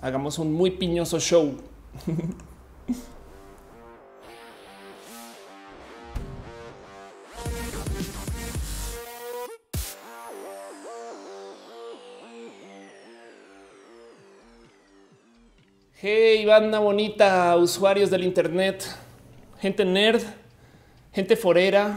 hagamos un muy piñoso show. Hey, banda bonita, usuarios del internet, gente nerd, gente forera,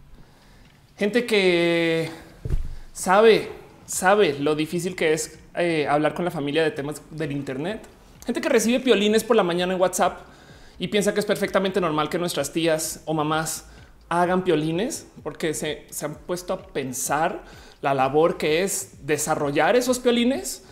gente que sabe lo difícil que es hablar con la familia de temas del internet, gente que recibe piolines por la mañana en WhatsApp y piensa que es perfectamente normal que nuestras tías o mamás hagan piolines porque se han puesto a pensar la labor que es desarrollar esos piolines.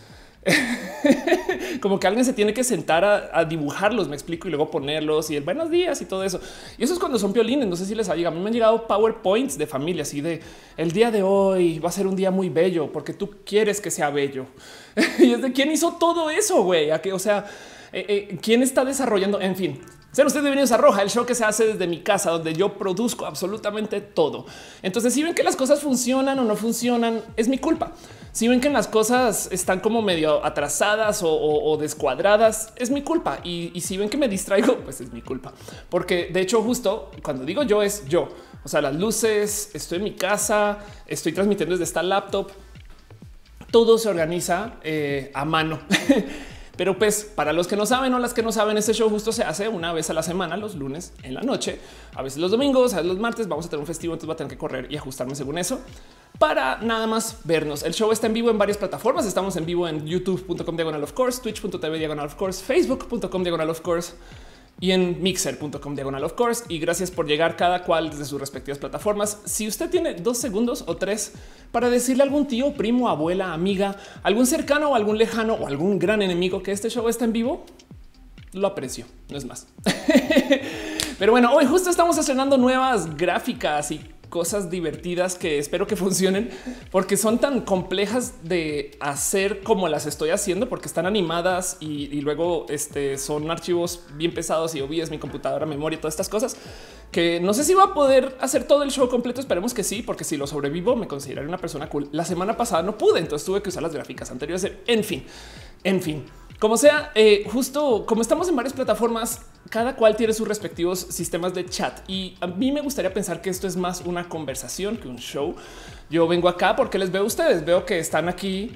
Como que alguien se tiene que sentar a dibujarlos, me explico, y luego ponerlos y el buenos días y todo eso. Y eso es cuando son piolines. No sé si les ha llegado. A mí me han llegado PowerPoints de familia así de el día de hoy va a ser un día muy bello porque tú quieres que sea bello. Y es de quién hizo todo eso, güey. O sea, quién está desarrollando. En fin, sean ustedes bienvenidos a Roja, el show que se hace desde mi casa, donde yo produzco absolutamente todo. Entonces, si ven que las cosas funcionan o no funcionan, es mi culpa. Si ven que las cosas están como medio atrasadas o descuadradas, es mi culpa. Y si ven que me distraigo, pues es mi culpa. Porque de hecho, justo cuando digo yo es yo. O sea, las luces, estoy en mi casa, estoy transmitiendo desde esta laptop. Todo se organiza a mano. Pero pues para los que no saben o las que no saben, este show justo se hace una vez a la semana, los lunes en la noche, a veces los domingos, a veces los martes. Vamos a tener un festivo, entonces va a tener que correr y ajustarme según eso para nada más vernos. El show está en vivo en varias plataformas. Estamos en vivo en youtube.com/ofcourse, twitch.tv/ofcourse, facebook.com/ofcourse y en mixer.com/ofcourse. Y gracias por llegar cada cual desde sus respectivas plataformas. Si usted tiene 2 segundos o 3 para decirle a algún tío, primo, abuela, amiga, algún cercano o algún lejano o algún gran enemigo que este show está en vivo, lo aprecio, no es más. Pero bueno, hoy justo estamos estrenando nuevas gráficas y cosas divertidas que espero que funcionen porque son tan complejas de hacer como las estoy haciendo, porque están animadas y luego son archivos bien pesados y obvias mi computadora, memoria, todas estas cosas que no sé si va a poder hacer todo el show completo. Esperemos que sí, porque si lo sobrevivo me consideraré una persona cool. La semana pasada no pude, entonces tuve que usar las gráficas anteriores. En fin. Como sea, justo como estamos en varias plataformas, cada cual tiene sus respectivos sistemas de chat y a mí me gustaría pensar que esto es más una conversación que un show. Yo vengo acá porque les veo a ustedes, veo que están aquí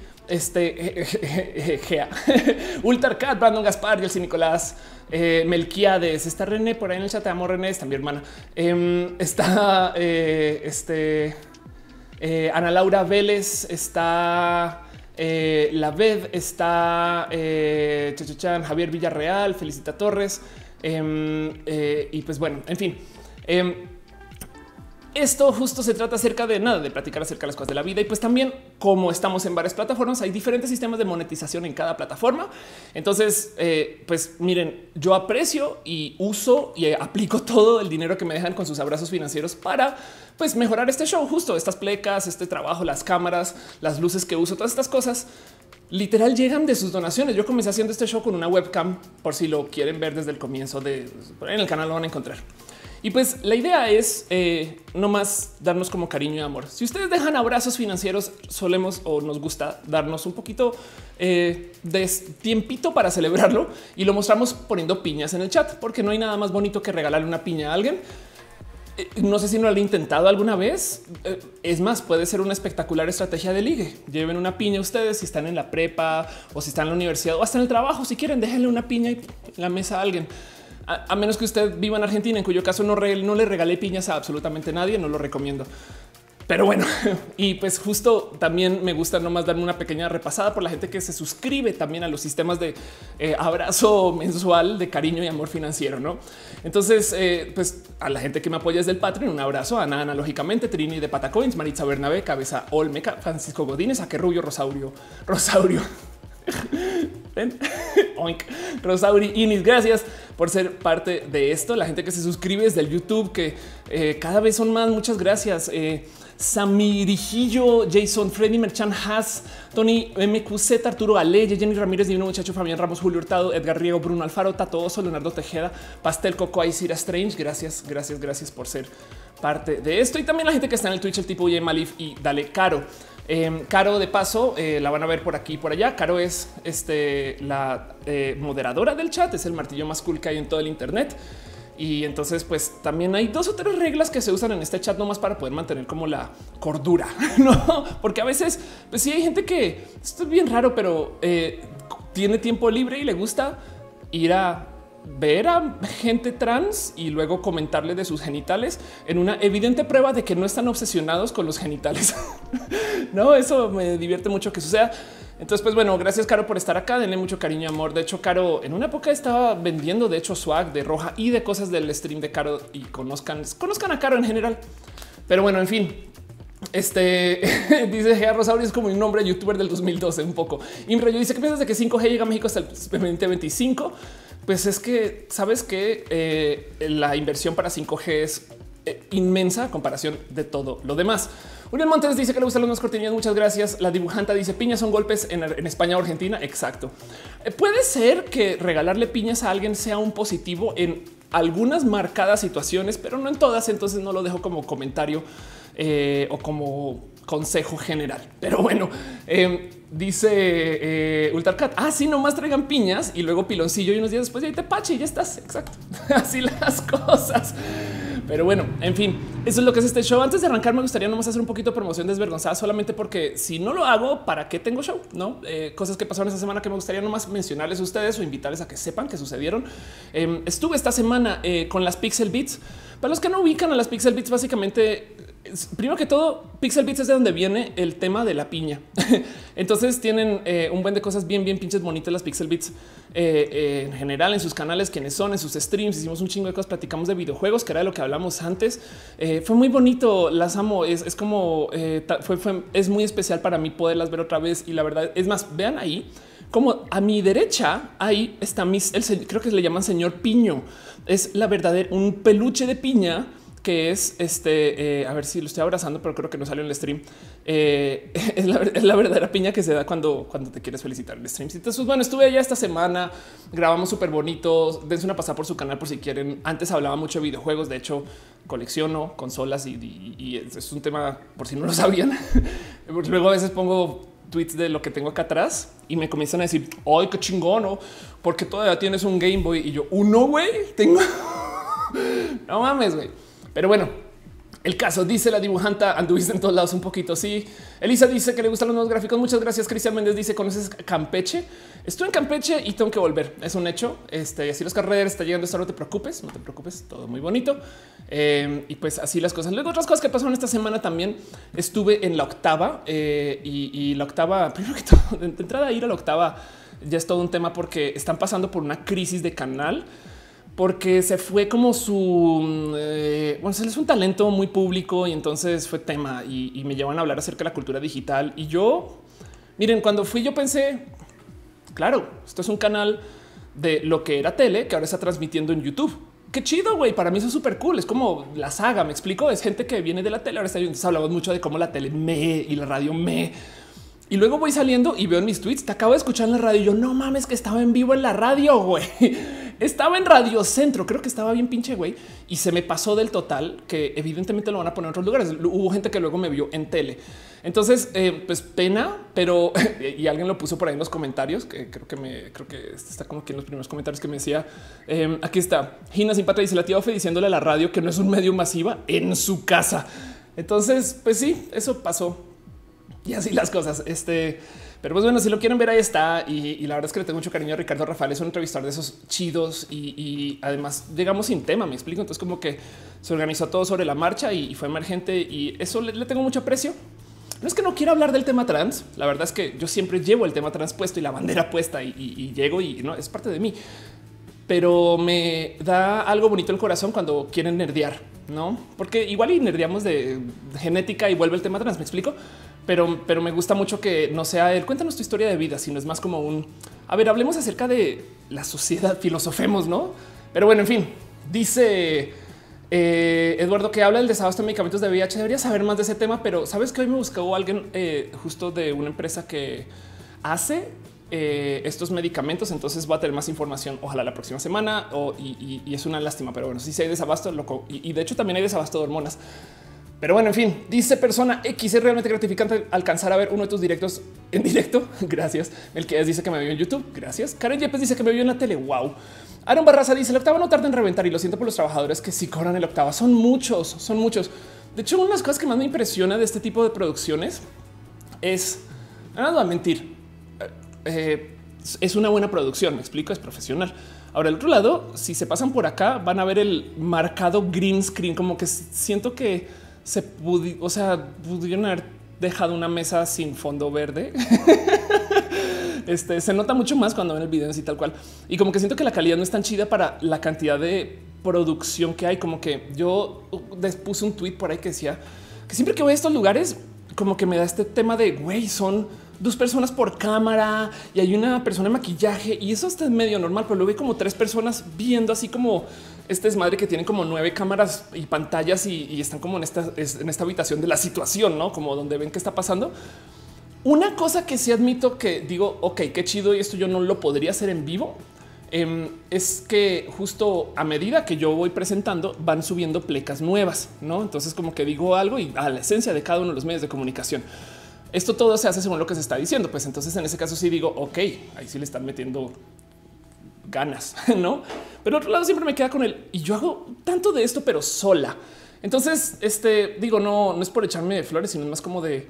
Ultarcat, Brandon Gaspar, Yelsi Nicolás, Melquiades, está René por ahí en el chat. Te amo, René, está mi hermana. Está Ana Laura Vélez, está la Ved, está Javier Villarreal, Felicita Torres y pues bueno, en fin. Esto justo se trata acerca de nada, de platicar acerca de las cosas de la vida. Y pues también, como estamos en varias plataformas, hay diferentes sistemas de monetización en cada plataforma. Entonces, pues miren, yo aprecio y uso y aplico todo el dinero que me dejan con sus abrazos financieros para pues mejorar este show, justo estas plecas, este trabajo, las cámaras, las luces que uso, todas estas cosas literal llegan de sus donaciones. Yo comencé haciendo este show con una webcam, por si lo quieren ver desde el comienzo en el canal lo van a encontrar. Y pues la idea es no más darnos como cariño y amor. Si ustedes dejan abrazos financieros, solemos o nos gusta darnos un poquito de tiempito para celebrarlo y lo mostramos poniendo piñas en el chat, porque no hay nada más bonito que regalarle una piña a alguien. No sé si no lo han intentado alguna vez. Es más, puede ser una espectacular estrategia de ligue. Lleven una piña ustedes si están en la prepa o si están en la universidad o hasta en el trabajo. Si quieren, déjenle una piña en la mesa a alguien. A menos que usted viva en Argentina, en cuyo caso no le regalé piñas a absolutamente nadie, no lo recomiendo. Pero bueno, y pues justo también me gusta nomás darme una pequeña repasada por la gente que se suscribe también a los sistemas de abrazo mensual de cariño y amor financiero, ¿no? Entonces, pues a la gente que me apoya desde el Patreon, un abrazo. A Ana, analógicamente, Trini de Patacoins, Maritza Bernabé, Cabeza Olmeca, Francisco Godínez, Aquerrubio, Rosaurio. ¿Ven? Oink. Rosauri Inis, gracias por ser parte de esto. La gente que se suscribe desde el YouTube, que cada vez son más. Muchas gracias. Samirijillo, Jason, Freddy Merchan, Haas, Tony MQZ, Arturo Aleye, Jenny Ramírez, Divino Muchacho, Fabián Ramos, Julio Hurtado, Edgar Riego, Bruno Alfaro, Tato Oso, Leonardo Tejeda, Pastel Coco, Aisira Strange. Gracias por ser parte de esto. Y también la gente que está en el Twitch, el tipo Ye Malif y Dale Caro. Caro, de paso, la van a ver por aquí y por allá. Caro es la moderadora del chat, es el martillo más cool que hay en todo el Internet. Y entonces, pues también hay 2 o 3 reglas que se usan en este chat nomás para poder mantener como la cordura, no? Porque a veces, pues sí hay gente que esto es bien raro, pero tiene tiempo libre y le gusta ir a ver a gente trans y luego comentarle de sus genitales en una evidente prueba de que no están obsesionados con los genitales. No, eso me divierte mucho que suceda. Entonces, pues bueno, gracias Caro por estar acá. Denle mucho cariño y amor. De hecho, Caro en una época estaba vendiendo, de hecho, swag de Roja y de cosas del stream de Caro y conozcan a Caro en general. Pero bueno, en fin. Dice Gea Rosario es como un nombre youtuber del 2012 un poco. Imrayo dice que piensas de que 5G llega a México hasta el 2025. Pues es que sabes que la inversión para 5G es inmensa a comparación de todo lo demás. Uriel Montes dice que le gustan los más cortinillas. Muchas gracias. La dibujanta dice piñas son golpes en España o Argentina. Exacto. Puede ser que regalarle piñas a alguien sea un positivo en algunas marcadas situaciones, pero no en todas. Entonces no lo dejo como comentario o como consejo general. Pero bueno, dice Ultracat. Ah, sí, nomás traigan piñas y luego piloncillo y unos días después ya te pache y ya estás. Exacto. Así las cosas. Pero bueno, en fin, eso es lo que es este show. Antes de arrancar, me gustaría nomás hacer un poquito de promoción desvergonzada, solamente porque si no lo hago, ¿para qué tengo show? No cosas que pasaron esta semana que me gustaría nomás mencionarles a ustedes o invitarles a que sepan que sucedieron. Estuve esta semana con las Pixel Beats. Para los que no ubican a las Pixel Beats, básicamente, primero que todo, Pixel Beats es de donde viene el tema de la piña. Entonces tienen un buen de cosas bien pinches bonitas las Pixel Beats en general en sus canales, quienes son en sus streams. Hicimos un chingo de cosas, platicamos de videojuegos, que era de lo que hablamos antes. Fue muy bonito, las amo. Es como es muy especial para mí poderlas ver otra vez. Y la verdad es más, vean ahí como a mi derecha ahí está creo que le llaman señor Piño. Es la verdadera un peluche de piña que es a ver si lo estoy abrazando, pero creo que no salió en el stream. Es la verdadera piña que se da cuando te quieres felicitar en el stream. Entonces, bueno, estuve allá esta semana, grabamos súper bonito. Dense una pasada por su canal por si quieren. Antes hablaba mucho de videojuegos. De hecho, colecciono consolas y es un tema por si no lo sabían. Luego a veces pongo tweets de lo que tengo acá atrás y me comienzan a decir, ay, qué chingón, ¿no? Porque todavía tienes un Game Boy y yo, uno, güey, tengo. No mames, güey. Pero bueno, el caso dice la dibujanta, anduviste en todos lados un poquito. Sí, Elisa dice que le gustan los nuevos gráficos. Muchas gracias. Cristian Méndez dice, ¿conoces Campeche? Estoy en Campeche y tengo que volver. Es un hecho. Así los carreras está llegando esto. No te preocupes, todo muy bonito. Y pues así las cosas. Luego otras cosas que pasaron esta semana también. Estuve en la Octava y la Octava, primero que todo, de entrada a ir a la Octava ya es todo un tema porque están pasando por una crisis de canal. Porque se fue como es un talento muy público y entonces fue tema y me llevan a hablar acerca de la cultura digital. Y yo, miren, cuando fui yo pensé, claro, esto es un canal de lo que era tele que ahora está transmitiendo en YouTube. Qué chido, güey. Para mí eso es súper cool. Es como la saga, me explico. Es gente que viene de la tele. Ahora hablamos mucho de cómo la tele y la radio y luego voy saliendo y veo en mis tweets, te acabo de escuchar en la radio. Y yo no mames que estaba en vivo en la radio, güey. Estaba en Radio Centro, creo que estaba bien pinche, güey. Y se me pasó del total que evidentemente lo van a poner en otros lugares. Hubo gente que luego me vio en tele. Entonces, pues pena, pero y alguien lo puso por ahí en los comentarios, que creo que está como que en los primeros comentarios que me decía, aquí está, Gina Simpata dice la tía Ofe diciéndole a la radio que no es un medio masiva en su casa. Entonces, pues sí, eso pasó. Y así las cosas. Pero pues bueno, si lo quieren ver, ahí está. Y la verdad es que le tengo mucho cariño a Ricardo Rafael. Es un entrevistador de esos chidos y además llegamos sin tema. Me explico. Entonces, como que se organizó todo sobre la marcha y fue emergente y eso le tengo mucho aprecio. No es que no quiera hablar del tema trans. La verdad es que yo siempre llevo el tema trans puesto y la bandera puesta y llego y no es parte de mí. Pero me da algo bonito el corazón cuando quieren nerdear, no? Porque igual y nerdeamos de genética y vuelve el tema trans. Me explico. Pero me gusta mucho que no sea el cuéntanos tu historia de vida, sino es más como a ver, hablemos acerca de la sociedad, filosofemos, no? Pero bueno, en fin, dice Eduardo que habla del desabasto de medicamentos de VIH. Debería saber más de ese tema, pero sabes que hoy me buscó alguien justo de una empresa que hace estos medicamentos. Entonces voy a tener más información. Ojalá la próxima semana y es una lástima, pero bueno, si hay desabasto, loco. Y de hecho también hay desabasto de hormonas. Pero bueno, en fin, dice persona X, es realmente gratificante alcanzar a ver uno de tus directos en directo. Gracias. El que dice que me vio en YouTube. Gracias. Karen Yepes dice que me vio en la tele. Wow. Aaron Barraza dice el octavo no tarda en reventar y lo siento por los trabajadores que sí cobran el octava. Son muchos, son muchos. De hecho, una de las cosas que más me impresiona de este tipo de producciones es, no voy a mentir, es una buena producción. Me explico, es profesional. Ahora, al otro lado, si se pasan por acá, van a ver el marcado green screen, como que siento que pudieron haber dejado una mesa sin fondo verde. Se nota mucho más cuando ven el video así tal cual. Y como que siento que la calidad no es tan chida para la cantidad de producción que hay. Como que yo puse un tweet por ahí que decía que siempre que voy a estos lugares, como que me da este tema de güey, son 2 personas por cámara y hay una persona en maquillaje y eso está medio normal, pero luego hay como 3 personas viendo así como este desmadre que tienen como 9 cámaras y pantallas y están como en esta habitación de la situación, ¿no? Como donde ven qué está pasando. Una cosa que sí admito que digo, ok, qué chido y esto yo no lo podría hacer en vivo. Es que justo a medida que yo voy presentando van subiendo plecas nuevas, ¿no? Entonces como que digo algo y a la esencia de cada uno de los medios de comunicación. Esto todo se hace según lo que se está diciendo. Pues entonces en ese caso sí digo, ok, ahí sí le están metiendo ganas, ¿no? Pero otro lado siempre me queda con él y yo hago tanto de esto, pero sola. Entonces, digo, no es por echarme de flores, sino más como de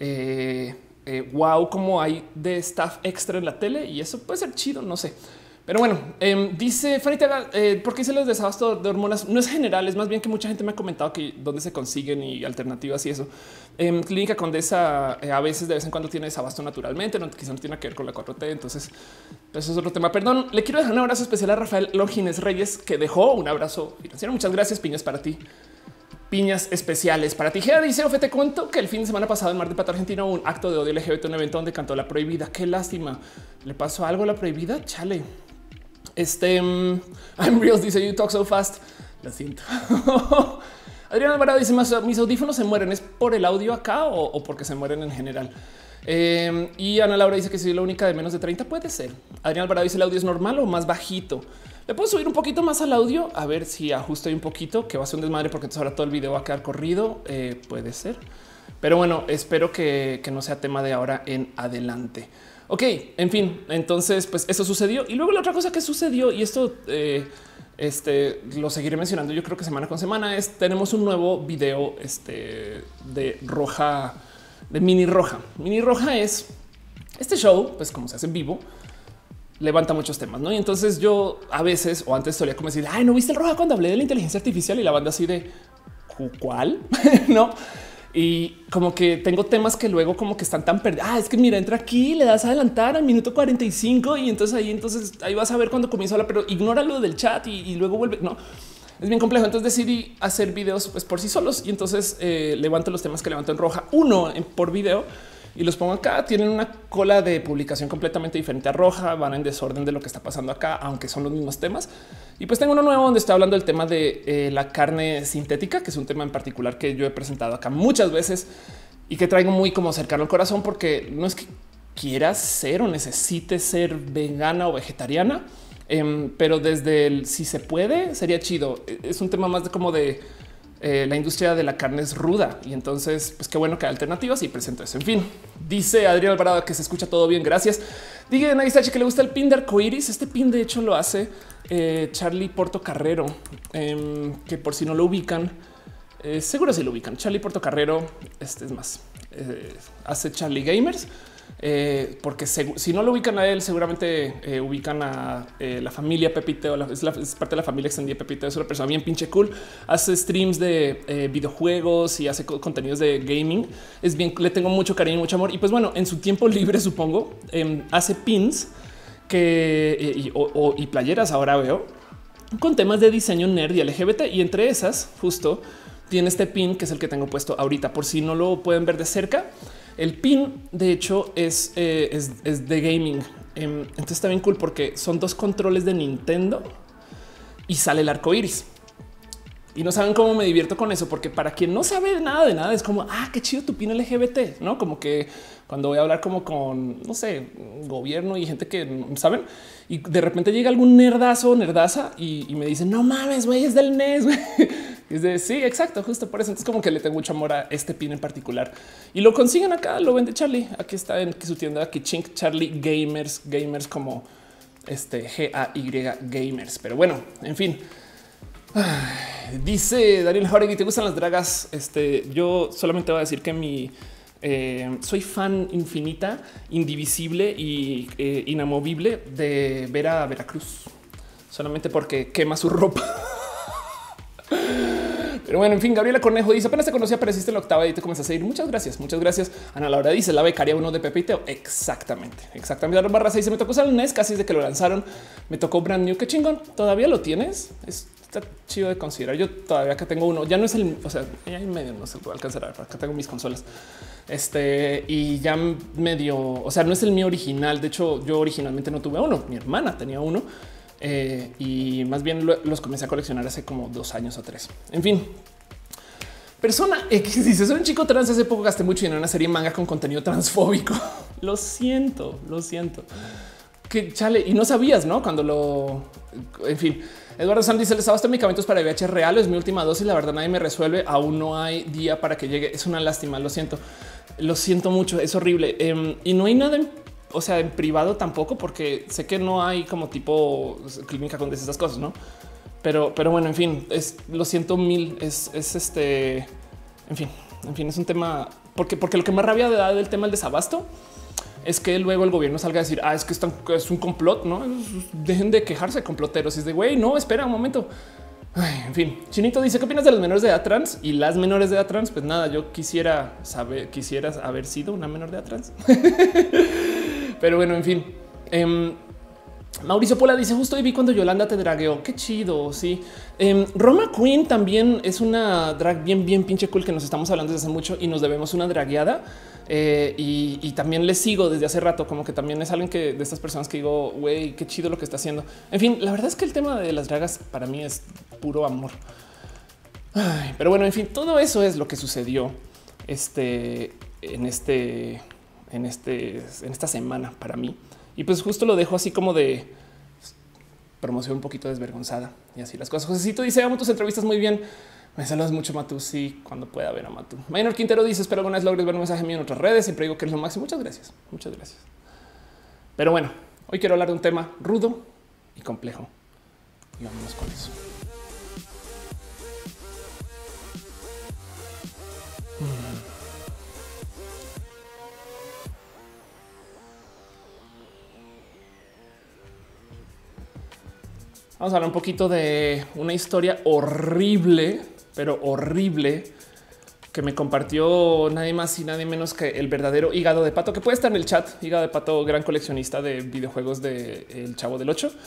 wow, como hay de staff extra en la tele y eso puede ser chido, no sé. Pero bueno, dice Fanny Tega, ¿por qué se los desabasto de hormonas? No es general, es más bien que mucha gente me ha comentado que dónde se consiguen y alternativas y eso. Clínica Condesa a veces de vez en cuando tiene desabasto naturalmente, no, quizás no tiene que ver con la 4T, entonces eso es otro tema. Perdón, le quiero dejar un abrazo especial a Rafael Longines Reyes, que dejó un abrazo financiero. Muchas gracias, piñas para ti. Piñas especiales para ti. Gea dice, Ofe, te cuento que el fin de semana pasado en Mar del Plata, Argentina, hubo un acto de odio LGBT, un evento donde cantó La Prohibida. Qué lástima. ¿Le pasó algo a La Prohibida? Chale. I'm real, dice you talk so fast. Lo siento. Adrián Alvarado dice mis audífonos se mueren. ¿Es por el audio acá o porque se mueren en general? Y Ana Laura dice que soy la única de menos de 30. Puede ser. Adrián Alvarado dice el audio es normal o más bajito. Le puedo subir un poquito más al audio a ver si ajusto ahí un poquito, que va a ser un desmadre porque entonces ahora todo el video va a quedar corrido. Puede ser, pero bueno, espero que no sea tema de ahora en adelante. Ok, en fin, entonces pues eso sucedió y luego la otra cosa que sucedió y esto lo seguiré mencionando yo creo que semana con semana es tenemos un nuevo video de Roja, de Mini Roja. Mini Roja es este show, pues como se hace en vivo, levanta muchos temas, ¿no? Y entonces yo a veces o antes solía como decir, ay, ¿no viste el Roja cuando hablé de la inteligencia artificial? Y la banda así de ¿cuál? ¿No? Y como que tengo temas que luego como que están tan perdidos. Es que mira, entra aquí, le das a adelantar al minuto 45 y entonces ahí vas a ver cuando comienza a hablar, pero ignora lo del chat y luego vuelve. No, es bien complejo. Entonces decidí hacer videos pues por sí solos y entonces levanto los temas que levanto en Roja, uno por video y los pongo acá. Tienen una cola de publicación completamente diferente a Roja, van en desorden de lo que está pasando acá, aunque son los mismos temas. Y pues tengo uno nuevo donde estoy hablando del tema de la carne sintética, que es un tema en particular que yo he presentado acá muchas veces y que traigo muy como cercano al corazón, porque no es que quieras ser o necesites ser vegana o vegetariana, pero desde el si se puede sería chido. Es un tema más de como de la industria de la carne es ruda y entonces pues qué bueno que hay alternativas y presento eso. En fin, dice Adrián Alvarado que se escucha todo bien. Gracias. Diga Naisachi que le gusta el pin de arcoiris. Este pin de hecho lo hace Charlie Portocarrero, que por si no lo ubican, seguro si lo ubican. Charlie Portocarrero, es más, hace Charlie Gamers. Porque si no lo ubican a él, seguramente ubican a la familia Pepiteo. Es parte de la familia extendida Pepiteo. Es una persona bien pinche cool. Hace streams de videojuegos y hace contenidos de gaming. Es bien, le tengo mucho cariño y mucho amor. Y pues bueno, en su tiempo libre, supongo, hace pins y playeras. Ahora veo con temas de diseño nerd y LGBT. Y entre esas, justo tiene este pin que es el que tengo puesto ahorita. Por si no lo pueden ver de cerca. El pin, de hecho, es de gaming. Entonces está bien cool porque son 2 controles de Nintendo y sale el arco iris. Y no saben cómo me divierto con eso, porque para quien no sabe nada de nada, es como qué chido tu pin LGBT, no como que cuando voy a hablar como con, no sé, gobierno y gente que no saben, y de repente llega algún nerdazo o nerdaza y me dicen, no mames, güey, es del NES. Güey. Y es de sí, exacto, justo por eso. Entonces, como que le tengo mucho amor a este pin en particular y lo consiguen acá. Lo vende Charlie. Aquí está en su tienda Kichink Charlie Gamers como GAY Gamers. Pero bueno, en fin. Dice Daniel Jauregui, ¿te gustan las dragas? Yo solamente voy a decir que soy fan infinita, indivisible y inamovible de ver a Veracruz, solamente porque quema su ropa. Pero bueno, en fin, Gabriela Cornejo dice apenas te conocí, apareciste en la octava y te comenzaste a ir. Muchas gracias, muchas gracias. Ana Laura dice la becaria uno de Pepe y Teo. Exactamente, exactamente. La barra dice me tocó usar el NES casi desde que lo lanzaron. Me tocó brand new. Qué chingón. ¿Todavía lo tienes? Está chido de considerar. Yo todavía acá tengo uno. Ya no es el, o sea, ya en medio no se puede alcanzar. Acá tengo mis consolas. Y ya medio, o sea, no es el mío original. De hecho, yo originalmente no tuve uno. Mi hermana tenía uno. Y más bien los comencé a coleccionar hace como 2 años o 3. En fin, persona X dice soy un chico trans. Hace poco gasté mucho dinero en una serie manga con contenido transfóbico. Lo siento, que chale. Y no sabías, no? Cuando lo, en fin. Eduardo Sanz dice: les estos medicamentos para VIH real. Es mi última dosis. La verdad, nadie me resuelve. Aún no hay día para que llegue. Es una lástima. Lo siento mucho. Es horrible. Y no hay nada o sea, en privado tampoco, porque sé que no hay como tipo clínica donde esas cosas, no? Pero bueno, en fin, lo siento mil. En fin, es un tema porque lo que más rabia da del tema del desabasto es que luego el gobierno salga a decir es que es un complot, no dejen de quejarse, comploteros. Y es de güey, no, espera un momento. Ay, en fin, Chinito dice: ¿qué opinas de los menores de edad trans y las menores de edad trans? Pues nada, yo quisiera haber sido una menor de edad trans. Pero bueno, en fin. Mauricio Pola dice: justo hoy vi cuando Yolanda te dragueó. Qué chido. Sí. Roma Queen también es una drag bien pinche cool que nos estamos hablando desde hace mucho y nos debemos una dragueada. Y también le sigo desde hace rato, como que también es alguien que de estas personas que digo, güey, qué chido lo que está haciendo. En fin, la verdad es que el tema de las dragas para mí es puro amor. Ay, pero bueno, en fin, todo eso es lo que sucedió en esta semana para mí. Y pues justo lo dejo así como de promoción un poquito desvergonzada y así las cosas. Josecito dice: amo tus entrevistas muy bien. Me saludas mucho, Matu. Sí, cuando pueda ver a Matu. Maynor Quintero dice: espero alguna vez logres ver un mensaje mío en otras redes. Siempre digo que es lo máximo. Muchas gracias. Muchas gracias. Pero bueno, hoy quiero hablar de un tema rudo y complejo. Y vámonos con eso. Vamos a hablar un poquito de una historia horrible, pero horrible, que me compartió nadie más y nadie menos que el verdadero Hígado de Pato, que puede estar en el chat. Hígado de Pato, gran coleccionista de videojuegos de El Chavo del Ocho.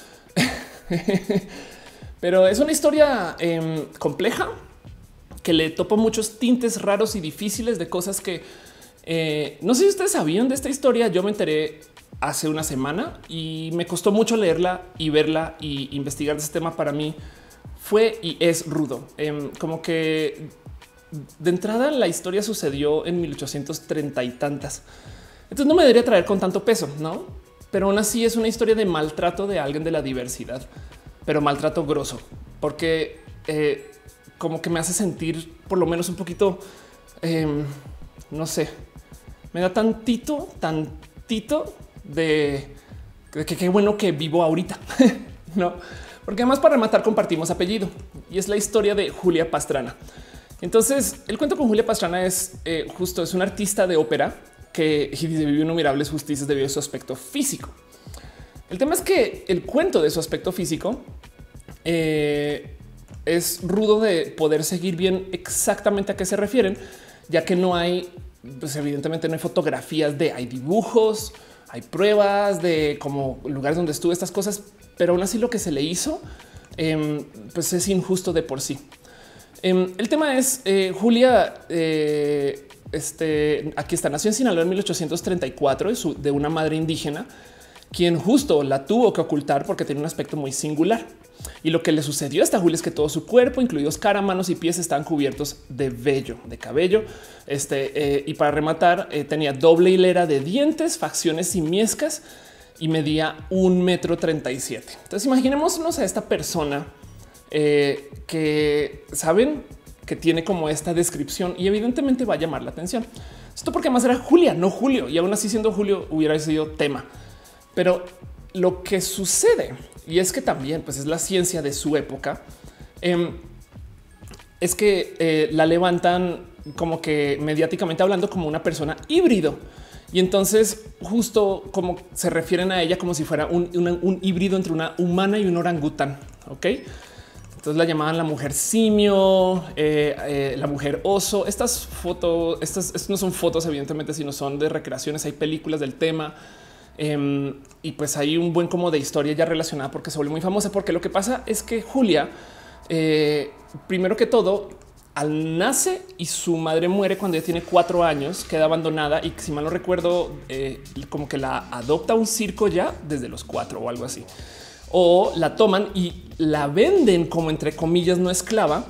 Pero es una historia compleja que le topa muchos tintes raros y difíciles de cosas que no sé si ustedes sabían de esta historia. Yo me enteré hace una semana y me costó mucho leerla y verla y investigar de este tema. Para mí fue y es rudo. Como que de entrada la historia sucedió en 1830 y tantas. Entonces no me debería traer con tanto peso, ¿no? Pero aún así es una historia de maltrato de alguien de la diversidad, pero maltrato grosso, porque como que me hace sentir por lo menos un poquito, no sé, me da tantito de que qué bueno que vivo ahorita, no? Porque además para rematar compartimos apellido y es la historia de Julia Pastrana. Entonces el cuento con Julia Pastrana es justo, es una artista de ópera que vivió innumerables justicias debido a su aspecto físico. El tema es que el cuento de su aspecto físico es rudo de poder seguir bien exactamente a qué se refieren, ya que no hay, pues evidentemente no hay fotografías hay dibujos, hay pruebas de como lugares donde estuvo estas cosas, pero aún así lo que se le hizo pues es injusto de por sí. El tema es Julia, aquí está, nació en Sinaloa en 1834 de una madre indígena, quien justo la tuvo que ocultar porque tenía un aspecto muy singular. Y lo que le sucedió a esta Julia es que todo su cuerpo, incluidos cara, manos y pies, estaban cubiertos de vello, de cabello. Y para rematar, tenía doble hilera de dientes, facciones simiescas y medía 1,37 m. Entonces imaginémonos a esta persona que saben que tiene como esta descripción y evidentemente va a llamar la atención. Esto porque además era Julia, no Julio, y aún así siendo Julio hubiera sido tema. Pero lo que sucede, y es que también pues es la ciencia de su época, es que la levantan como que mediáticamente hablando como una persona híbrido. Y entonces justo como se refieren a ella como si fuera un híbrido entre una humana y un orangután. Ok. Entonces la llamaban la mujer simio, la mujer oso. Estas fotos, estas no son fotos evidentemente, sino son de recreaciones. Hay películas del tema. Y pues hay un buen como de historia ya relacionada porque se vuelve muy famosa, porque lo que pasa es que Julia, primero que todo, al nace y su madre muere cuando ella tiene 4 años, queda abandonada y si mal no recuerdo, como que la adopta un circo ya desde los 4 o algo así, o la toman y la venden como entre comillas no esclava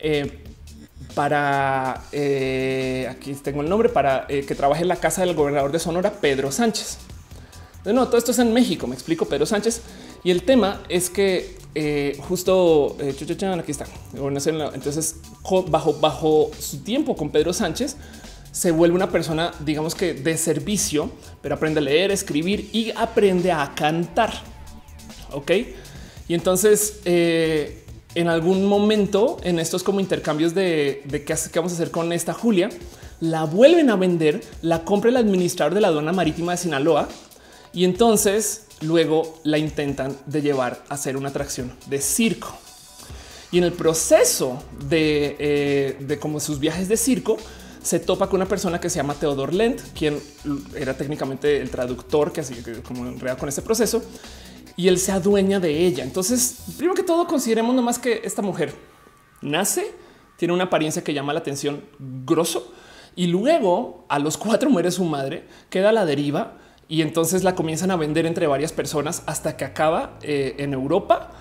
para aquí tengo el nombre para que trabaje en la casa del gobernador de Sonora, Pedro Sánchez. No, todo esto es en México, me explico, Pedro Sánchez. Y el tema es que justo aquí está. Entonces, bajo su tiempo con Pedro Sánchez, se vuelve una persona, digamos que de servicio, pero aprende a leer, escribir y aprende a cantar. Ok. Y entonces, en algún momento, en estos como intercambios de qué vamos a hacer con esta Julia, la vuelven a vender, la compra el administrador de la aduana marítima de Sinaloa. Y entonces luego la intentan de llevar a hacer una atracción de circo. Y en el proceso de como sus viajes de circo, se topa con una persona que se llama Theodore Lent, quien era técnicamente el traductor que así como enredado con este proceso. Y él se adueña de ella. Entonces, primero que todo, consideremos nomás que esta mujer nace, tiene una apariencia que llama la atención grosso. Y luego a los 4 muere su madre, queda a la deriva. Y entonces la comienzan a vender entre varias personas hasta que acaba en Europa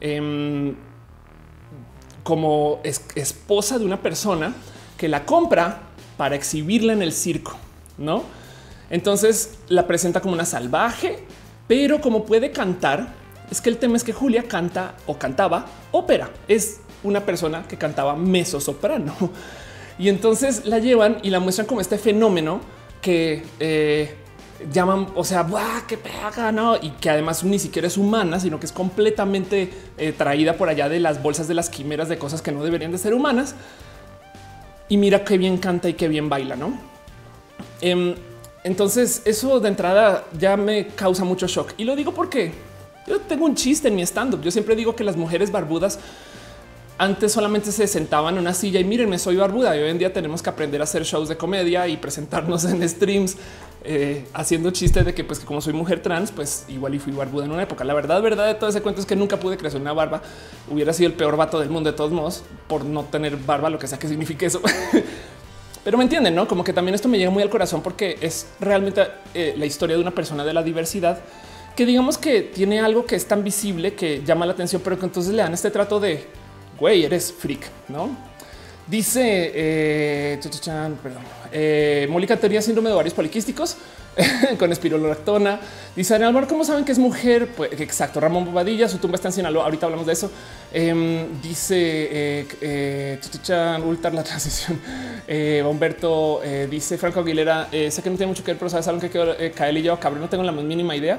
como esposa de una persona que la compra para exhibirla en el circo, ¿no? Entonces la presenta como una salvaje, pero como puede cantar, es que el tema es que Julia canta o cantaba ópera. Es una persona que cantaba mezzosoprano. Y entonces la llevan y la muestran como este fenómeno que llaman, o sea, ¡buah, qué pega! No, y que además ni siquiera es humana, sino que es completamente traída por allá de las bolsas de las quimeras de cosas que no deberían de ser humanas. Y mira qué bien canta y qué bien baila, ¿no? Entonces eso de entrada ya me causa mucho shock. Y lo digo porque yo tengo un chiste en mi stand-up. Yo siempre digo que las mujeres barbudas antes solamente se sentaban en una silla y mírenme, soy barbuda. Y hoy en día tenemos que aprender a hacer shows de comedia y presentarnos en streams haciendo chistes de que pues que como soy mujer trans, pues igual y fui barbuda en una época. La verdad de todo ese cuento es que nunca pude crecer una barba. Hubiera sido el peor vato del mundo de todos modos por no tener barba, lo que sea que signifique eso. Pero me entienden, ¿no? Como que también esto me llega muy al corazón porque es realmente la historia de una persona de la diversidad que digamos que tiene algo que es tan visible que llama la atención, pero que entonces le dan este trato de güey, eres freak, ¿no? Dice Mónica tenía síndrome de ovarios poliquísticos con espirulactona. Dice Álvaro, ¿cómo saben que es mujer? Pues exacto. Ramón Bobadilla, su tumba está en Sinaloa. Ahorita hablamos de eso. Dice Ultar la transición. Humberto dice Franco Aguilera. Sé que no tiene mucho que ver, pero sabes algo que quedó Kael y yo, cabrón. No tengo la más mínima idea.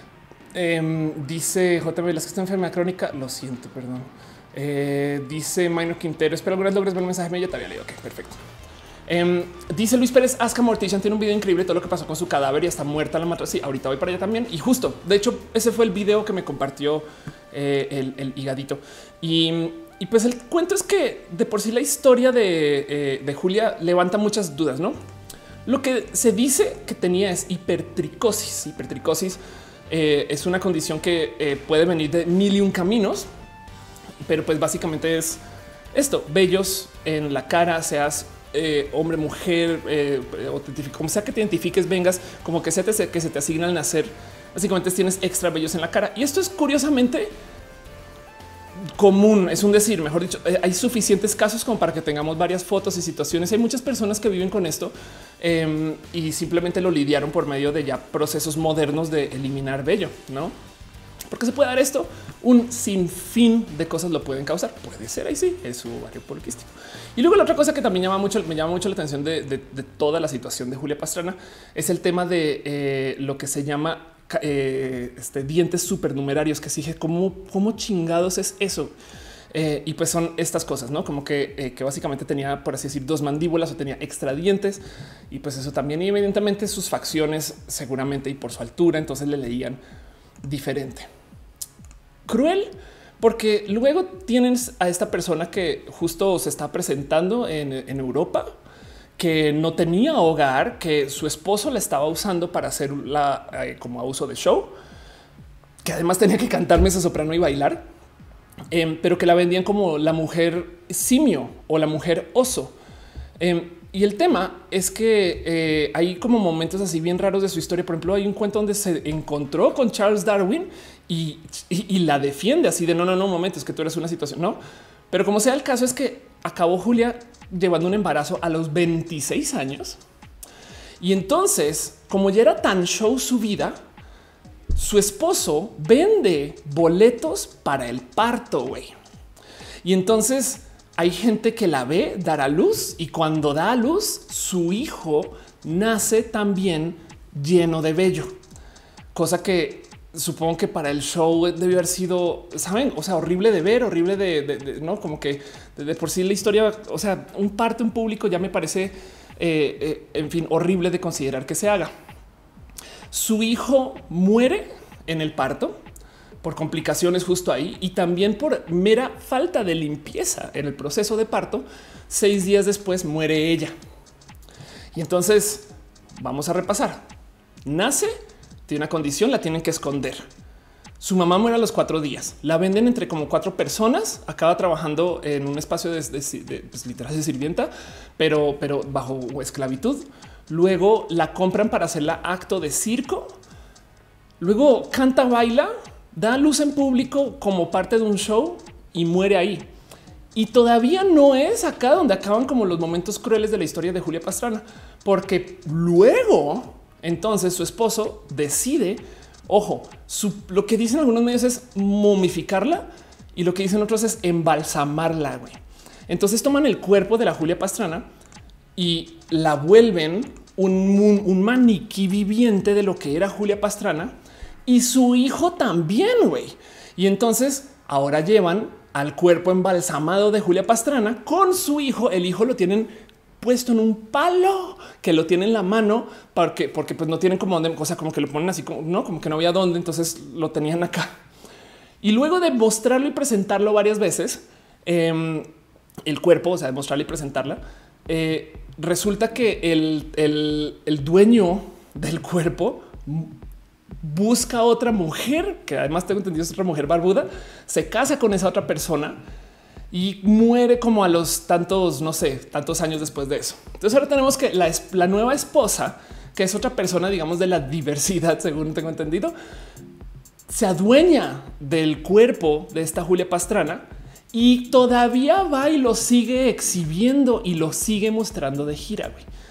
Dice JB, las que están enferma crónica. Lo siento, perdón. Dice Minor Quintero, espero algunas logres ver el mensaje. Ya te había leído. Ok, perfecto. Dice Luis Pérez, Aska Mortician tiene un video increíble, todo lo que pasó con su cadáver y está muerta la mata. Sí, ahorita voy para allá también. Y justo, de hecho, ese fue el video que me compartió el higadito. Y pues el cuento es que de por sí la historia de Julia levanta muchas dudas, ¿no? Lo que se dice que tenía es hipertricosis. Hipertricosis es una condición que puede venir de 1001 caminos. Pero pues básicamente es esto, vellos en la cara, seas hombre, mujer, como sea que te identifiques, vengas, como que sea que se te asigna al nacer. Básicamente tienes extra vellos en la cara. Y esto es curiosamente común, es un decir, mejor dicho, hay suficientes casos como para que tengamos varias fotos y situaciones. Hay muchas personas que viven con esto y simplemente lo lidiaron por medio de ya procesos modernos de eliminar vello, ¿no? ¿Por qué se puede dar esto? Un sinfín de cosas lo pueden causar. Puede ser ahí sí, es su ovario poliquístico. Y luego la otra cosa que también me llama mucho la atención de toda la situación de Julia Pastrana es el tema de lo que se llama dientes supernumerarios, que exige cómo chingados es eso. Y pues son estas cosas, ¿no? Como que básicamente tenía, por así decir, dos mandíbulas o tenía extra dientes. Y pues eso también, y evidentemente sus facciones seguramente y por su altura, entonces le leían diferente. Cruel, porque luego tienes a esta persona que justo se está presentando en Europa, que no tenía hogar, que su esposo la estaba usando para hacer como a uso de show, que además tenía que cantar mezzo soprano y bailar. Pero que la vendían como la mujer simio o la mujer oso. Y el tema es que hay como momentos así bien raros de su historia. Por ejemplo, hay un cuento donde se encontró con Charles Darwin y la defiende así de no, un momento, es que tú eres una situación, no. Pero como sea, el caso es que acabó Julia llevando un embarazo a los 26 años. Y entonces, como ya era tan show su vida, su esposo vende boletos para el parto, güey. Y entonces hay gente que la ve dar a luz y cuando da a luz, su hijo nace también lleno de vello, cosa que supongo que para el show debió haber sido, saben, o sea, horrible de ver, horrible de no, como que de por sí la historia, o sea, un parto en público ya me parece, en fin, horrible de considerar que se haga. Su hijo muere en el parto por complicaciones justo ahí y también por mera falta de limpieza en el proceso de parto. 6 días después muere ella. Y entonces vamos a repasar. Nace, tiene una condición, la tienen que esconder. Su mamá muere a los 4 días. La venden entre como 4 personas. Acaba trabajando en un espacio de pues, literal de sirvienta, pero bajo esclavitud. Luego la compran para hacerla acto de circo. Luego canta, baila, da luz en público como parte de un show y muere ahí. Y todavía no es acá donde acaban como los momentos crueles de la historia de Julia Pastrana, porque luego entonces su esposo decide, ojo, lo que dicen algunos medios es momificarla y lo que dicen otros es embalsamarla. Güey. Entonces toman el cuerpo de la Julia Pastrana y la vuelven un maniquí viviente de lo que era Julia Pastrana y su hijo también, güey. Y entonces ahora llevan al cuerpo embalsamado de Julia Pastrana con su hijo. El hijo lo tienen puesto en un palo que lo tiene en la mano porque pues no tienen como dónde, o sea, como que lo ponen así como no, como que no había dónde. Entonces lo tenían acá y luego de mostrarlo y presentarlo varias veces, el cuerpo, o sea, de mostrarla y presentarla, resulta que el dueño del cuerpo busca a otra mujer, que además tengo entendido es otra mujer barbuda, se casa con esa otra persona y muere como a los tantos, no sé, tantos años después de eso. Entonces ahora tenemos que la nueva esposa, que es otra persona, digamos, de la diversidad, según tengo entendido, se adueña del cuerpo de esta Julia Pastrana y todavía va y lo sigue exhibiendo y lo sigue mostrando de gira.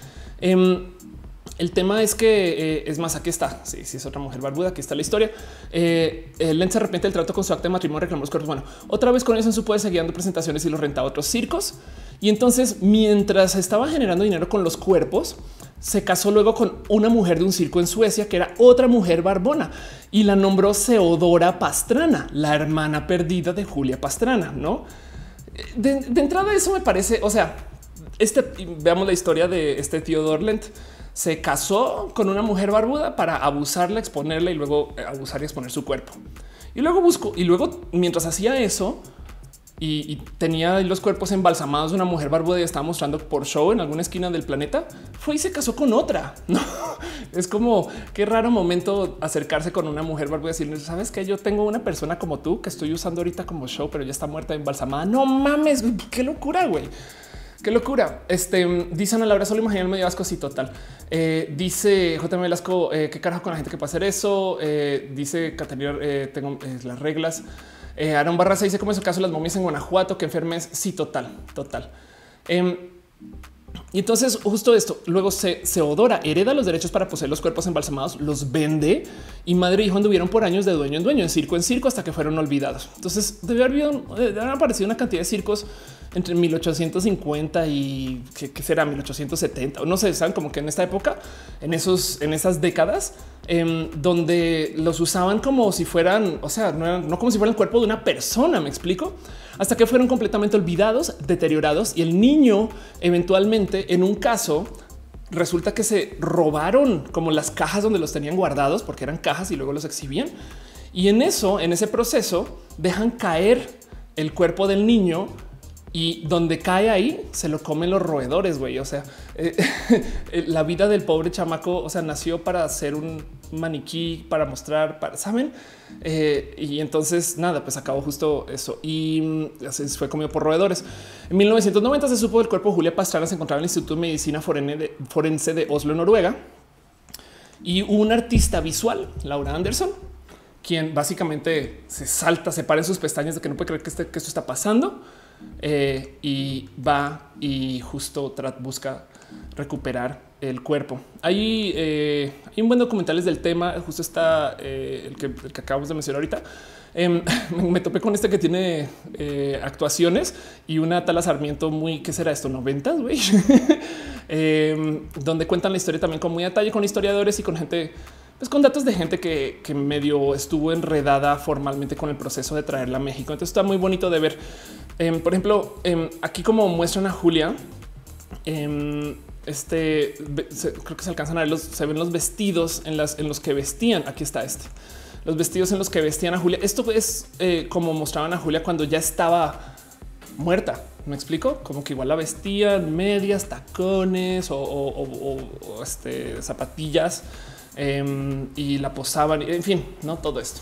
El tema es que es más, aquí está. Sí, es otra mujer barbuda. Aquí está la historia. Len se arrepiente del trato con su acta de matrimonio, reclamó los cuerpos. Bueno, otra vez con eso en su puede seguir dando presentaciones y los renta a otros circos. Y entonces, mientras estaba generando dinero con los cuerpos, se casó luego con una mujer de un circo en Suecia que era otra mujer barbona y la nombró Theodora Pastrana, la hermana perdida de Julia Pastrana. No de entrada, eso me parece. O sea, veamos la historia de este Theodor Lent. Se casó con una mujer barbuda para abusarla, exponerla y luego abusar y exponer su cuerpo. Y luego buscó y luego mientras hacía eso y tenía los cuerpos embalsamados de una mujer barbuda y estaba mostrando por show en alguna esquina del planeta, fue y se casó con otra. No es como qué raro momento acercarse con una mujer barbuda y decirle, sabes que yo tengo una persona como tú que estoy usando ahorita como show, pero ya está muerta embalsamada. No mames, qué locura, güey. Qué locura. Dicen a Laura, solo imaginar medio asco. Sí, total. Dice JM Velasco, qué carajo con la gente que puede hacer eso. Dice Caterina, tengo las reglas. Aaron Barraza dice cómo es el caso de las momias en Guanajuato, que enfermes. Sí, total. Y entonces justo esto, luego Seodora hereda los derechos para poseer los cuerpos embalsamados, los vende y madre e hijo anduvieron por años de dueño en circo, hasta que fueron olvidados. Entonces debe haber aparecido una cantidad de circos entre 1850 y ¿qué será 1870 o no sé, saben como que en esta época, en esas décadas, donde los usaban como si fueran, o sea, no como si fuera el cuerpo de una persona, me explico, hasta que fueron completamente olvidados, deteriorados y el niño eventualmente en un caso resulta que se robaron como las cajas donde los tenían guardados porque eran cajas y luego los exhibían. Y en ese proceso dejan caer el cuerpo del niño y donde cae ahí se lo comen los roedores, güey. O sea, la vida del pobre chamaco, o sea, nació para ser un maniquí, para mostrar, ¿saben? Y entonces nada, pues acabó justo eso y fue comido por roedores. En 1990 se supo del cuerpo de Julia Pastrana, se encontraba en el Instituto de Medicina Forense de Oslo, Noruega. Y hubo un artista visual, Laura Anderson, quien básicamente se para en sus pestañas de que no puede creer que esto está pasando. Y va y justo busca recuperar el cuerpo. Hay un buen documentales del tema. Justo está el que acabamos de mencionar ahorita. Me topé con este que tiene actuaciones y una Tala Sarmiento muy, ¿qué será esto? 90s, güey. Donde cuentan la historia también con muy detalle, con historiadores y con gente, pues con datos de gente que medio estuvo enredada formalmente con el proceso de traerla a México. Entonces está muy bonito de ver. Por ejemplo, aquí como muestran a Julia, creo que se alcanzan a ver se ven los vestidos en los que vestían. Aquí está los vestidos en los que vestían a Julia. Esto es como mostraban a Julia cuando ya estaba muerta. Me explico, como que igual la vestían medias, tacones o zapatillas y la posaban. En fin, no todo esto.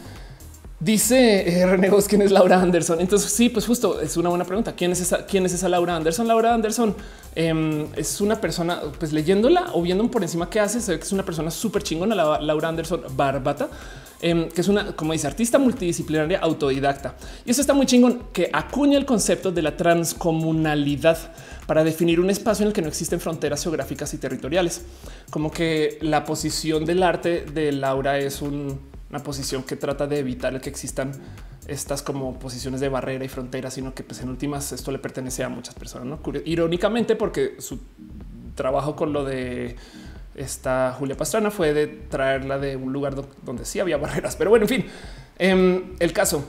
Dice René Vos, ¿quién es Laura Anderson? Entonces sí, pues justo es una buena pregunta. ¿Quién es esa Laura Anderson? Laura Anderson es una persona, pues leyéndola o viendo por encima qué hace, se ve que es una persona súper chingona, Laura Anderson Barbata, que es una, como dice, artista multidisciplinaria autodidacta. Y eso está muy chingón, que acuña el concepto de la transcomunalidad para definir un espacio en el que no existen fronteras geográficas y territoriales. Como que la posición del arte de Laura es una posición que trata de evitar el que existan estas como posiciones de barrera y frontera, sino que pues en últimas esto le pertenece a muchas personas, ¿no? Irónicamente, porque su trabajo con lo de esta Julia Pastrana fue de traerla de un lugar donde sí había barreras. Pero bueno, en fin, el caso.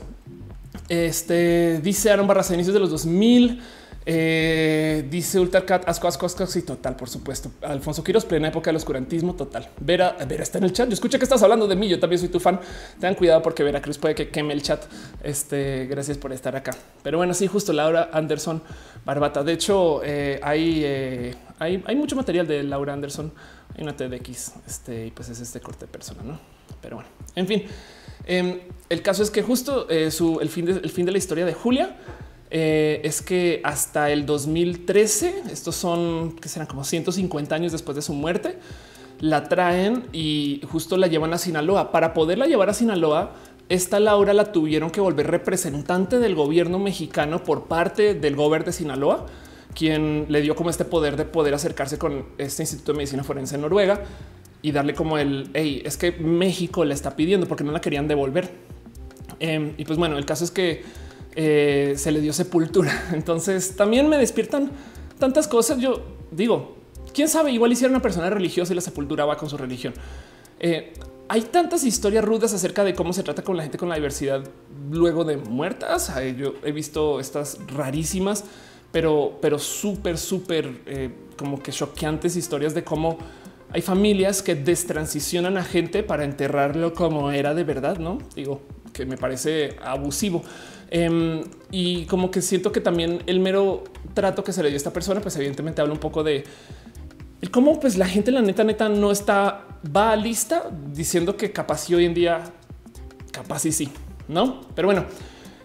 Dice Aaron Barraza, inicios de los 2000. Dice Ultracat, asco, sí, total, por supuesto. Alfonso Quiroz, plena época del oscurantismo, total. Vera está en el chat. Yo escuché que estás hablando de mí. Yo también soy tu fan. Tengan cuidado porque Veracruz puede que queme el chat. Gracias por estar acá. Pero bueno, sí, justo Laura Anderson Barbata. De hecho, hay mucho material de Laura Anderson. Hay una TEDx, y pues es este corte de persona, ¿no? Pero bueno, en fin, el caso es que justo el fin de la historia de Julia es que hasta el 2013, estos son que serán como 150 años después de su muerte, la traen y justo la llevan a Sinaloa. Para poderla llevar a Sinaloa, esta Laura la tuvieron que volver representante del gobierno mexicano por parte del gobierno de Sinaloa, quien le dio como este poder de poder acercarse con este Instituto de Medicina Forense en Noruega y darle como es que México le está pidiendo porque no la querían devolver. Y pues bueno, el caso es que se le dio sepultura. Entonces también me despiertan tantas cosas. Yo digo, quién sabe, igual hicieron una persona religiosa y la sepultura va con su religión. Hay tantas historias rudas acerca de cómo se trata con la gente con la diversidad luego de muertas. Yo he visto estas rarísimas, pero súper como que choqueantes historias de cómo hay familias que destransicionan a gente para enterrarlo como era de verdad, ¿no? Digo, que me parece abusivo. Y como que siento que también el mero trato que se le dio a esta persona, pues evidentemente habla un poco de cómo pues la gente, la neta no va lista diciendo que capaz y hoy en día capaz y sí, ¿no? Pero bueno,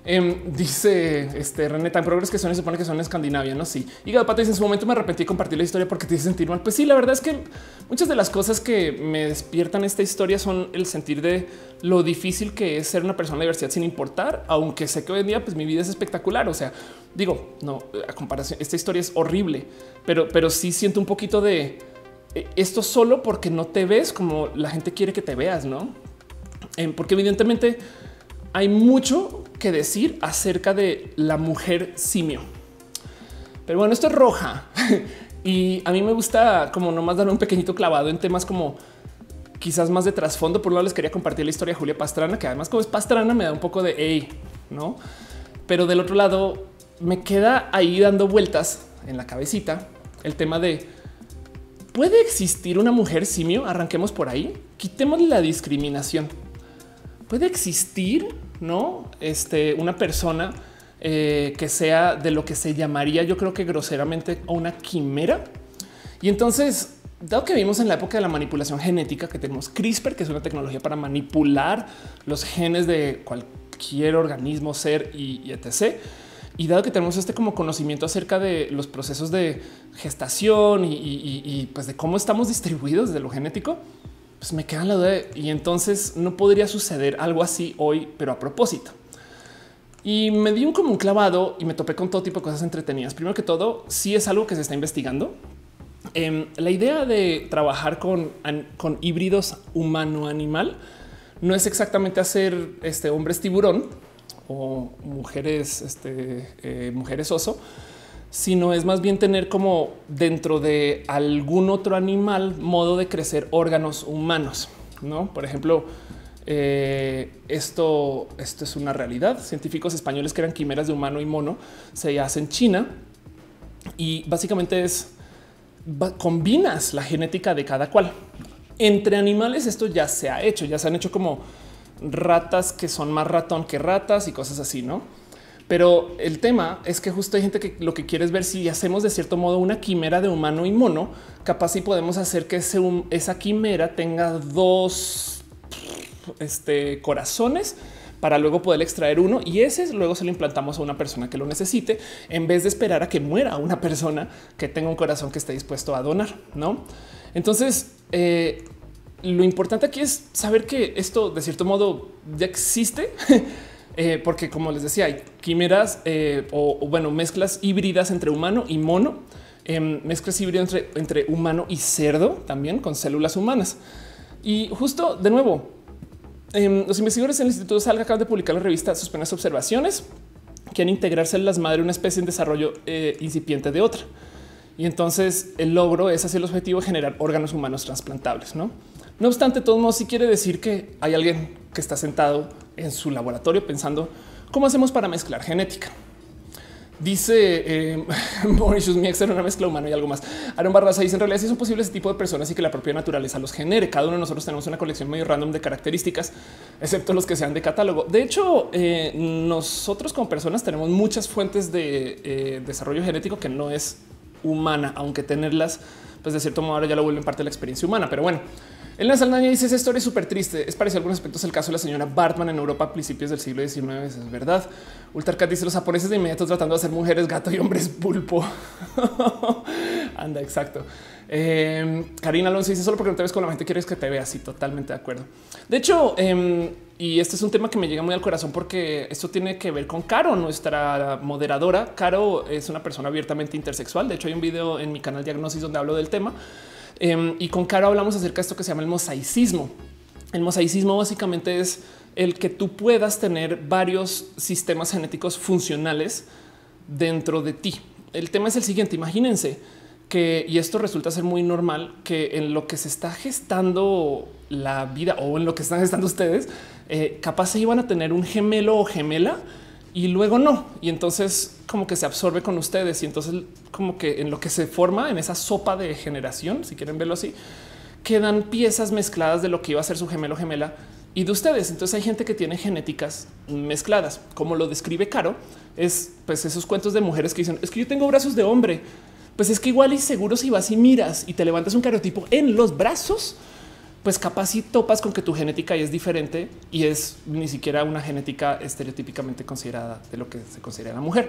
Dice René, tan progres que son y se supone que son en Escandinavia, ¿no? Sí. Y Pato dice, en su momento me arrepentí de compartir la historia porque te hice sentir mal. Pues sí, la verdad es que muchas de las cosas que me despiertan esta historia son el sentir de lo difícil que es ser una persona de diversidad sin importar, aunque sé que hoy en día pues mi vida es espectacular. O sea, digo, no, a comparación, esta historia es horrible, pero sí siento un poquito de esto solo porque no te ves como la gente quiere que te veas, ¿no? Porque evidentemente hay mucho que decir acerca de la mujer simio. Pero bueno, esto es roja y a mí me gusta como nomás dar un pequeñito clavado en temas como quizás más de trasfondo. Por un lado les quería compartir la historia de Julia Pastrana, que además como es Pastrana me da un poco de hey, ¿no? Pero del otro lado me queda ahí dando vueltas en la cabecita el tema de ¿puede existir una mujer simio? Arranquemos por ahí, quitemos la discriminación. ¿Puede existir, no? Una persona que sea de lo que se llamaría, yo creo que groseramente, una quimera. Y entonces, dado que vivimos en la época de la manipulación genética, que tenemos CRISPR, que es una tecnología para manipular los genes de cualquier organismo, ser y etc. Y dado que tenemos como conocimiento acerca de los procesos de gestación y pues de cómo estamos distribuidos de lo genético, pues me queda la duda y entonces no podría suceder algo así hoy, pero a propósito. Y me di como un clavado y me topé con todo tipo de cosas entretenidas. Primero que todo, sí es algo que se está investigando. La idea de trabajar con híbridos humano-animal no es exactamente hacer hombres tiburón o mujeres, mujeres oso, sino es más bien tener como dentro de algún otro animal modo de crecer órganos humanos, ¿no? Por ejemplo, esto es una realidad. Científicos españoles que eran quimeras de humano y mono se hacen en China y básicamente combinas la genética de cada cual. Entre animales esto ya se ha hecho, ya se han hecho como ratas que son más ratón que ratas y cosas así, ¿no? Pero el tema es que justo hay gente que lo que quiere es ver si hacemos de cierto modo una quimera de humano y mono, capaz si podemos hacer que esa quimera tenga dos corazones para luego poder extraer uno y ese luego se lo implantamos a una persona que lo necesite en vez de esperar a que muera una persona que tenga un corazón que esté dispuesto a donar, ¿no? Entonces, lo importante aquí es saber que esto de cierto modo ya existe. Porque como les decía, hay quimeras o bueno, mezclas híbridas entre humano y mono, mezclas híbridas entre humano y cerdo, también con células humanas. Y justo de nuevo, los investigadores del Instituto Salga acaban de publicar la revista sus primeras observaciones que han integrado células madre una especie en desarrollo incipiente de otra. Y entonces el logro es hacia el objetivo de generar órganos humanos trasplantables, ¿no? No obstante, de todos modos, sí quiere decir que hay alguien que está sentado en su laboratorio pensando cómo hacemos para mezclar genética. Dice Mauritius, mi ex era una mezcla humana y algo más. Aaron Barraza dice en realidad sí son posibles ese tipo de personas y que la propia naturaleza los genere. Cada uno de nosotros tenemos una colección medio random de características, excepto los que sean de catálogo. De hecho, nosotros como personas tenemos muchas fuentes de desarrollo genético que no es humana, aunque tenerlas, pues de cierto modo ahora ya lo vuelven parte de la experiencia humana. Pero bueno, Elena Saldaña dice esa historia es súper triste. Es parecido a algunos aspectos el caso de la señora Bartman en Europa a principios del siglo XIX. Es verdad. Ultarcat dice los japoneses de inmediato tratando de hacer mujeres gato y hombres pulpo. Anda, exacto. Karina Alonso dice solo porque no te ves con la gente quieres que te veas. Sí, totalmente de acuerdo. De hecho, y este es un tema que me llega muy al corazón porque esto tiene que ver con Caro, nuestra moderadora. Caro es una persona abiertamente intersexual. De hecho, hay un video en mi canal Diagnosis donde hablo del tema. Y con Caro hablamos acerca de esto que se llama el mosaicismo. El mosaicismo básicamente es el que tú puedas tener varios sistemas genéticos funcionales dentro de ti. El tema es el siguiente. Imagínense que, y esto resulta ser muy normal, que en lo que se está gestando la vida o en lo que están gestando ustedes, capaz se iban a tener un gemelo o gemela y luego no. Y entonces como que se absorbe con ustedes y entonces como que en lo que se forma en esa sopa de generación, si quieren verlo así, quedan piezas mezcladas de lo que iba a ser su gemelo o gemela y de ustedes. Entonces hay gente que tiene genéticas mezcladas, como lo describe Caro, es pues esos cuentos de mujeres que dicen es que yo tengo brazos de hombre. Pues es que igual y seguro si vas y miras y te levantas un cariotipo en los brazos, pues capaz si topas con que tu genética es diferente y es ni siquiera una genética estereotípicamente considerada de lo que se considera la mujer.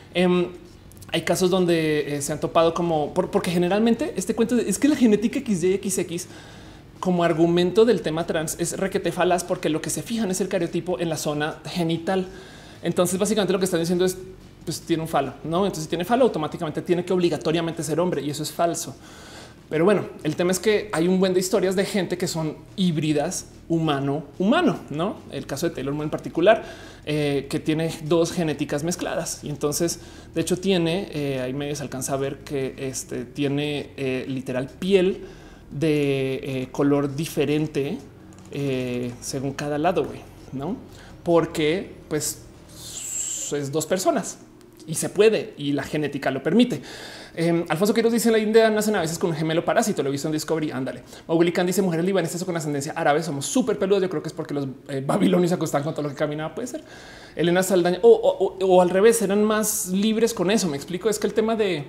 Hay casos donde se han topado como porque generalmente este cuento es que la genética XY XX como argumento del tema trans es requete falaz, porque lo que se fijan es el cariotipo en la zona genital. Entonces básicamente lo que están diciendo es pues tiene un falo, no? Entonces si tiene falo automáticamente tiene que obligatoriamente ser hombre y eso es falso. Pero bueno, el tema es que hay un buen de historias de gente que son híbridas humano, no? El caso de Taylor Moore en particular, que tiene dos genéticas mezcladas y entonces de hecho tiene ahí medio se alcanza a ver que tiene literal piel de color diferente según cada lado, güey, no? Porque pues es dos personas y se puede y la genética lo permite. Alfonso Quiroz dice: en la India nacen a veces con un gemelo parásito. Lo he visto en Discovery. Ándale. Mowgli Khan dice: mujeres libanesas con ascendencia árabe somos súper peludas. Yo creo que es porque los babilonios se acostaban con todo lo que caminaba. Puede ser. Elena Saldaña o al revés, eran más libres con eso. Me explico. Es que el tema de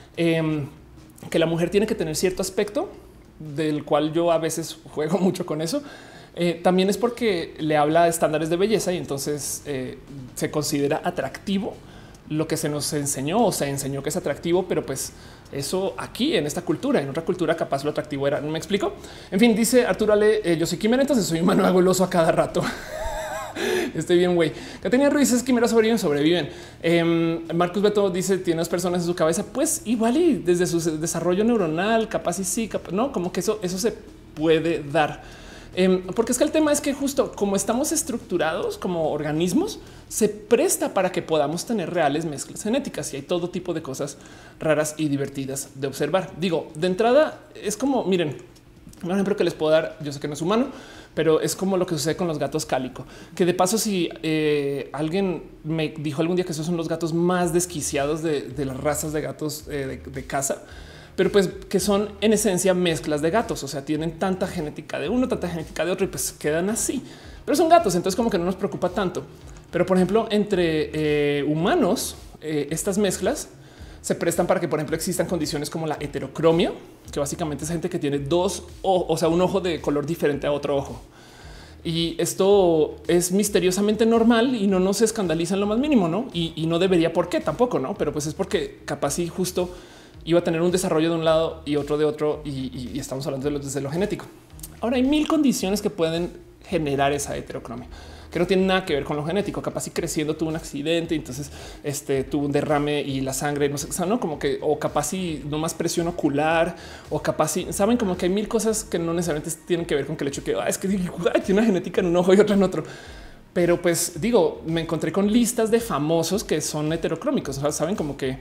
que la mujer tiene que tener cierto aspecto del cual yo a veces juego mucho con eso. También es porque le habla de estándares de belleza y entonces se considera atractivo lo que se nos enseñó o se enseñó que es atractivo, pero pues eso aquí en esta cultura, en otra cultura capaz lo atractivo era, ¿no me explico? En fin, dice Arturo Ale, yo soy quimera, entonces soy humano, hago el oso a cada rato. Estoy bien, güey. Caterina Ruiz es quimera sobreviven. Marcus Beto dice tiene dos personas en su cabeza. Pues igual y desde su desarrollo neuronal, capaz y sí, no, como que eso se puede dar. Porque es que el tema es que justo como estamos estructurados como organismos, se presta para que podamos tener reales mezclas genéticas y hay todo tipo de cosas raras y divertidas de observar. Digo, de entrada es como, miren, un ejemplo que les puedo dar, yo sé que no es humano, pero es como lo que sucede con los gatos cálico, que de paso si alguien me dijo algún día que esos son los gatos más desquiciados de las razas de gatos de casa, pero pues que son en esencia mezclas de gatos. O sea, tienen tanta genética de uno, tanta genética de otro y pues quedan así, pero son gatos. Entonces como que no nos preocupa tanto. Pero por ejemplo, entre humanos, estas mezclas se prestan para que, por ejemplo, existan condiciones como la heterocromia, que básicamente es gente que tiene dos ojos, o sea, un ojo de color diferente a otro ojo. Y esto es misteriosamente normal y no nos escandaliza en lo más mínimo, ¿no? Y no debería por qué tampoco, ¿no? Pero pues es porque capaz y justo iba a tener un desarrollo de un lado y otro de otro y estamos hablando desde lo genético. Ahora hay mil condiciones que pueden generar esa heterocromia que no tiene nada que ver con lo genético. Capaz y creciendo tuvo un accidente, entonces tuvo un derrame y la sangre no sé, o sea, no como que o capaz y no más presión ocular o capaz y saben como que hay mil cosas que no necesariamente tienen que ver con que el hecho que es que tiene una genética en un ojo y otra en otro. Pero pues digo, me encontré con listas de famosos que son heterocrómicos. O sea, saben como que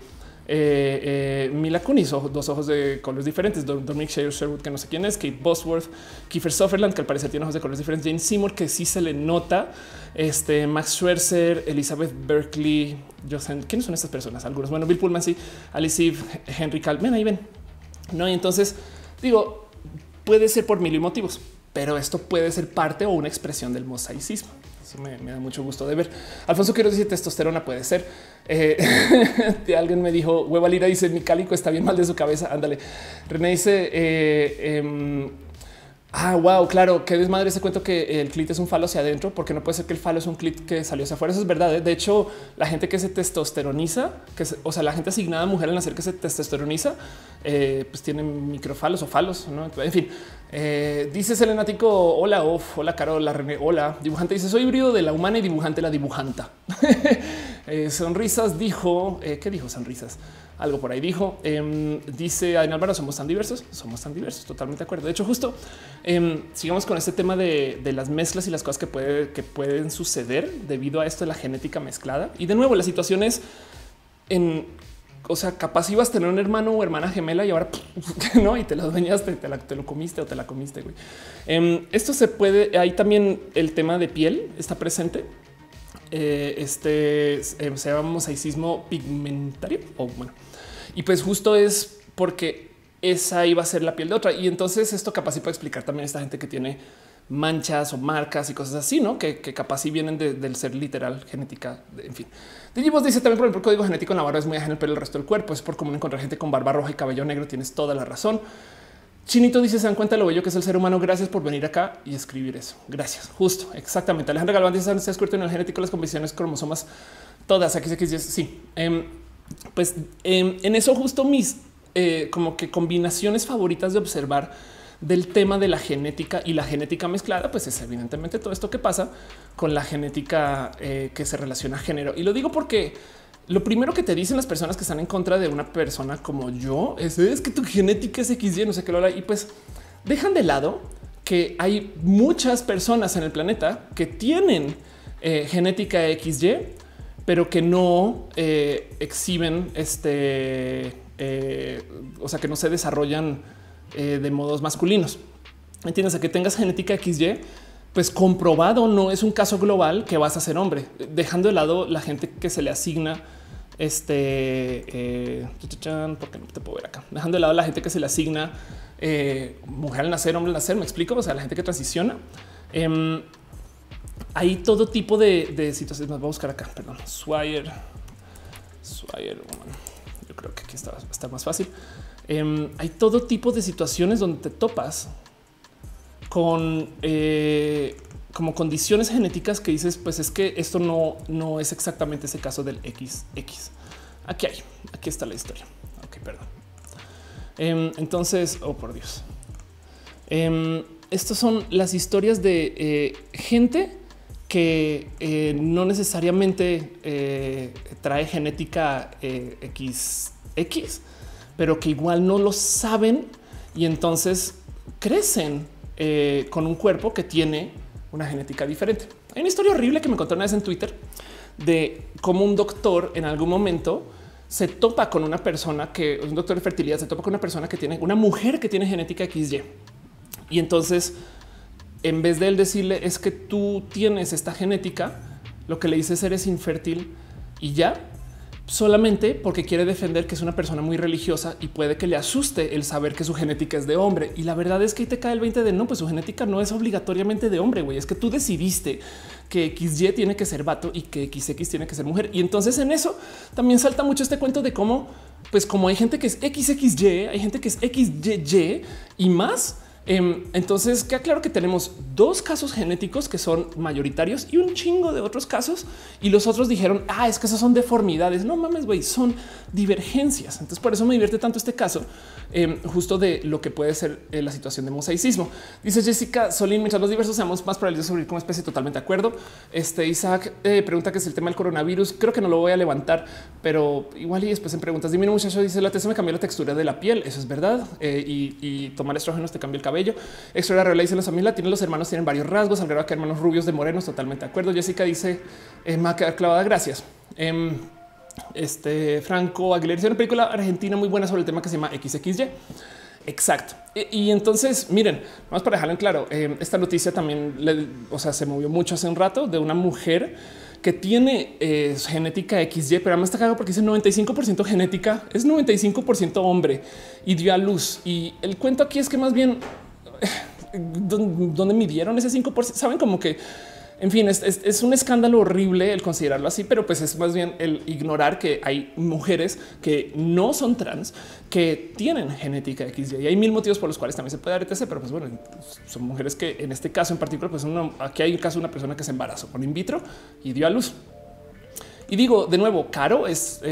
Mila Kunis, dos ojos de colores diferentes, Dominic Sherwood, que no sé quién es, Kate Bosworth, Kiefer Sutherland, que al parecer tiene ojos de colores diferentes, Jane Seymour, que sí se le nota, Max Schwerzer, Elizabeth Berkley, ¿quiénes son estas personas? Algunos, bueno, Bill Pullman, sí, Alice Eve, Henry Cal, ven ahí ven, no, y entonces digo, puede ser por mil motivos, pero esto puede ser parte o una expresión del mosaicismo. Eso me da mucho gusto de ver. Alfonso Quiero decir testosterona puede ser. Alguien me dijo Hueva Lira dice mi cálico está bien mal de su cabeza. Ándale. René dice wow, claro, qué desmadre ese cuento que el clit es un falo hacia adentro, porque no puede ser que el falo es un clit que salió hacia afuera. Eso es verdad. De hecho, la gente que se testosteroniza, o sea, la gente asignada a mujer al nacer que se testosteroniza, pues tienen microfalos o falos, ¿no? En fin, dice Selenático, hola, hola, Carol, la René, hola. Dibujante dice, soy híbrido de la humana y dibujante la dibujanta. Sonrisas dijo, ¿qué dijo Sonrisas? Algo por ahí dijo. Dice Adrián Álvaro, somos tan diversos, totalmente de acuerdo. De hecho, justo sigamos con este tema de las mezclas y las cosas que pueden suceder debido a esto de la genética mezclada. Y de nuevo, la situación es o sea, capaz ibas a tener un hermano o hermana gemela y ahora no, y te lo dueñaste, te lo comiste o te la comiste. Güey. Esto se puede. Hay también el tema de piel está presente. Se llama mosaicismo pigmentario o bueno, y pues justo es porque esa iba a ser la piel de otra. Y entonces esto capaz sí puede explicar también a esta gente que tiene manchas o marcas y cosas así, no que capaz sí vienen del ser literal genética. En fin, Digimos dice también por ejemplo, el código genético en la barba es muy ajeno, pero el resto del cuerpo es por común encontrar gente con barba roja y cabello negro. Tienes toda la razón. Chinito dice: se dan cuenta de lo bello que es el ser humano. Gracias por venir acá y escribir eso. Gracias. Justo, exactamente. Alejandra Galván dice: se ha descubierto en el genético las condiciones cromosomas todas. Aquí sí. Pues en eso justo mis como que combinaciones favoritas de observar del tema de la genética y la genética mezclada, pues es evidentemente todo esto que pasa con la genética que se relaciona a género. Y lo digo porque lo primero que te dicen las personas que están en contra de una persona como yo es que tu genética es XY, no sé qué lo hará. Y pues dejan de lado que hay muchas personas en el planeta que tienen genética XY, pero que no exhiben o sea, que no se desarrollan de modos masculinos. Entiendes, a que tengas genética XY, pues comprobado no es un caso global que vas a ser hombre, dejando de lado la gente que se le asigna porque no te puedo ver acá, dejando de lado la gente que se le asigna mujer al nacer, hombre al nacer. Me explico. O sea, la gente que transiciona. Hay todo tipo de situaciones. Nos voy a buscar acá. Perdón. Swire. Bueno, yo creo que aquí está más fácil. Hay todo tipo de situaciones donde te topas con como condiciones genéticas que dices, pues es que esto no es exactamente ese caso del XX. Aquí está la historia. Ok, perdón. Entonces, oh por Dios. Estas son las historias de gente que no necesariamente trae genética XX, pero que igual no lo saben y entonces crecen con un cuerpo que tiene una genética diferente. Hay una historia horrible que me contaron una vez en Twitter de cómo un doctor en algún momento se topa con una persona que un doctor de fertilidad se topa con una persona que tiene una mujer que tiene genética XY. Y entonces, en vez de él decirle es que tú tienes esta genética, lo que le dice es eres infértil y ya, solamente porque quiere defender que es una persona muy religiosa y puede que le asuste el saber que su genética es de hombre. Y la verdad es que ahí te cae el 20 de no, pues su genética no es obligatoriamente de hombre, güey. Es que tú decidiste que XY tiene que ser vato y que XX tiene que ser mujer. Y entonces en eso también salta mucho este cuento de cómo, pues como hay gente que es XXY, hay gente que es XYY y más. Entonces queda claro que tenemos dos casos genéticos que son mayoritarios y un chingo de otros casos. Y los otros dijeron, es que esas son deformidades. No mames, güey, son divergencias. Entonces por eso me divierte tanto este caso, justo de lo que puede ser la situación de mosaicismo. Dice Jessica Solín: mientras los diversos seamos más probabilidades de sobrevivir como especie. Totalmente de acuerdo. Isaac pregunta que es el tema del coronavirus. Creo que no lo voy a levantar, pero igual y después en preguntas. Dime, muchacho, dice la tesa me cambió la textura de la piel. Eso es verdad. Y tomar estrógenos te cambia el cabello. Extra Real dice: los amigos latinos, los hermanos tienen varios rasgos, al grado que hermanos rubios de morenos. Totalmente de acuerdo. Jessica dice: me va a quedar clavada. Gracias. Franco Aguilera dice: una película argentina muy buena sobre el tema que se llama XXY. Exacto. Y entonces, miren, vamos para dejarlo en claro. Esta noticia también se movió mucho hace un rato de una mujer que tiene genética XY, pero además está cagado porque dice 95% genética, es 95% hombre y dio a luz. Y el cuento aquí es que más bien donde midieron ese 5%, saben, como que en fin, es un escándalo horrible el considerarlo así, pero pues es más bien el ignorar que hay mujeres que no son trans que tienen genética XY y hay mil motivos por los cuales también se puede dar etc. Pero pues bueno, son mujeres que en este caso en particular, pues aquí hay un caso de una persona que se embarazó con in vitro y dio a luz. Y digo de nuevo, Caro es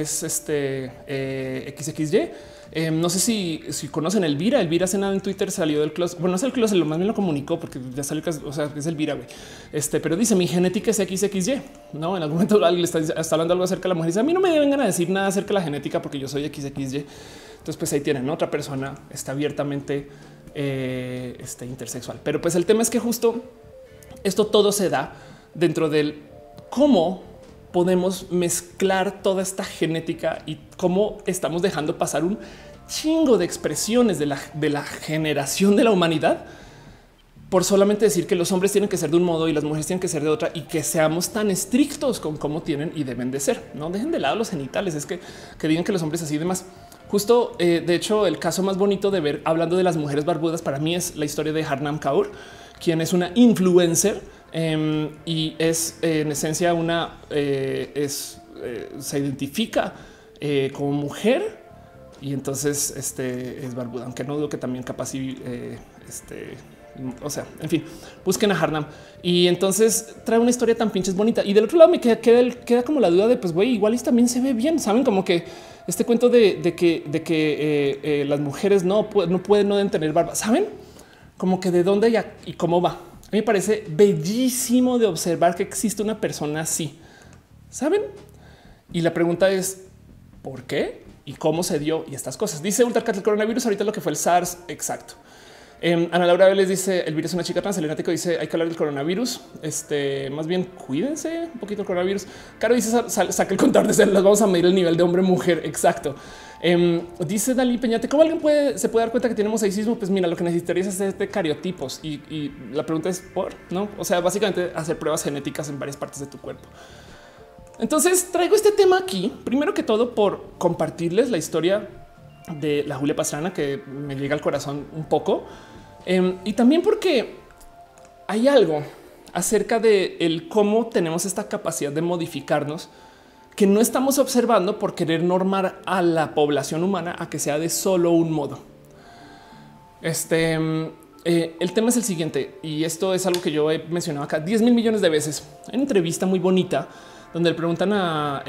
XXY. No sé si conocen Elvira. Elvira hace nada en Twitter salió del closet. Bueno, no es el closet, lo más bien lo comunicó porque ya salió, o sea, es Elvira, güey. Pero dice mi genética es XXY. No, en algún momento alguien le está hablando algo acerca de la mujer y dice a mí no me vengan a decir nada acerca de la genética porque yo soy XXY. Entonces, pues ahí tienen, ¿no? Otra persona está abiertamente intersexual. Pero pues el tema es que justo esto todo se da dentro del cómo podemos mezclar toda esta genética y cómo estamos dejando pasar un chingo de expresiones de la generación de la humanidad por solamente decir que los hombres tienen que ser de un modo y las mujeres tienen que ser de otra y que seamos tan estrictos con cómo tienen y deben de ser. No dejen de lado los genitales, es que digan que los hombres así y demás. Justo, de hecho, el caso más bonito de ver hablando de las mujeres barbudas para mí es la historia de Harnam Kaur, quien es una influencer y es en esencia se identifica como mujer Y entonces es barbuda, aunque no dudo que también capaz y o sea, en fin, busquen a Harnam. Y entonces trae una historia tan pinches bonita. Y del otro lado me queda como la duda de, pues, güey, igual también se ve bien. Saben, como que este cuento de que las mujeres no pueden, no deben tener barba. Saben, como que de dónde y cómo va. A mí me parece bellísimo de observar que existe una persona así. Saben? Y la pregunta es ¿por qué? ¿Y cómo se dio? Y estas cosas. Dice Ultracat, el coronavirus ahorita lo que fue el SARS. Exacto. Ana Laura Vélez dice el virus es una chica trans. El dice hay que hablar del coronavirus. Más bien cuídense un poquito el coronavirus. Caro dice saca el contador de células. Vamos a medir el nivel de hombre mujer. Exacto. Dice Dalí Peñate, ¿cómo alguien se puede dar cuenta que tenemos mosaicismo? Pues mira, lo que necesitarías es hacer cariotipos y la pregunta es por no. O sea, básicamente hacer pruebas genéticas en varias partes de tu cuerpo. Entonces traigo este tema aquí primero que todo por compartirles la historia de la Julia Pastrana que me llega al corazón un poco y también porque hay algo acerca de el cómo tenemos esta capacidad de modificarnos que no estamos observando por querer normar a la población humana a que sea de solo un modo. El tema es el siguiente y esto es algo que yo he mencionado acá 10,000 millones de veces. Hay una entrevista muy bonita donde le preguntan a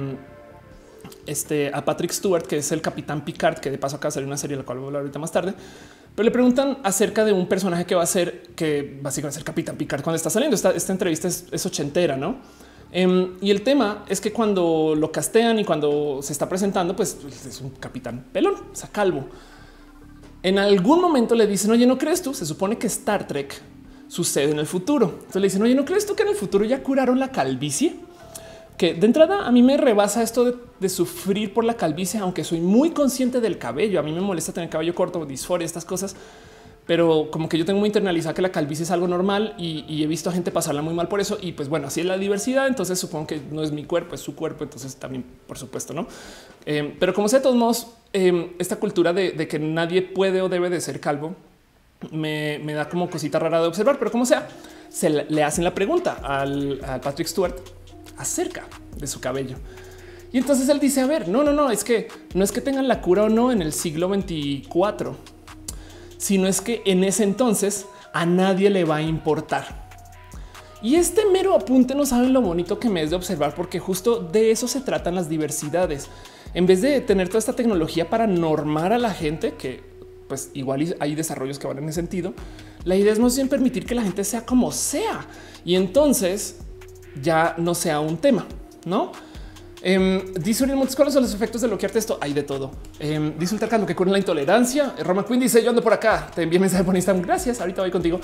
Patrick Stewart, que es el capitán Picard, que de paso acá salió una serie de la cual voy a hablar ahorita más tarde, pero le preguntan acerca de un personaje que va a ser, que básicamente va a ser capitán Picard cuando está saliendo. Esta entrevista es ochentera, ¿no? Y el tema es que cuando lo castean y cuando se está presentando, pues es un capitán pelón, o sea, calvo. En algún momento le dicen, oye, ¿no crees tú? Se supone que Star Trek sucede en el futuro. Entonces le dicen, oye, ¿no crees tú que en el futuro ya curaron la calvicie? Que de entrada a mí me rebasa esto de sufrir por la calvicie, aunque soy muy consciente del cabello. A mí me molesta tener cabello corto, disforia, estas cosas, pero como que yo tengo muy internalizado que la calvicie es algo normal y he visto a gente pasarla muy mal por eso. Y pues bueno, así es la diversidad. Entonces supongo que no es mi cuerpo, es su cuerpo. Entonces también, por supuesto, no. Pero como sea, de todos modos, esta cultura de que nadie puede o debe de ser calvo me da como cosita rara de observar, pero como sea, le hacen la pregunta al Patrick Stewart acerca de su cabello. Y entonces él dice, a ver, no, es que no es que tengan la cura o no en el siglo 24, sino es que en ese entonces a nadie le va a importar. Y este mero apunte no saben lo bonito que me es de observar, porque justo de eso se tratan las diversidades. En vez de tener toda esta tecnología para normar a la gente, que pues igual hay desarrollos que van en ese sentido, la idea es más bien permitir que la gente sea como sea. Y entonces ya no sea un tema, ¿no? Dice Uriel Montes, ¿cuáles son los efectos de bloquearte esto? Hay de todo. Dice Ultracan, lo que cura la intolerancia. Roma Queen dice, yo ando por acá. Te envié mensaje por Instagram. Gracias, ahorita voy contigo.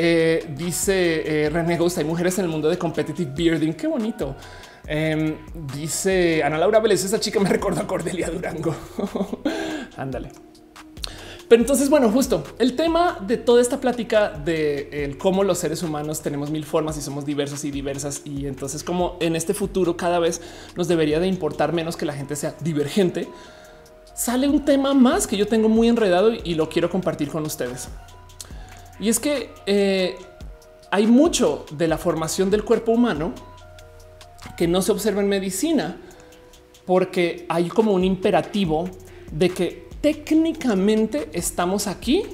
Dice René Ghost, hay mujeres en el mundo de competitive bearding. Qué bonito. Dice Ana Laura Vélez, esa chica me recordó a Cordelia Durango. Ándale. Pero entonces, bueno, justo el tema de toda esta plática de cómo los seres humanos tenemos mil formas y somos diversos y diversas. Y entonces como en este futuro cada vez nos debería de importar menos que la gente sea divergente. Sale un tema más que yo tengo muy enredado y lo quiero compartir con ustedes. Y es que hay mucho de la formación del cuerpo humano que no se observa en medicina porque hay como un imperativo de que técnicamente estamos aquí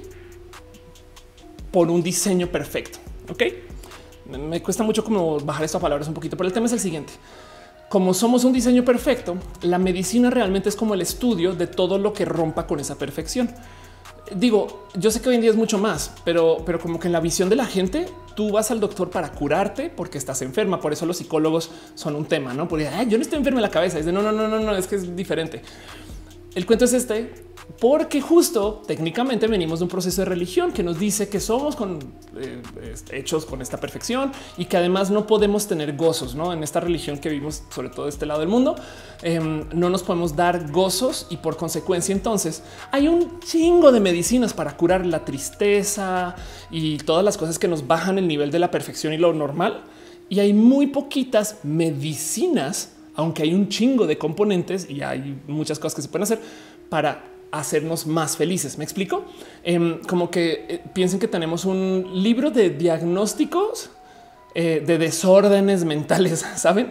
por un diseño perfecto. Ok, me cuesta mucho como bajar estas palabras un poquito, pero el tema es el siguiente. Como somos un diseño perfecto, la medicina realmente es como el estudio de todo lo que rompa con esa perfección. Digo, yo sé que hoy en día es mucho más, pero como que en la visión de la gente, tú vas al doctor para curarte porque estás enferma. Por eso los psicólogos son un tema, no? Porque yo no estoy enferma en la cabeza. Es de no, es que es diferente. El cuento es porque justo técnicamente venimos de un proceso de religión que nos dice que somos hechos con esta perfección y que además no podemos tener gozos, ¿no? En esta religión que vivimos, sobre todo de este lado del mundo, no nos podemos dar gozos y por consecuencia entonces hay un chingo de medicinas para curar la tristeza y todas las cosas que nos bajan el nivel de la perfección y lo normal. Y hay muy poquitas medicinas, aunque hay un chingo de componentes y hay muchas cosas que se pueden hacer para hacernos más felices. ¿Me explico? Como que piensen que tenemos un libro de diagnósticos de desórdenes mentales, ¿saben?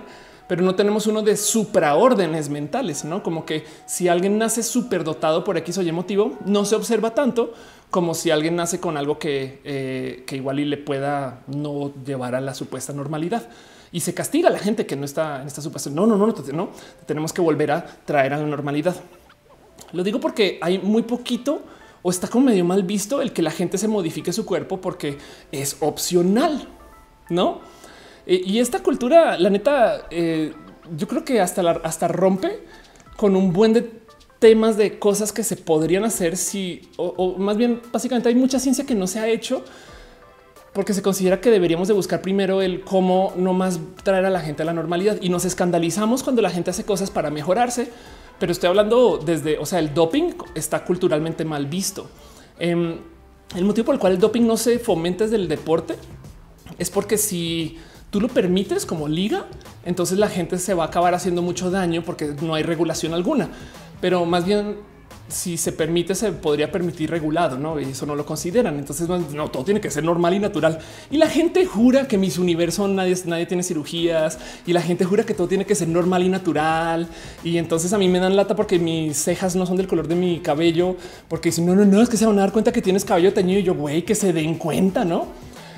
pero no tenemos uno de supraórdenes mentales, ¿no? Como que si alguien nace superdotado por X o Y motivo, no se observa tanto como si alguien nace con algo que igual y le pueda no llevar a la supuesta normalidad. Y se castiga a la gente que no está en esta supuesta. No, tenemos que volver a traer a la normalidad. Lo digo porque hay muy poquito o está como medio mal visto el que la gente se modifique su cuerpo porque es opcional, ¿no? Y esta cultura, la neta, yo creo que hasta rompe con un buen de temas de cosas que se podrían hacer si, o más bien, básicamente hay mucha ciencia que no se ha hecho porque se considera que deberíamos de buscar primero el cómo no más traer a la gente a la normalidad y nos escandalizamos cuando la gente hace cosas para mejorarse. Pero estoy hablando desde, o sea, el doping está culturalmente mal visto. El motivo por el cual el doping no se fomenta desde el deporte es porque si tú lo permites como liga, entonces la gente se va a acabar haciendo mucho daño porque no hay regulación alguna. Pero más bien, si se permite, se podría permitir regulado, ¿no? Y eso no lo consideran. Entonces, no, todo tiene que ser normal y natural. Y la gente jura que Miss Universo nadie tiene cirugías y la gente jura que todo tiene que ser normal y natural. Y entonces a mí me dan lata porque mis cejas no son del color de mi cabello, porque dicen no, es que se van a dar cuenta que tienes cabello teñido y yo, güey, que se den cuenta, ¿no?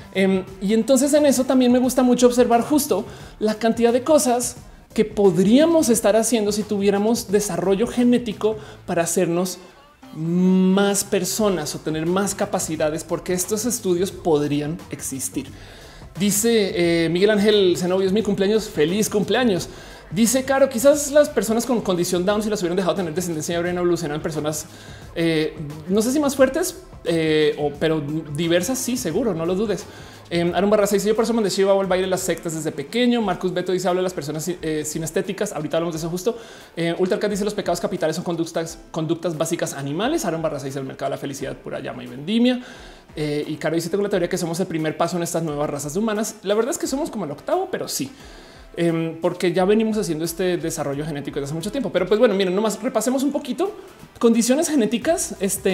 Y entonces en eso también me gusta mucho observar justo la cantidad de cosas que podríamos estar haciendo si tuviéramos desarrollo genético para hacernos más personas o tener más capacidades, porque estos estudios podrían existir. Dice Miguel Ángel Zenobio, es mi cumpleaños, feliz cumpleaños. Dice Caro, quizás las personas con condición Down, si las hubieran dejado tener descendencia, habrían evolucionado en personas, no sé si más fuertes, pero diversas. Sí, seguro, no lo dudes. Aaron Barraza dice: yo por eso mandé Shiva o el baile de las sectas desde pequeño. Marcus Beto dice: habla de las personas sinestéticas. Ahorita hablamos de eso justo. Ultracat dice: los pecados capitales son conductas básicas animales. Aaron Barraza dice: el mercado de la felicidad, pura llama y vendimia. Y Caro dice: tengo la teoría que somos el primer paso en estas nuevas razas humanas. La verdad es que somos como el octavo, pero sí. Porque ya venimos haciendo este desarrollo genético desde hace mucho tiempo. Pero pues bueno, miren, nomás repasemos un poquito condiciones genéticas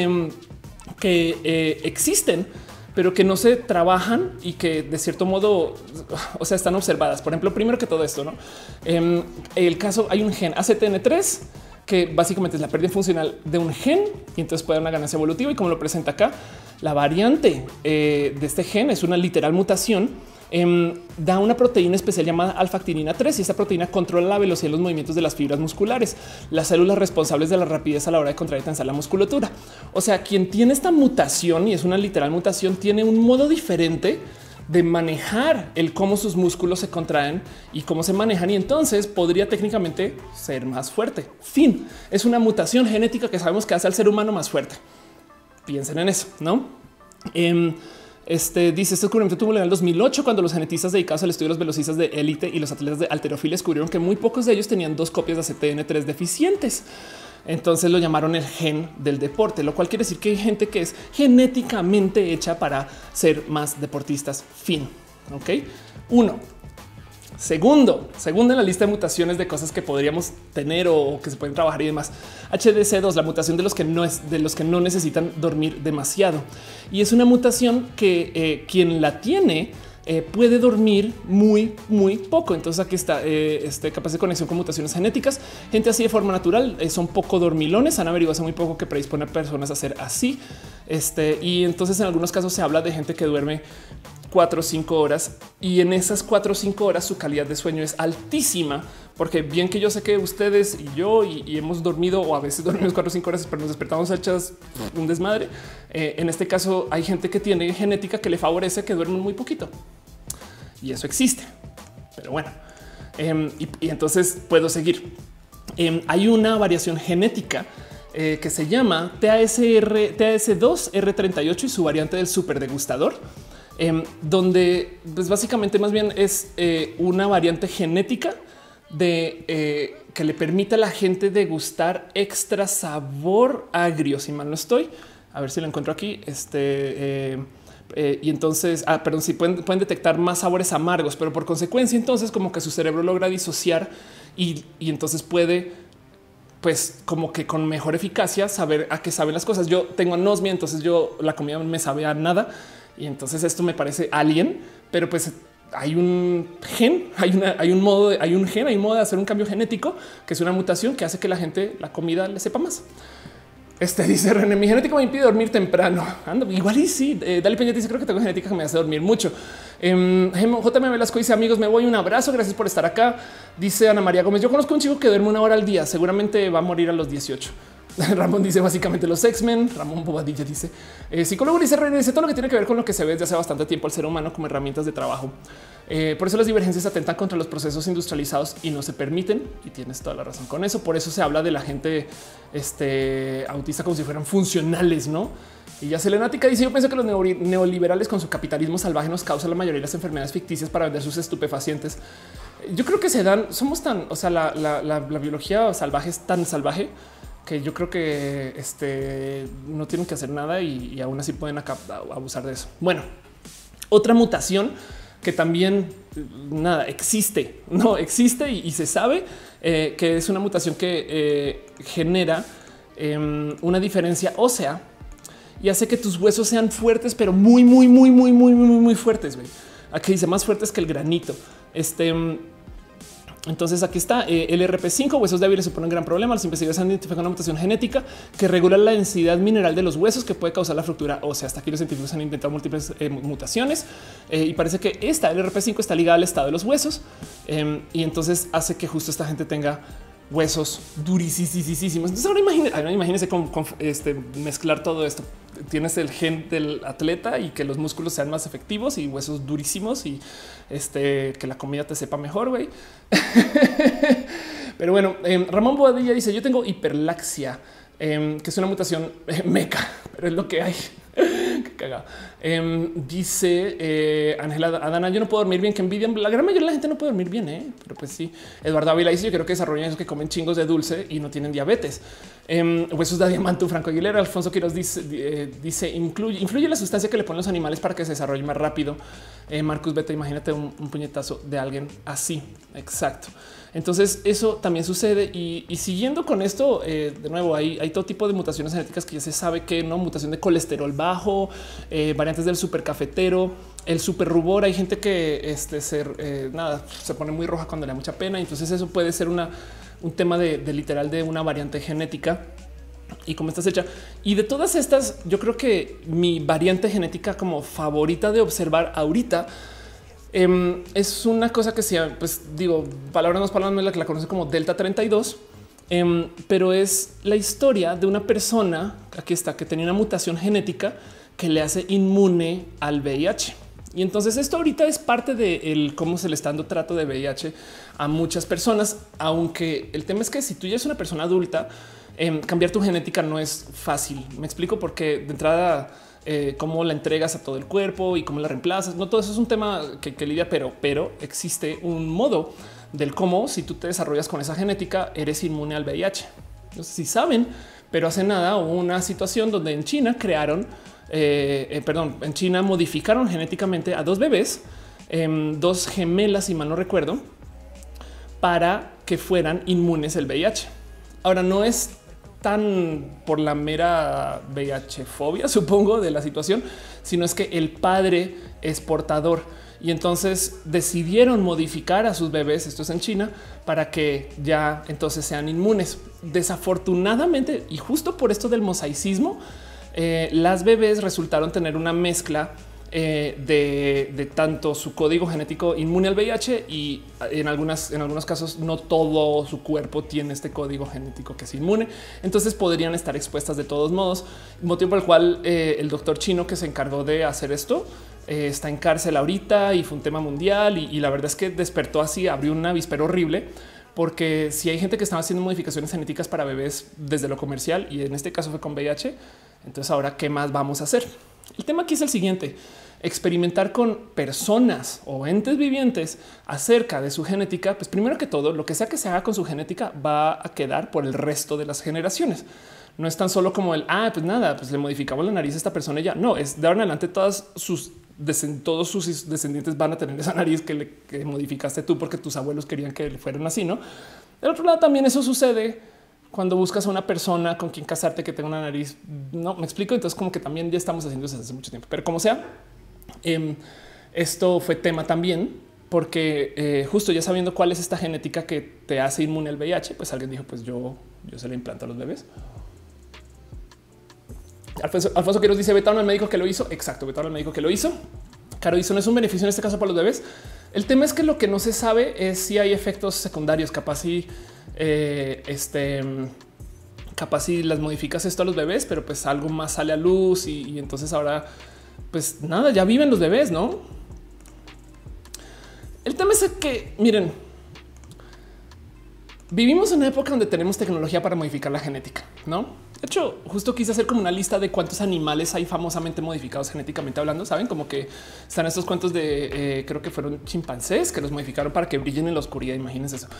que existen, pero que no se trabajan y que de cierto modo, o sea, están observadas. Por ejemplo, primero que todo esto, ¿no? El caso, hay un gen ACTN3 que básicamente es la pérdida funcional de un gen y entonces puede haber una ganancia evolutiva. Y como lo presenta acá, la variante de este gen es una literal mutación. Da una proteína especial llamada alfa-actinina 3 y esta proteína controla la velocidad de los movimientos de las fibras musculares, las células responsables de la rapidez a la hora de contraer y tensar la musculatura. O sea, quien tiene esta mutación, y es una literal mutación, tiene un modo diferente de manejar el cómo sus músculos se contraen y cómo se manejan, y entonces podría técnicamente ser más fuerte. Fin, es una mutación genética que sabemos que hace al ser humano más fuerte. Piensen en eso, ¿no? Dice: este descubrimiento tuvo lugar en el 2008 cuando los genetistas dedicados al estudio de los velocistas de élite y los atletas de halterofilia descubrieron que muy pocos de ellos tenían dos copias de ACTN3 deficientes. Entonces lo llamaron el gen del deporte, lo cual quiere decir que hay gente que es genéticamente hecha para ser más deportistas. Fin. Ok. Uno. Segundo en la lista de mutaciones de cosas que podríamos tener o que se pueden trabajar y demás. HDC2, la mutación de los que no necesitan dormir demasiado. Y es una mutación que quien la tiene puede dormir muy poco. Entonces aquí está capaz de conexión con mutaciones genéticas. Gente así de forma natural son poco dormilones. Han averiguado hace muy poco que predispone a personas a ser así. Y entonces en algunos casos se habla de gente que duerme 4 o 5 horas y en esas 4 o 5 horas su calidad de sueño es altísima, porque bien que yo sé que ustedes y yo y hemos dormido o a veces dormimos 4 o 5 horas, pero nos despertamos hechas un desmadre. En este caso hay gente que tiene genética que le favorece que duerman muy poquito y eso existe. Pero bueno, y entonces puedo seguir. Hay una variación genética que se llama TAS2R38 y su variante del superdegustador, donde pues básicamente más bien es una variante genética de que le permite a la gente degustar extra sabor agrio, si mal no estoy. A ver si lo encuentro aquí. Y entonces, perdón, si pueden detectar más sabores amargos, pero por consecuencia, entonces como que su cerebro logra disociar y entonces puede, pues como que con mejor eficacia saber a qué saben las cosas. Yo tengo anosmia, entonces la comida me sabe a nada. Y entonces esto me parece alien, pero pues hay un gen, hay un modo de hacer un cambio genético que es una mutación que hace que la gente la comida le sepa más. Dice René, mi genética me impide dormir temprano. Ando, igual y sí. Dale Peña dice, creo que tengo genética que me hace dormir mucho. JM Velasco dice, amigos, me voy, un abrazo, gracias por estar acá. Dice Ana María Gómez, yo conozco un chico que duerme 1 hora al día, seguramente va a morir a los 18. Ramón dice básicamente los X-Men. Ramón Bobadilla dice psicólogo dice René, dice todo lo que tiene que ver con lo que se ve desde hace bastante tiempo al ser humano como herramientas de trabajo. Por eso las divergencias atentan contra los procesos industrializados y no se permiten. Y tienes toda la razón con eso. Por eso se habla de la gente autista como si fueran funcionales, ¿no? Y ya Selenática dice, yo pienso que los neoliberales con su capitalismo salvaje nos causan la mayoría de las enfermedades ficticias para vender sus estupefacientes. Yo creo que se dan, somos tan, o sea, la biología salvaje es tan salvaje que yo creo que no tienen que hacer nada y aún así pueden abusar de eso. Bueno, otra mutación que también existe y se sabe que es una mutación que genera una diferencia ósea y hace que tus huesos sean fuertes, pero muy fuertes. Aquí dice más fuertes que el granito. Entonces aquí está el RP5, huesos débiles supone un gran problema. Los investigadores han identificado una mutación genética que regula la densidad mineral de los huesos que puede causar la fractura ósea. Hasta aquí los científicos han inventado múltiples mutaciones y parece que el RP5 está ligada al estado de los huesos y entonces hace que justo esta gente tenga huesos durísimos. Entonces ahora imagínense con mezclar todo esto. Tienes el gen del atleta y que los músculos sean más efectivos y huesos durísimos y que la comida te sepa mejor, güey. Pero bueno, Ramón Boadilla dice, yo tengo hiperlaxia, que es una mutación meca, pero es lo que hay. Qué cagado. Dice Ángela Adana, yo no puedo dormir bien, que envidian. La gran mayoría de la gente no puede dormir bien, pero pues sí. Eduardo Ávila dice, yo creo que desarrollan esos que comen chingos de dulce y no tienen diabetes. Huesos de diamante, Franco Aguilera. Alfonso Quiroz dice influye la sustancia que le ponen los animales para que se desarrolle más rápido. Marcus Beta, imagínate un puñetazo de alguien así. Exacto. Entonces eso también sucede y siguiendo con esto, de nuevo, hay todo tipo de mutaciones genéticas que ya se sabe que no, mutación de colesterol bajo, variantes del supercafetero, el super rubor. Hay gente que se pone muy roja cuando le da mucha pena. Entonces eso puede ser un tema de literal de una variante genética y cómo estás hecha. Y de todas estas, yo creo que mi variante genética como favorita de observar ahorita es una cosa que sea, pues digo, palabras más palabras, la que la conoce como Delta 32, pero es la historia de una persona, aquí está, que tenía una mutación genética que le hace inmune al VIH. Y entonces esto ahorita es parte de cómo se le está dando trato de VIH a muchas personas, aunque el tema es que si tú ya eres una persona adulta, cambiar tu genética no es fácil. Me explico porque de entrada cómo la entregas a todo el cuerpo y cómo la reemplazas. No todo eso es un tema que lidia, pero existe un modo del cómo si tú te desarrollas con esa genética eres inmune al VIH. No sé si saben, pero hace nada hubo una situación donde en China en China modificaron genéticamente a 2 bebés, 2 gemelas, si mal no recuerdo, para que fueran inmunes al VIH. Ahora no es tan por la mera VIH fobia, supongo, de la situación, sino es que el padre es portador y entonces decidieron modificar a sus bebés, esto es en China, para que ya entonces sean inmunes. Desafortunadamente, y justo por esto del mosaicismo, las bebés resultaron tener una mezcla de tanto su código genético inmune al VIH y en algunos casos no todo su cuerpo tiene este código genético que es inmune. Entonces podrían estar expuestas de todos modos, motivo por el cual el doctor chino que se encargó de hacer esto está en cárcel ahorita y fue un tema mundial y la verdad es que despertó así, abrió un avispero horrible. Porque si hay gente que estaba haciendo modificaciones genéticas para bebés desde lo comercial y en este caso fue con VIH, entonces ahora qué más vamos a hacer? El tema aquí es el siguiente: experimentar con personas o entes vivientes acerca de su genética. Pues primero que todo, lo que sea que se haga con su genética va a quedar por el resto de las generaciones. No es tan solo como pues le modificamos la nariz a esta persona y ya. No, es de ahora en adelante todos sus descendientes van a tener esa nariz que modificaste tú porque tus abuelos querían que fueran así, ¿no? Del otro lado también eso sucede cuando buscas a una persona con quien casarte que tenga una nariz. No me explico. Entonces como que también ya estamos haciendo eso hace mucho tiempo, pero como sea, esto fue tema también porque justo ya sabiendo cuál es esta genética que te hace inmune al VIH, pues alguien dijo, pues yo se la implanto a los bebés. Alfonso Quiroz dice, Betano, el médico que lo hizo. Exacto, Betano, el médico que lo hizo. Caro dice, no es un beneficio en este caso para los bebés. El tema es que lo que no se sabe es si hay efectos secundarios, capaz si capaz si las modificas esto a los bebés, pero pues algo más sale a luz y entonces ahora pues nada, ya viven los bebés, ¿no? El tema es que, miren, vivimos en una época donde tenemos tecnología para modificar la genética, ¿no? De hecho, justo quise hacer como una lista de cuántos animales hay famosamente modificados genéticamente hablando. Saben como que están estos cuentos de creo que fueron chimpancés que los modificaron para que brillen en la oscuridad. Imagínense eso.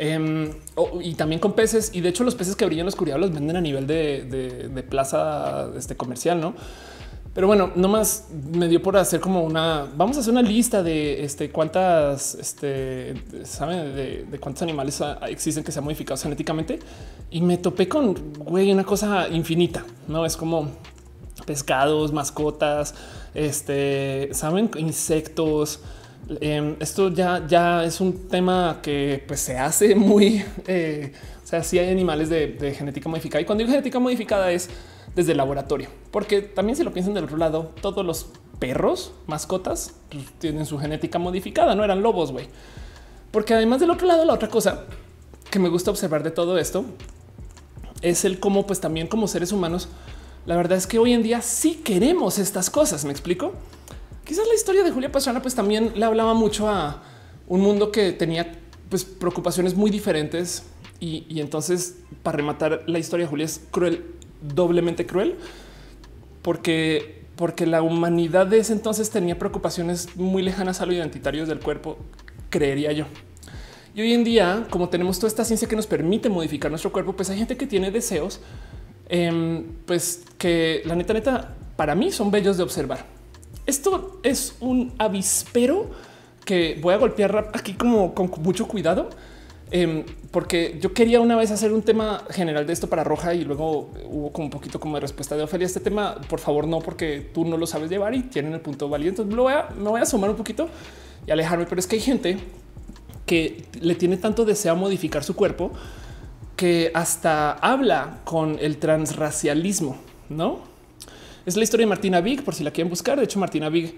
Y también con peces. Y de hecho, los peces que brillan en la oscuridad los venden a nivel de plaza comercial, no? Pero bueno, nomás me dio por hacer como vamos a hacer una lista de cuántas, saben de cuántos animales existen que se han modificado genéticamente y me topé con una cosa infinita, no es como pescados, mascotas, saben, insectos. Esto ya es un tema que pues se hace muy, o sea, sí hay animales de genética modificada y cuando digo genética modificada es desde el laboratorio, porque también si lo piensan del otro lado, todos los perros, mascotas, pues, tienen su genética modificada, no eran lobos, güey. Porque además del otro lado, la otra cosa que me gusta observar de todo esto es el cómo, pues también como seres humanos, la verdad es que hoy en día sí queremos estas cosas. ¿Me explico? Quizás la historia de Julia Pastrana pues también le hablaba mucho a un mundo que tenía pues preocupaciones muy diferentes y entonces para rematar la historia de Julia es cruel, doblemente cruel, porque la humanidad de ese entonces tenía preocupaciones muy lejanas a lo identitario del cuerpo, creería yo. Y hoy en día, como tenemos toda esta ciencia que nos permite modificar nuestro cuerpo, pues hay gente que tiene deseos, pues que la neta, para mí son bellos de observar. Esto es un avispero que voy a golpear aquí como con mucho cuidado. Porque yo quería una vez hacer un tema general de esto para Roja y luego hubo como un poquito como de respuesta de Ofelia. Este tema, por favor, no, porque tú no lo sabes llevar y tienen el punto válido. Entonces me voy a sumar un poquito y alejarme. Pero es que hay gente que le tiene tanto deseo a modificar su cuerpo que hasta habla con el transracialismo, ¿no? Es la historia de Martina Big, por si la quieren buscar. De hecho, Martina Big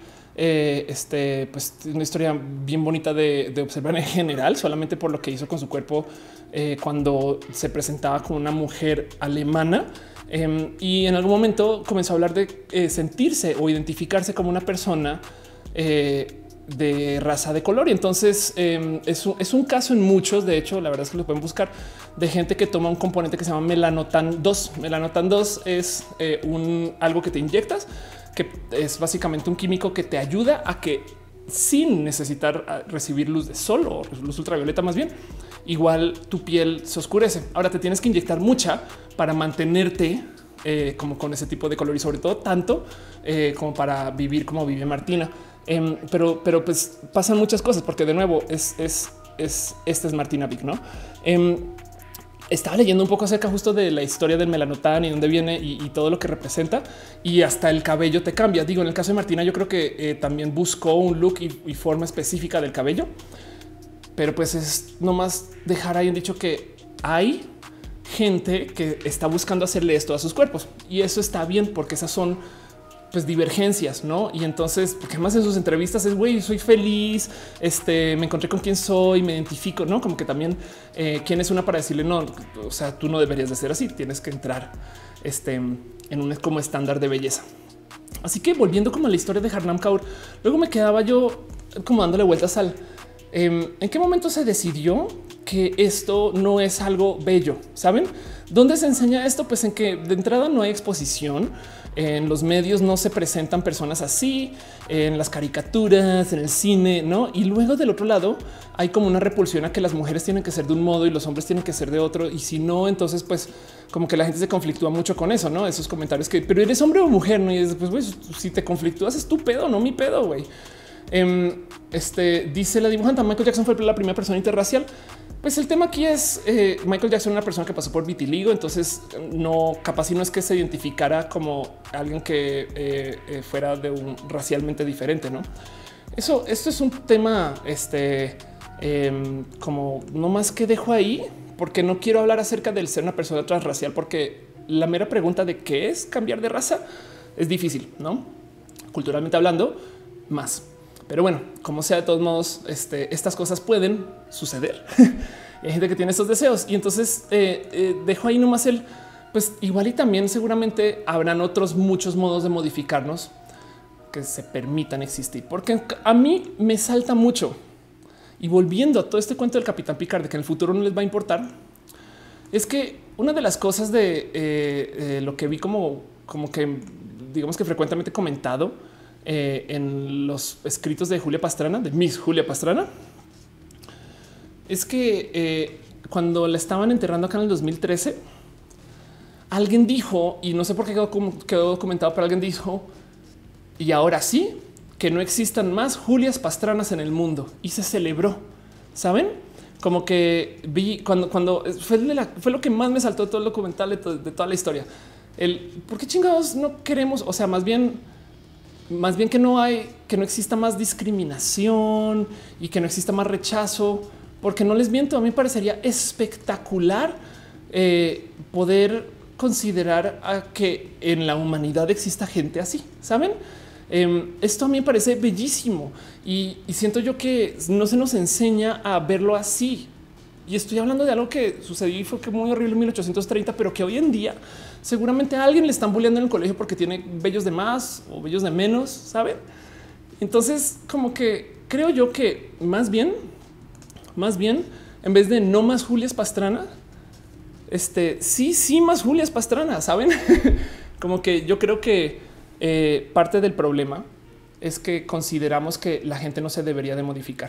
pues una historia bien bonita de observar en general, solamente por lo que hizo con su cuerpo cuando se presentaba como una mujer alemana y en algún momento comenzó a hablar de sentirse o identificarse como una persona de raza de color. Y entonces es un caso en muchos. De hecho, la verdad es que lo pueden buscar de gente que toma un componente que se llama melanotan 2. Melanotan 2 es algo que te inyectas, que es básicamente un químico que te ayuda a que sin necesitar recibir luz de sol o luz ultravioleta, más bien, igual tu piel se oscurece. Ahora te tienes que inyectar mucha para mantenerte como con ese tipo de color y sobre todo tanto como para vivir como vive Martina. Pero pues pasan muchas cosas porque de nuevo esta es Martina Big, ¿no? Estaba leyendo un poco acerca justo de la historia del melanotán y dónde viene y todo lo que representa y hasta el cabello te cambia. Digo, en el caso de Martina, yo creo que también buscó un look y forma específica del cabello, pero pues es nomás dejar ahí en dicho que hay gente que está buscando hacerle esto a sus cuerpos y eso está bien porque esas son pues divergencias, ¿no? Y entonces, porque además en sus entrevistas es, güey, soy feliz, me encontré con quién soy, me identifico, ¿no? Como que también quién es una para decirle, no, o sea, tú no deberías de ser así, tienes que entrar en un como estándar de belleza. Así que volviendo como a la historia de Harnam Kaur, luego me quedaba yo como dándole vueltas al en qué momento se decidió que esto no es algo bello. ¿Saben dónde se enseña esto? Pues en que de entrada no hay exposición. En los medios no se presentan personas así, en las caricaturas, en el cine, ¿no? Y luego del otro lado hay como una repulsión a que las mujeres tienen que ser de un modo y los hombres tienen que ser de otro. Y si no, entonces pues como que la gente se conflictúa mucho con eso, ¿no? Esos comentarios que, pero eres hombre o mujer, ¿no? Y después, pues, si te conflictúas es tu pedo, no mi pedo, güey. Dice la dibujante, Michael Jackson fue la primera persona interracial. Pues el tema aquí es Michael Jackson, una persona que pasó por vitiligo, entonces no capaz y no es que se identificara como alguien que fuera de un racialmente diferente, ¿no? Esto es un tema, como no más que dejo ahí, porque no quiero hablar acerca del ser una persona transracial, porque la mera pregunta de qué es cambiar de raza es difícil, ¿no? Culturalmente hablando, más. Pero bueno, como sea, de todos modos, estas cosas pueden suceder. Hay gente que tiene estos deseos y entonces dejo ahí nomás pues igual y también seguramente habrán otros muchos modos de modificarnos que se permitan existir, porque a mí me salta mucho. Y volviendo a todo este cuento del Capitán Picard de que en el futuro no les va a importar, es que una de las cosas de lo que vi como que digamos que frecuentemente comentado en los escritos de Julia Pastrana, de Miss Julia Pastrana, es que cuando la estaban enterrando acá en el 2013, alguien dijo, y no sé por qué quedó documentado, pero alguien dijo, y ahora sí, que no existan más Julias Pastranas en el mundo, y se celebró, ¿saben? Como que vi cuando fue lo que más me saltó de todo el documental, de toda la historia. ¿Por qué chingados no queremos? O sea, más bien que no exista más discriminación y que no exista más rechazo, porque no les miento, a mí me parecería espectacular poder considerar a que en la humanidad exista gente así, ¿saben? Esto a mí me parece bellísimo y siento yo que no se nos enseña a verlo así. Y estoy hablando de algo que sucedió y fue que muy horrible en 1830, pero que hoy en día seguramente a alguien le están bulleando en el colegio porque tiene vellos de más o vellos de menos, ¿saben? Entonces, como que creo yo que más bien, en vez de no más Julias Pastrana, sí, más Julias Pastrana, ¿saben? Como que yo creo que parte del problema es que consideramos que la gente no se debería de modificar.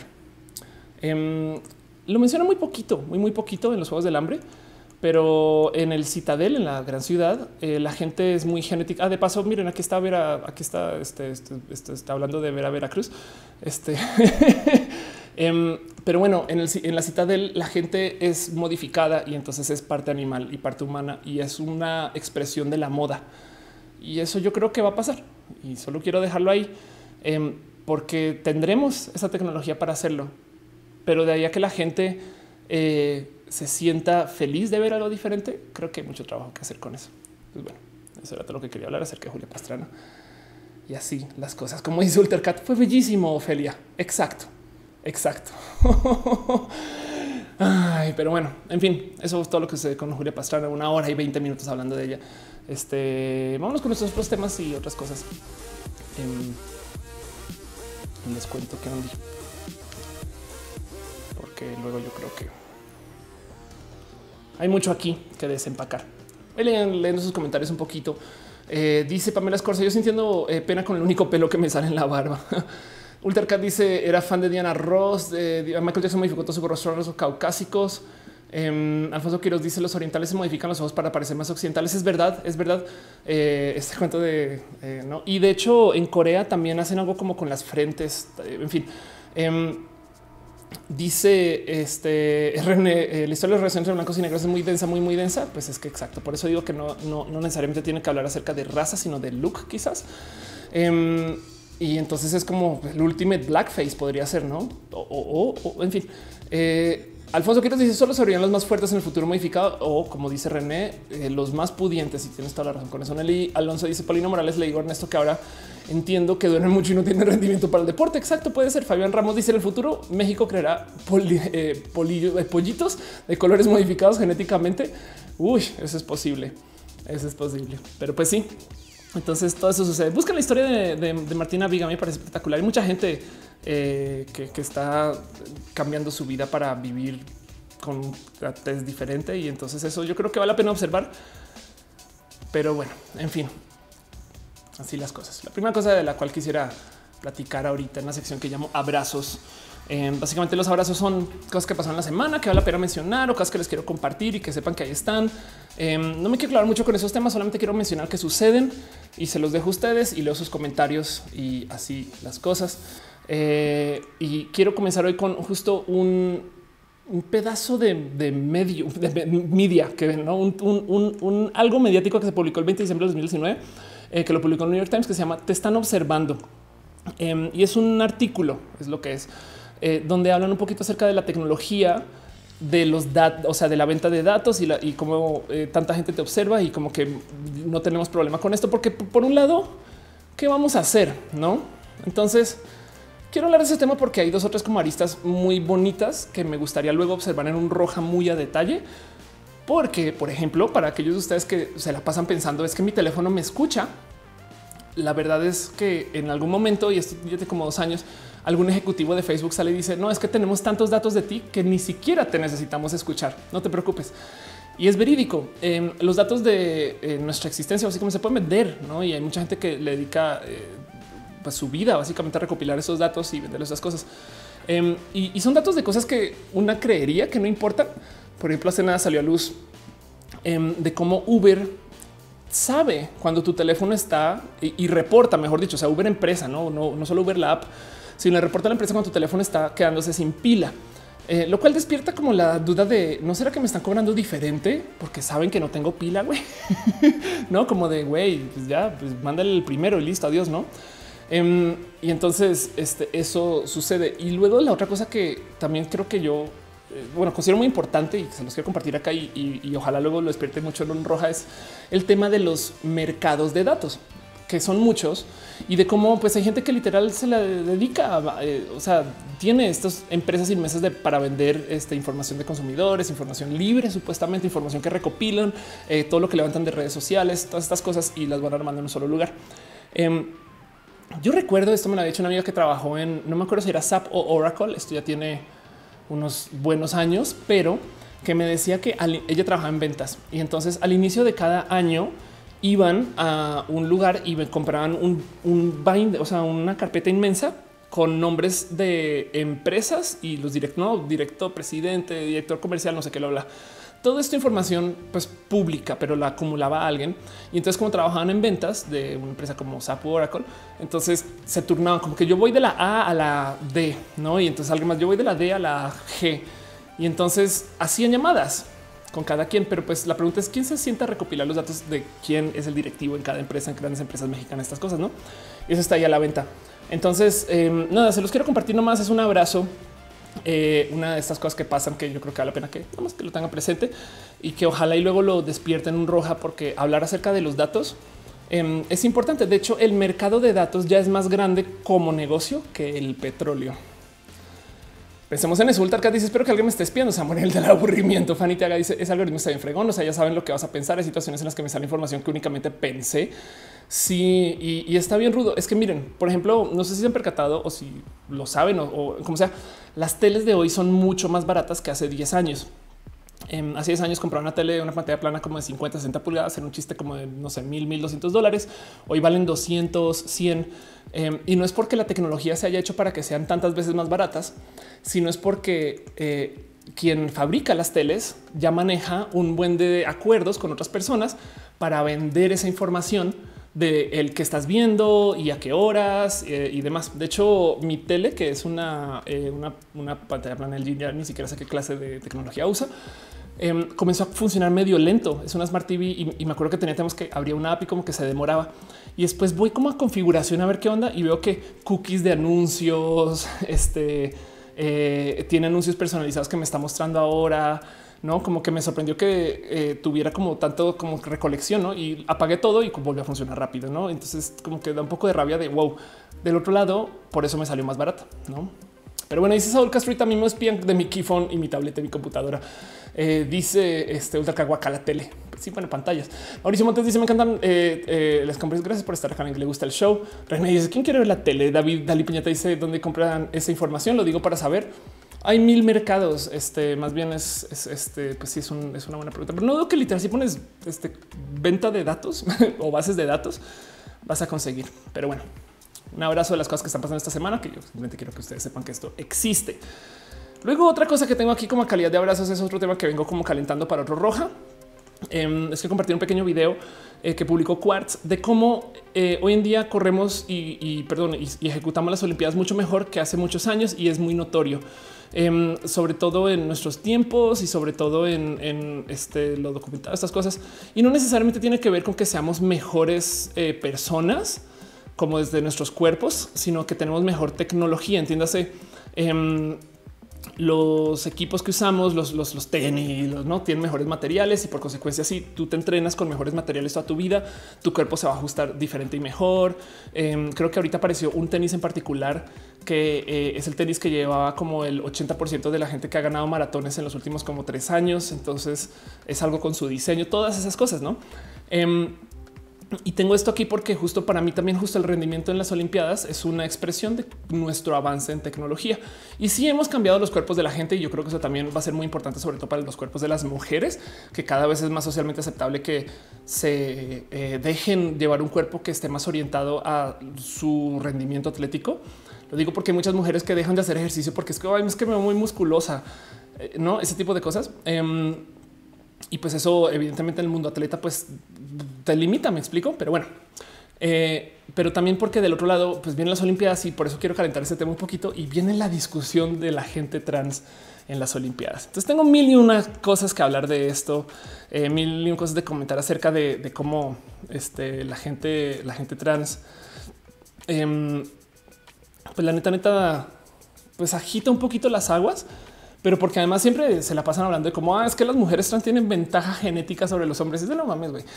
Lo menciona muy poquito en los Juegos del Hambre, pero en el Citadel, en la gran ciudad, la gente es muy genética. Ah, de paso, miren, aquí está está hablando de Veracruz. Pero bueno, en la Citadel la gente es modificada y entonces es parte animal y parte humana y es una expresión de la moda. Y eso yo creo que va a pasar y solo quiero dejarlo ahí porque tendremos esa tecnología para hacerlo. Pero de ahí a que la gente se sienta feliz de ver algo diferente, creo que hay mucho trabajo que hacer con eso. Pues bueno, eso era todo lo que quería hablar acerca de Julia Pastrana. Y así las cosas. Como dice Ultercat, fue bellísimo, Ofelia. Exacto. Ay, pero bueno, en fin, eso es todo lo que sucede con Julia Pastrana. 1 hora y 20 minutos hablando de ella. Vámonos con nuestros otros temas y otras cosas. Les cuento qué onda, porque luego yo creo que hay mucho aquí que desempacar. Leyendo sus comentarios un poquito. Dice Pamela Escorza, yo sintiendo pena con el único pelo que me sale en la barba. Ultercat dice, era fan de Diana Ross, Michael Jackson modificó todo su rostro a los caucásicos. Alfonso Quiroz dice, los orientales se modifican los ojos para parecer más occidentales. Es verdad. Este cuento de no. Y de hecho en Corea también hacen algo como con las frentes. En fin. Dice René, la historia de las relaciones entre blancos y negros es muy densa, muy densa. Pues es que exacto. Por eso digo que no necesariamente tiene que hablar acerca de raza, sino de look, quizás. Y entonces es como el ultimate blackface podría ser, ¿no? O en fin. Alfonso Quiroz dice, solo serían los más fuertes en el futuro modificado o, como dice René, los más pudientes. Y tienes toda la razón con eso, Nelly. Alonso dice, Paulino Morales, le digo a Ernesto que ahora entiendo que duermen mucho y no tienen rendimiento para el deporte. Exacto, puede ser. Fabián Ramos dice, en el futuro México creará pollitos de colores modificados genéticamente. Uy, eso es posible. Pero pues sí. Entonces todo eso sucede. Busca la historia de Martina Viga. Me parece espectacular. Hay mucha gente que está cambiando su vida para vivir con una tez diferente. Y entonces eso yo creo que vale la pena observar. Pero bueno, en fin, así las cosas. La primera cosa de la cual quisiera platicar ahorita en la sección que llamo abrazos. Básicamente los abrazos son cosas que pasaron la semana que vale la pena mencionar o cosas que les quiero compartir y que sepan que ahí están. No me quiero clavar mucho con esos temas, solamente quiero mencionar que suceden y se los dejo a ustedes y leo sus comentarios y así las cosas. Y quiero comenzar hoy con justo un pedazo de medio de media que no un algo mediático que se publicó el 20 de diciembre de 2019, que lo publicó el New York Times, que se llama Te están observando. Y es un artículo, es lo que es, donde hablan un poquito acerca de la tecnología de los datos, o sea, de la venta de datos y cómo tanta gente te observa y como que no tenemos problema con esto, porque por un lado, ¿qué vamos a hacer? No? Entonces, quiero hablar de ese tema porque hay dos o tres como aristas muy bonitas que me gustaría luego observar en un roja muy a detalle. Porque, por ejemplo, para aquellos de ustedes que se la pasan pensando es que mi teléfono me escucha, la verdad es que en algún momento, y esto ya hace como 2 años, algún ejecutivo de Facebook sale y dice, no, es que tenemos tantos datos de ti que ni siquiera te necesitamos escuchar. No te preocupes. Y es verídico. Los datos de nuestra existencia básicamente se pueden vender, ¿no? Y hay mucha gente que le dedica pues su vida básicamente a recopilar esos datos y vender esas cosas. Y son datos de cosas que una creería que no importan. Por ejemplo, hace nada salió a luz de cómo Uber sabe cuando tu teléfono está y reporta, mejor dicho, o sea, Uber empresa, no solo Uber la app, sino le reporta a la empresa cuando tu teléfono está quedándose sin pila, lo cual despierta como la duda de no será que me están cobrando diferente porque saben que no tengo pila, güey. No, como de güey, pues ya, pues mándale el primero y listo, adiós, no? Y entonces eso sucede. Y luego la otra cosa que también creo que yo considero muy importante y se los quiero compartir acá y ojalá luego lo despierte mucho en un roja es el tema de los mercados de datos, que son muchos y de cómo pues hay gente que literal se la dedica o sea, tiene estas empresas inmensas para vender información de consumidores, información libre, supuestamente información que recopilan, todo lo que levantan de redes sociales, todas estas cosas y las van armando en un solo lugar. Yo recuerdo esto, me lo había dicho una amiga que trabajó en, no me acuerdo si era SAP o Oracle, esto ya tiene unos buenos años, pero que me decía que ella trabajaba en ventas y entonces al inicio de cada año iban a un lugar y me compraban un bind, o sea, una carpeta inmensa con nombres de empresas y los director, presidente, director comercial, no sé qué lo habla. Toda esta información pues pública, pero la acumulaba a alguien. Y entonces como trabajaban en ventas de una empresa como SAP o Oracle, entonces se turnaban como que yo voy de la A a la D, ¿no? Y entonces alguien más, yo voy de la D a la G. Y entonces hacían llamadas con cada quien. Pero pues la pregunta es quién se sienta a recopilar los datos de quién es el directivo en cada empresa, en grandes empresas mexicanas, estas cosas, ¿no? Y eso está ahí a la venta. Entonces, nada, se los quiero compartir nomás. Es un abrazo. Una de estas cosas que pasan que yo creo que vale la pena que lo tengan presente y que ojalá y luego lo despierten en un roja, porque hablar acerca de los datos es importante. De hecho, el mercado de datos ya es más grande como negocio que el petróleo. Pensemos en eso. Ultarcat dice: espero que alguien me esté espiando. Samuel del aburrimiento. Fanny Teaga dice: ese algoritmo está bien fregón. O sea, ya saben lo que vas a pensar. Hay situaciones en las que me sale información que únicamente pensé. Sí, y está bien rudo. Es que miren, por ejemplo, no sé si se han percatado o si lo saben o como sea, las teles de hoy son mucho más baratas que hace 10 años. Hace 10 años compraba una tele, una pantalla plana como de 50, 60 pulgadas en un chiste como de no sé, $1,200. Hoy valen 200, 100. Y no es porque la tecnología se haya hecho para que sean tantas veces más baratas, sino es porque quien fabrica las teles ya maneja un buen de acuerdos con otras personas para vender esa información de el que estás viendo y a qué horas y demás. De hecho, mi tele, que es una pantalla plana LG, ya ni siquiera sé qué clase de tecnología usa, comenzó a funcionar medio lento. Es una Smart TV y me acuerdo que tenemos que abrir una API como que se demoraba y después voy como a configuración a ver qué onda y veo que cookies de anuncios, tiene anuncios personalizados que me está mostrando ahora. No, como que me sorprendió que tuviera como tanto como recolección, ¿no? Y apagué todo y volvió a funcionar rápido, ¿no? Entonces como que da un poco de rabia de wow. Del otro lado, por eso me salió más barato, ¿no? Pero bueno, dice Saúl Castro, a mí me espían de mi Keyphone y mi tableta y mi computadora. Dice Ultra Caguaca la tele. Sí, pone pantallas. Mauricio Montes dice: me encantan las compras. Gracias por estar acá. Que le gusta el show. René dice: ¿quién quiere ver la tele? David Dalí Piñata dice: ¿dónde compran esa información? Lo digo para saber. Hay 1000 mercados. Más bien pues sí, es una buena pregunta, pero no dudo que literal si pones venta de datos o bases de datos vas a conseguir. Pero bueno, un abrazo de las cosas que están pasando esta semana, que yo simplemente quiero que ustedes sepan que esto existe. Luego otra cosa que tengo aquí como calidad de abrazos es otro tema que vengo como calentando para otro roja. Es que compartí un pequeño video que publicó Quartz de cómo hoy en día corremos y ejecutamos las Olimpiadas mucho mejor que hace muchos años y es muy notorio. Sobre todo en nuestros tiempos y sobre todo en lo documentado, estas cosas. Y no necesariamente tiene que ver con que seamos mejores personas, como desde nuestros cuerpos, sino que tenemos mejor tecnología. Entiéndase, los equipos que usamos, los tenis, no tienen mejores materiales y por consecuencia, si tú te entrenas con mejores materiales toda tu vida, tu cuerpo se va a ajustar diferente y mejor. Creo que ahorita apareció un tenis en particular que es el tenis que llevaba como el 80% de la gente que ha ganado maratones en los últimos como 3 años. Entonces es algo con su diseño, todas esas cosas, ¿no? Y tengo esto aquí porque justo para mí también justo el rendimiento en las Olimpiadas es una expresión de nuestro avance en tecnología. Y sí hemos cambiado los cuerpos de la gente y yo creo que eso también va a ser muy importante, sobre todo para los cuerpos de las mujeres, que cada vez es más socialmente aceptable que se dejen llevar un cuerpo que esté más orientado a su rendimiento atlético. Lo digo porque hay muchas mujeres que dejan de hacer ejercicio porque es que, ay, es que me veo muy musculosa, no ese tipo de cosas. Y pues eso evidentemente en el mundo atleta pues te limita, me explico, pero bueno, pero también porque del otro lado pues vienen las Olimpiadas y por eso quiero calentar ese tema un poquito y viene la discusión de la gente trans en las Olimpiadas. Entonces tengo mil y una cosas que hablar de esto, mil y una cosas de comentar acerca de cómo la gente trans, pues la neta, pues agita un poquito las aguas, pero porque además siempre se la pasan hablando de cómo es que las mujeres trans tienen ventaja genética sobre los hombres. Es de no mames, güey.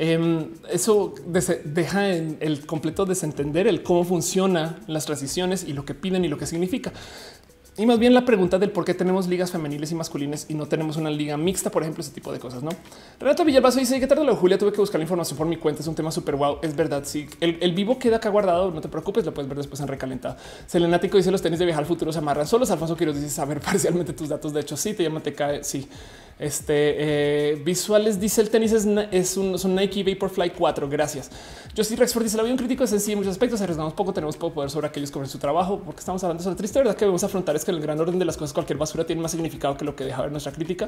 Eso deja en el completo desentender el cómo funcionan las transiciones y lo que piden y lo que significa. Y más bien la pregunta del por qué tenemos ligas femeniles y masculinas y no tenemos una liga mixta, por ejemplo, ese tipo de cosas, ¿no? Renato Villalbazo dice que tarde lo de Julia, tuve que buscar la información por mi cuenta. Es un tema súper guau. Es verdad. Sí, el vivo queda acá guardado. No te preocupes, lo puedes ver después en Recalentado. Selenático dice los tenis de viajar al futuro se amarran solos. Alfonso Quiroz dice saber parcialmente tus datos. De hecho, sí, te llama, te cae. Sí. Visuales dice el tenis son Nike Vaporfly 4. Gracias. Yo sí, Rexford dice la vida un crítico es en sí en muchos aspectos. Arriesgamos poco, tenemos poco poder sobre aquellos que ven su trabajo, porque estamos hablando sobre triste verdad que debemos afrontar es que en el gran orden de las cosas cualquier basura tiene más significado que lo que deja ver nuestra crítica.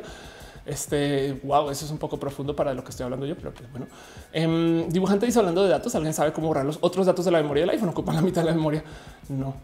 Wow, eso es un poco profundo para lo que estoy hablando yo, pero pues bueno. Dibujante dice hablando de datos, alguien sabe cómo borrar los otros datos de la memoria del iPhone, ocupan la mitad de la memoria. No.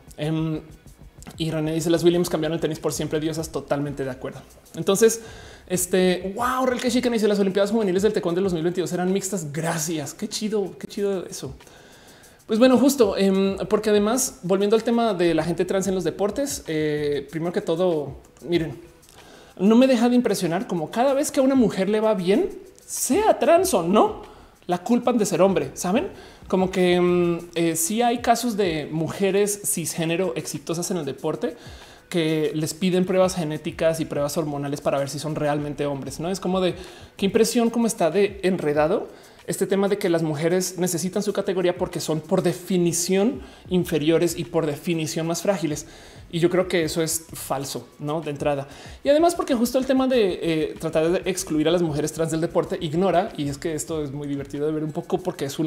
Y René dice las Williams cambiaron el tenis por siempre, diosas, totalmente de acuerdo. Entonces, wow, Real que chica dice las Olimpiadas juveniles del Taekwondo del 2022 eran mixtas. Gracias. Qué chido eso. Pues bueno, justo porque además, volviendo al tema de la gente trans en los deportes, primero que todo, miren, no me deja de impresionar como cada vez que a una mujer le va bien, sea trans o no, la culpan de ser hombre, ¿saben? Como que sí hay casos de mujeres cisgénero exitosas en el deporte que les piden pruebas genéticas y pruebas hormonales para ver si son realmente hombres. No es como de qué impresión, cómo está de enredado este tema de que las mujeres necesitan su categoría porque son por definición inferiores y por definición más frágiles. Y yo creo que eso es falso, ¿no? De entrada. Y además porque justo el tema de tratar de excluir a las mujeres trans del deporte ignora, y es que esto es muy divertido de ver un poco porque es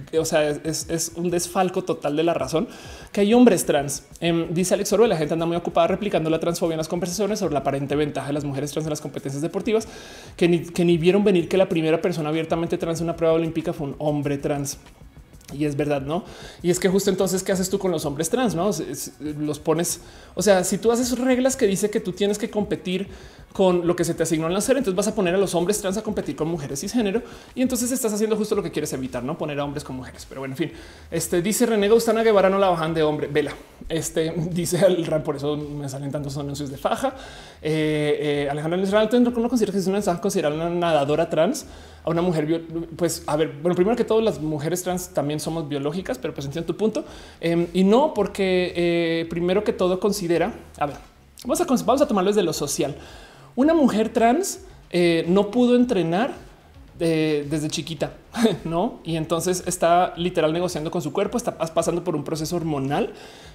es un desfalco total de la razón, que hay hombres trans. Dice Alex Orbe, la gente anda muy ocupada replicando la transfobia en las conversaciones sobre la aparente ventaja de las mujeres trans en las competencias deportivas, que ni vieron venir que la primera persona abiertamente trans en una prueba olímpica fue un hombre trans. Y es verdad, ¿no? Y es que justo entonces, ¿qué haces tú con los hombres trans? No los pones. O sea, si tú haces reglas que dice que tú tienes que competir con lo que se te asignó al nacer, entonces vas a poner a los hombres trans a competir con mujeres cisgénero y entonces estás haciendo justo lo que quieres evitar, no poner a hombres con mujeres. Pero bueno, en fin, dice René Gaustana Guevara no la bajan de hombre. Vela, dice el RAN, por eso me salen tantos anuncios de faja. Alejandro Israel no considera que es una considerar una nadadora trans a una mujer. Pues a ver, bueno, primero que todo, las mujeres trans también somos biológicas, pero pues entiendo tu punto y no porque primero que todo considera, a ver, vamos a tomarlo desde lo social. Una mujer trans no pudo entrenar desde chiquita, no? Y entonces está literal negociando con su cuerpo, está pasando por un proceso hormonal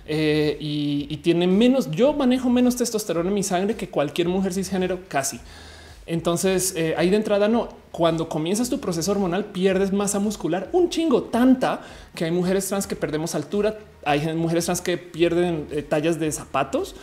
y tiene menos. Yo manejo menos testosterona en mi sangre que cualquier mujer cisgénero, casi. Entonces ahí de entrada no. Cuando comienzas tu proceso hormonal pierdes masa muscular un chingo, tanta que hay mujeres trans que perdemos altura, hay mujeres trans que pierden tallas de zapatos.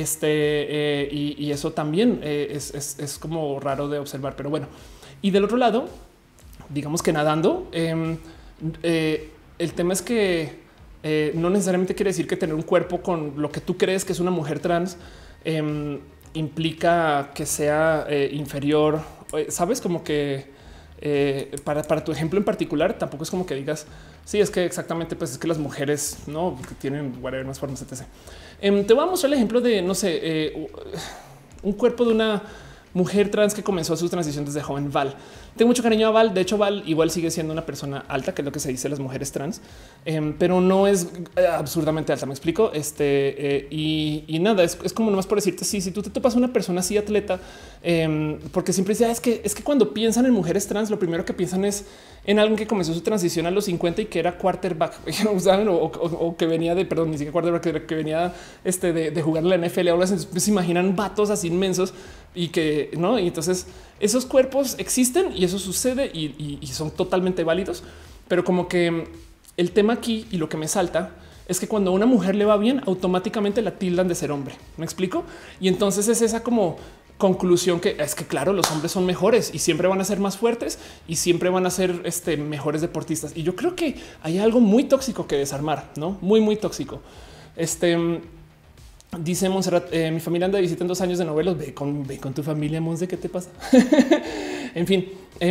Y eso también es como raro de observar, pero bueno. Y del otro lado, digamos que nadando, el tema es que no necesariamente quiere decir que tener un cuerpo con lo que tú crees que es una mujer trans implica que sea inferior. Sabes, como que para tu ejemplo en particular, tampoco es como que digas, sí, es que exactamente, pues es que las mujeres no que tienen whatever, más formas, etc. Te voy a mostrar el ejemplo de, no sé, un cuerpo de una mujer trans que comenzó su transición desde joven. Val. Tengo mucho cariño a Val. De hecho, Val igual sigue siendo una persona alta, que es lo que se dice las mujeres trans, pero no es absurdamente alta. Me explico. Y nada, es como nomás por decirte, sí, si tú te topas una persona así atleta, porque siempre dice, es que cuando piensan en mujeres trans, lo primero que piensan es en alguien que comenzó su transición a los 50 y que era quarterback, ¿saben? O que venía de, perdón, ni siquiera quarterback, que venía de jugar en la NFL. Ahora se imaginan vatos así inmensos y que no. Y entonces esos cuerpos existen y eso sucede y son totalmente válidos. Pero como que el tema aquí y lo que me salta es que cuando a una mujer le va bien, automáticamente la tildan de ser hombre. ¿Me explico? Y entonces es esa como conclusión que es que claro, los hombres son mejores y siempre van a ser más fuertes y siempre van a ser mejores deportistas. Y yo creo que hay algo muy tóxico que desarmar, no muy tóxico. Dice Montserrat, mi familia anda de visita en 2 años de novelos. Ve con tu familia, Monse, ¿qué te pasa? En fin,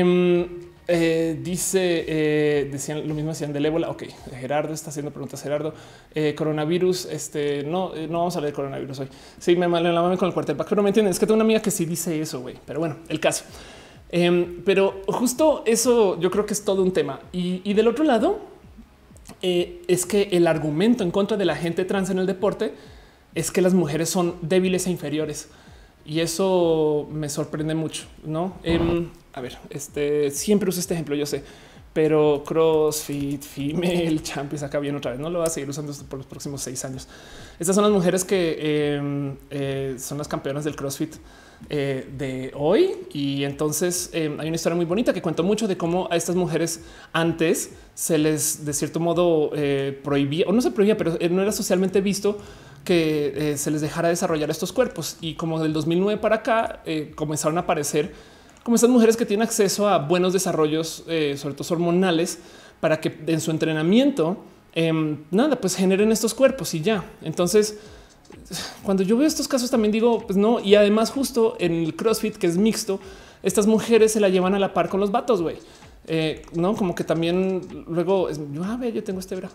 decían lo mismo, decían del ébola. Ok, Gerardo está haciendo preguntas. Gerardo, coronavirus. No vamos a hablar de coronavirus hoy. Sí, me malame con el quarterback, pero me entienden. Es que tengo una amiga que sí dice eso, güey. Pero bueno, el caso. Pero justo eso yo creo que es todo un tema. Y del otro lado, es que el argumento en contra de la gente trans en el deporte es que las mujeres son débiles e inferiores. Y eso me sorprende mucho, ¿no? A ver, siempre uso este ejemplo, yo sé, pero CrossFit, Female Champions, acá viene otra vez, no lo va a seguir usando por los próximos 6 años. Estas son las mujeres que son las campeonas del CrossFit de hoy. Y entonces hay una historia muy bonita que cuento mucho de cómo a estas mujeres antes se les de cierto modo prohibía, o no se prohibía, pero no era socialmente visto que se les dejara desarrollar estos cuerpos. Y como del 2009 para acá comenzaron a aparecer como estas mujeres que tienen acceso a buenos desarrollos, sobre todo hormonales, para que en su entrenamiento pues generen estos cuerpos y ya. Entonces, cuando yo veo estos casos también digo, pues no. Y además justo en el CrossFit, que es mixto, estas mujeres se la llevan a la par con los vatos, güey. No, como que también luego yo tengo bra.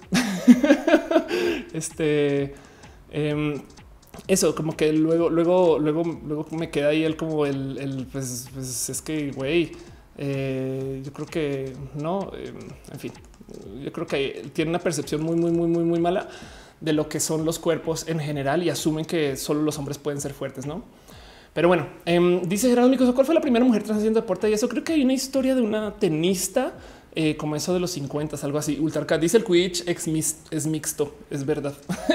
Eso como que luego me queda ahí el como pues es que güey, yo creo que no, en fin, yo creo que tiene una percepción muy mala de lo que son los cuerpos en general y asumen que solo los hombres pueden ser fuertes, ¿no? Pero bueno, dice Gerardo Micoso, ¿cuál fue la primera mujer trans haciendo deporte? Y eso creo que hay una historia de una tenista como eso de los 50, algo así. Ultracat dice el Quidditch es mixto, es verdad.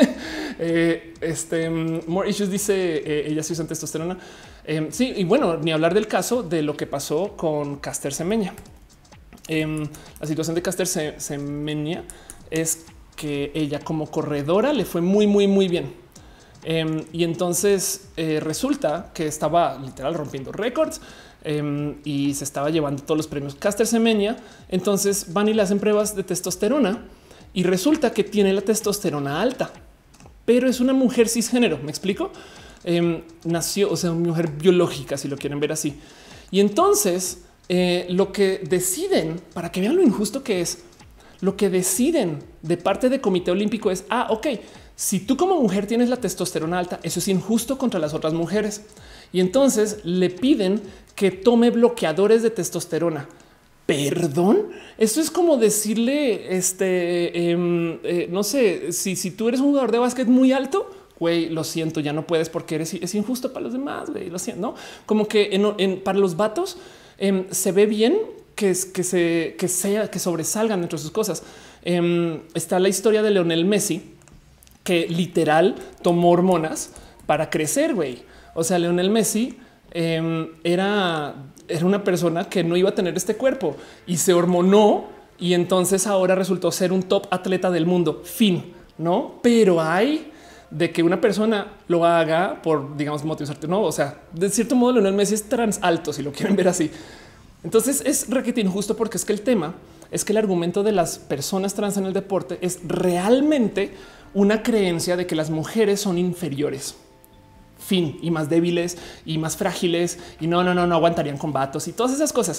More Issues dice ella sí usa testosterona. Sí, y bueno, ni hablar del caso de lo que pasó con Caster Semenya. La situación de Caster Semenya es que ella como corredora le fue muy bien. Y entonces resulta que estaba literal rompiendo récords y se estaba llevando todos los premios Caster Semenya. Entonces van y le hacen pruebas de testosterona y resulta que tiene la testosterona alta, pero es una mujer cisgénero. ¿Me explico? Nació, o sea, una mujer biológica, si lo quieren ver así. Y entonces lo que deciden, para que vean lo injusto que es, lo que deciden de parte del Comité Olímpico es, ok, si tú como mujer tienes la testosterona alta, eso es injusto contra las otras mujeres. Y entonces le piden que tome bloqueadores de testosterona. Perdón, eso es como decirle, no sé, si tú eres un jugador de básquet muy alto, güey, lo siento, ya no puedes porque es injusto para los demás, güey, lo siento, ¿no? Como que para los vatos se ve bien que sobresalgan entre sus cosas. Está la historia de Lionel Messi, que literal tomó hormonas para crecer, güey. O sea, Lionel Messi era una persona que no iba a tener este cuerpo y se hormonó y entonces ahora resultó ser un top atleta del mundo. Fin, ¿no? Pero hay de que una persona lo haga por, digamos, motivos artísticos, no? O sea, de cierto modo Lionel Messi es trans alto, si lo quieren ver así. Entonces es requete injusto porque es que el tema es que el argumento de las personas trans en el deporte es realmente una creencia de que las mujeres son inferiores. Fin, y más débiles y más frágiles y no aguantarían con vatos y todas esas cosas.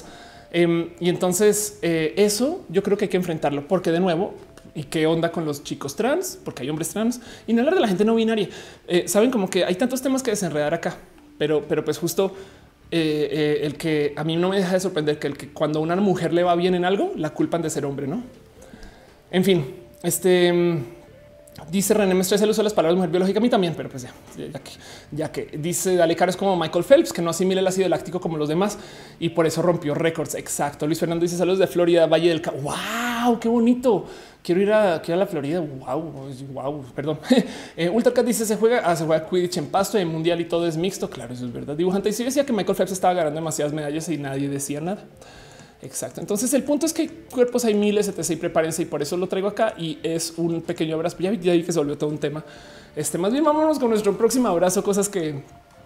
Y entonces eso yo creo que hay que enfrentarlo, porque de nuevo, ¿y qué onda con los chicos trans? Porque hay hombres trans y no hablar de la gente no binaria. Saben como que hay tantos temas que desenredar acá, pero pues justo el que a mí no me deja de sorprender que cuando a una mujer le va bien en algo, la culpan de ser hombre, ¿no? En fin, dice René, me estresa el uso de las palabras mujer biológica, a mí también, pero pues ya que dice Dale Caro es como Michael Phelps, que no asimila el ácido láctico como los demás y por eso rompió récords. Exacto. Luis Fernando dice saludos de Florida, Valle del Cabo. Wow, qué bonito. Quiero ir a la Florida. Wow, perdón. Ultracat dice se juega Quidditch en pasto, en mundial y todo es mixto. Claro, eso es verdad. Dibujante y sí decía que Michael Phelps estaba ganando demasiadas medallas y nadie decía nada. Exacto. Entonces el punto es que cuerpos hay miles, etc. Y prepárense y por eso lo traigo acá y es un pequeño abrazo. Ya vi que se volvió todo un tema. Más bien vámonos con nuestro próximo abrazo, cosas que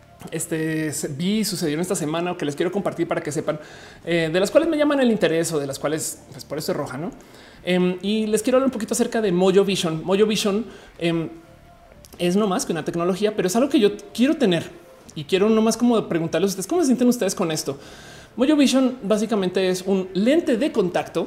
vi sucedieron esta semana o que les quiero compartir para que sepan de las cuales me llaman el interés o de las cuales pues por eso es roja, ¿no? Y les quiero hablar un poquito acerca de Mojo Vision. Mojo Vision es no más que una tecnología, pero es algo que yo quiero tener y quiero nomás como preguntarles a ustedes cómo se sienten ustedes con esto. Mojo Vision básicamente es un lente de contacto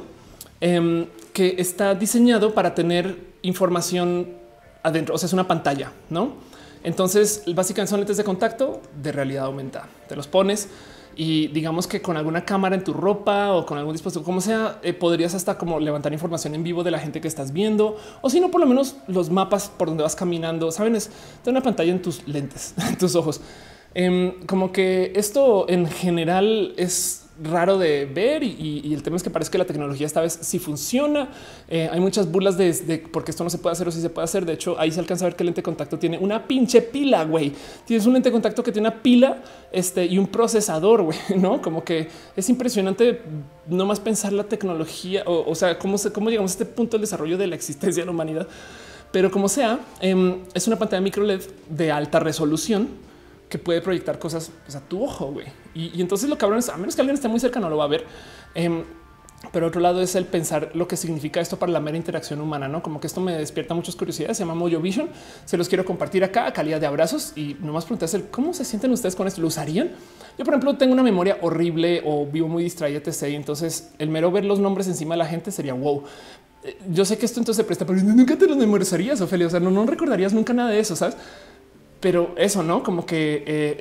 que está diseñado para tener información adentro. O sea, es una pantalla, ¿no? Entonces, básicamente son lentes de contacto de realidad aumentada. Te los pones y digamos que con alguna cámara en tu ropa o con algún dispositivo, como sea, podrías hasta como levantar información en vivo de la gente que estás viendo o si no, por lo menos los mapas por donde vas caminando. Saben, es de una pantalla en tus lentes, en tus ojos. Como que esto en general es raro de ver y el tema es que parece que la tecnología esta vez sí funciona. Hay muchas burlas de porque esto no se puede hacer o si se puede hacer. De hecho, ahí se alcanza a ver que el lente de contacto tiene una pinche pila, güey. Tienes un lente de contacto que tiene una pila y un procesador, güey, ¿no? Como que es impresionante no más pensar la tecnología o sea, cómo llegamos a este punto del desarrollo de la existencia de la humanidad. Pero como sea, es una pantalla micro LED de alta resolución que puede proyectar cosas pues, a tu ojo, güey. Y entonces lo cabrón es, a menos que alguien esté muy cerca, no lo va a ver. Pero otro lado es el pensar lo que significa esto para la mera interacción humana, ¿no? Como que esto me despierta muchas curiosidades, se llama Mojo Vision. Se los quiero compartir acá a calidad de abrazos y nomás preguntarse cómo se sienten ustedes con esto. ¿Lo usarían? Yo, por ejemplo, tengo una memoria horrible o vivo muy distraída, etc. Entonces el mero ver los nombres encima de la gente sería wow. Yo sé que esto entonces se presta, pero nunca te los memorizarías, Ofelia. O sea, no recordarías nunca nada de eso, ¿sabes? Pero eso, ¿no? Como que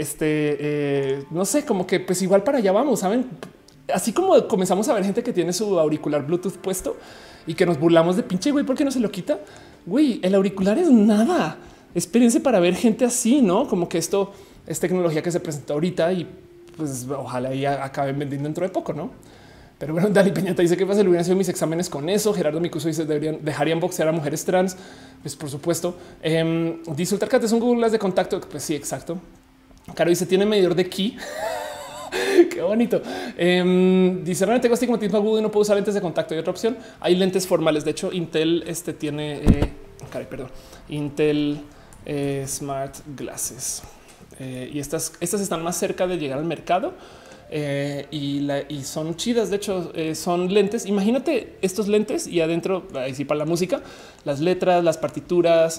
no sé, como que pues igual para allá vamos, ¿saben? Así como comenzamos a ver gente que tiene su auricular Bluetooth puesto y que nos burlamos de pinche güey, ¿por qué no se lo quita? Güey, el auricular es nada. Espérense para ver gente así, ¿no? Como que esto es tecnología que se presentó ahorita y pues ojalá ya acaben vendiendo dentro de poco, ¿no? Pero bueno, Dani Peñata dice que hubieran sido mis exámenes con eso. Gerardo Micuso dice dejarían boxear a mujeres trans. Pues por supuesto. Dice Ultracate son Google Glass de contacto. Pues sí, exacto. Caro dice tiene medidor de ki. Qué bonito. Dice realmente tengo astigmatismo agudo y no puedo usar lentes de contacto. Y otra opción, hay lentes formales. De hecho, Intel tiene Intel Smart Glasses y estas están más cerca de llegar al mercado. Y son chidas. De hecho, son lentes. Imagínate estos lentes y adentro, ahí sí para la música, las letras, las partituras,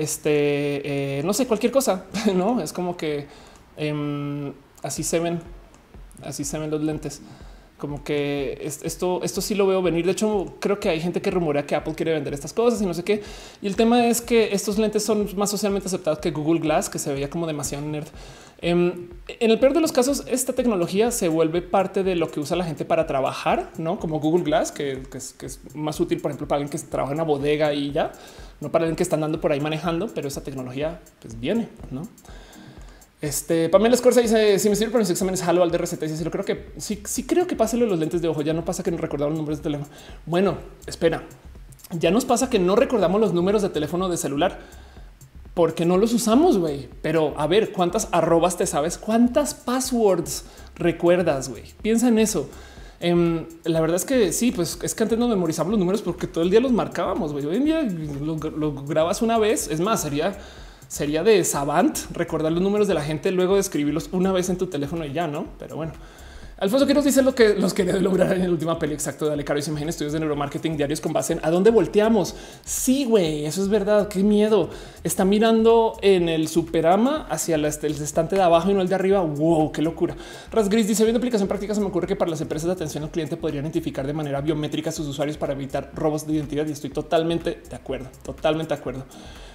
no sé, cualquier cosa, no es como que así se ven los lentes. Como que esto sí lo veo venir. De hecho, creo que hay gente que rumorea que Apple quiere vender estas cosas y no sé qué. Y el tema es que estos lentes son más socialmente aceptados que Google Glass, que se veía como demasiado nerd. En el peor de los casos, esta tecnología se vuelve parte de lo que usa la gente para trabajar, no como Google Glass, que es más útil, por ejemplo, para alguien que trabaja en una bodega y ya, no para alguien que está andando por ahí manejando, pero esa tecnología pues viene, no? Pamela Escorza dice si me sirve para mis exámenes, jalo al de receta. Y lo creo que sí creo que pasa lo de los lentes de ojo. Ya no pasa que no recordamos los números de teléfono. Bueno, espera, ya nos pasa que no recordamos los números de teléfono de celular porque no los usamos, güey. Pero a ver, ¿cuántas arrobas te sabes? ¿Cuántas passwords recuerdas, güey? Piensa en eso. La verdad es que sí, pues es que antes no memorizamos los números porque todo el día los marcábamos, güey. Hoy en día lo grabas una vez. Es más, sería de savant recordar los números de la gente luego de escribirlos una vez en tu teléfono y ya, ¿no? Pero bueno. Alfonso Quiroz dice lo que los quería lograr en la última peli. Exacto. Dale, Caro. Y se imagina estudios de neuromarketing diarios con base en a dónde volteamos. Sí, güey, eso es verdad. Qué miedo. Está mirando en el Superama hacia el estante de abajo y no el de arriba. Wow, qué locura. Rasgris dice viendo aplicación práctica. Se me ocurre que para las empresas de atención al cliente podrían identificar de manera biométrica a sus usuarios para evitar robos de identidad. Y estoy totalmente de acuerdo, totalmente de acuerdo.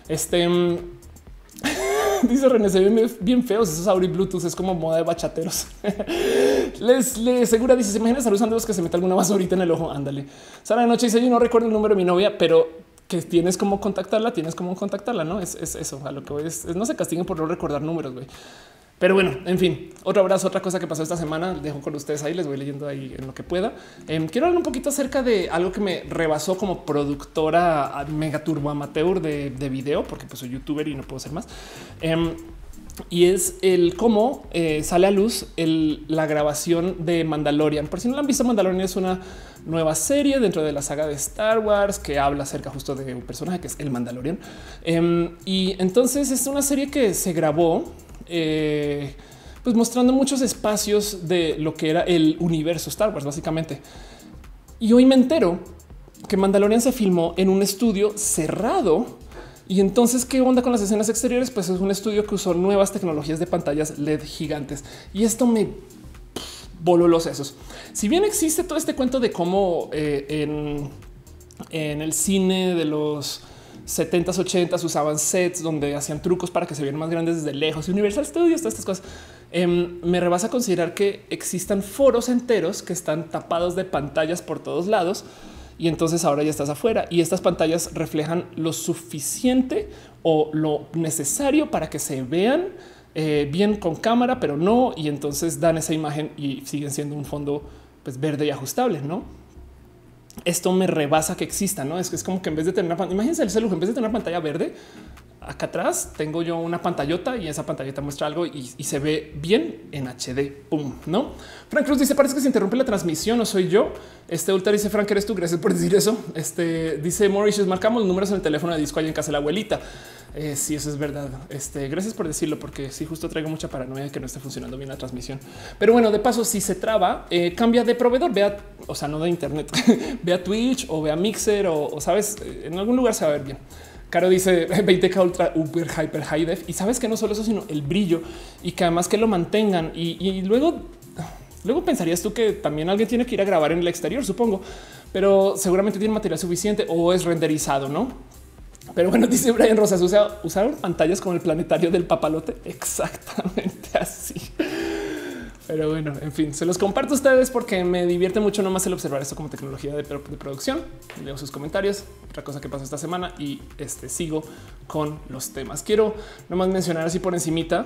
Dice René, se ven bien feos esos Auri Bluetooth, es como moda de bachateros. Les segura dice, se imagina estar usando los que se mete alguna basurita en el ojo. Ándale. Sara de noche dice, yo no recuerdo el número de mi novia, pero que tienes como contactarla, ¿no? Es eso, a lo que voy es no se castiguen por no recordar números, güey. Pero bueno, en fin, otro abrazo, otra cosa que pasó esta semana. Dejo con ustedes ahí, les voy leyendo ahí en lo que pueda. Quiero hablar un poquito acerca de algo que me rebasó como productora mega turbo amateur de video, porque pues soy youtuber y no puedo ser más. Y es el cómo sale a luz la grabación de Mandalorian. Por si no la han visto, Mandalorian es una nueva serie dentro de la saga de Star Wars que habla acerca justo de un personaje que es el Mandalorian. Y entonces es una serie que se grabó pues mostrando muchos espacios de lo que era el universo Star Wars, básicamente. Y hoy me entero que Mandalorian se filmó en un estudio cerrado. Y entonces, ¿qué onda con las escenas exteriores? Pues es un estudio que usó nuevas tecnologías de pantallas LED gigantes. Y esto me voló los sesos. Si bien existe todo este cuento de cómo en el cine de los 70s, 80s usaban sets donde hacían trucos para que se vieran más grandes desde lejos. Universal Studios, todas estas cosas. Me rebasa considerar que existan foros enteros que están tapados de pantallas por todos lados. Y entonces ahora ya estás afuera y estas pantallas reflejan lo suficiente o lo necesario para que se vean bien con cámara, pero no. Y entonces dan esa imagen y siguen siendo un fondo pues, verde y ajustable, ¿no? Esto me rebasa que exista, ¿no? Es que es como que en vez de tener una pantalla, imagínense el celular, en vez de tener una pantalla verde, acá atrás tengo yo una pantallota y esa pantallota muestra algo y se ve bien en HD. Pum, no? Frank Cruz dice: parece que se interrumpe la transmisión. No soy yo. Ultra dice: Frank, eres tú. Gracias por decir eso. Dice Mauricio: marcamos los números en el teléfono de disco ahí en casa de la abuelita. Sí, eso es verdad. Gracias por decirlo, porque sí, justo traigo mucha paranoia de que no esté funcionando bien la transmisión. Pero bueno, de paso, si se traba, cambia de proveedor. Vea, o sea, no de internet, vea Twitch o vea Mixer o sabes, en algún lugar se va a ver bien. Caro dice 20K ultra super hyper high def. Y sabes que no solo eso, sino el brillo y que además que lo mantengan. Y luego pensarías tú que también alguien tiene que ir a grabar en el exterior, supongo, pero seguramente tiene material suficiente o es renderizado, no? Pero bueno, dice Brian Rosas, usaron pantallas como el planetario del papalote. Exactamente así. Pero bueno, en fin, se los comparto a ustedes porque me divierte mucho nomás el observar esto como tecnología de producción. Leo sus comentarios, otra cosa que pasó esta semana y sigo con los temas. Quiero nomás mencionar así por encimita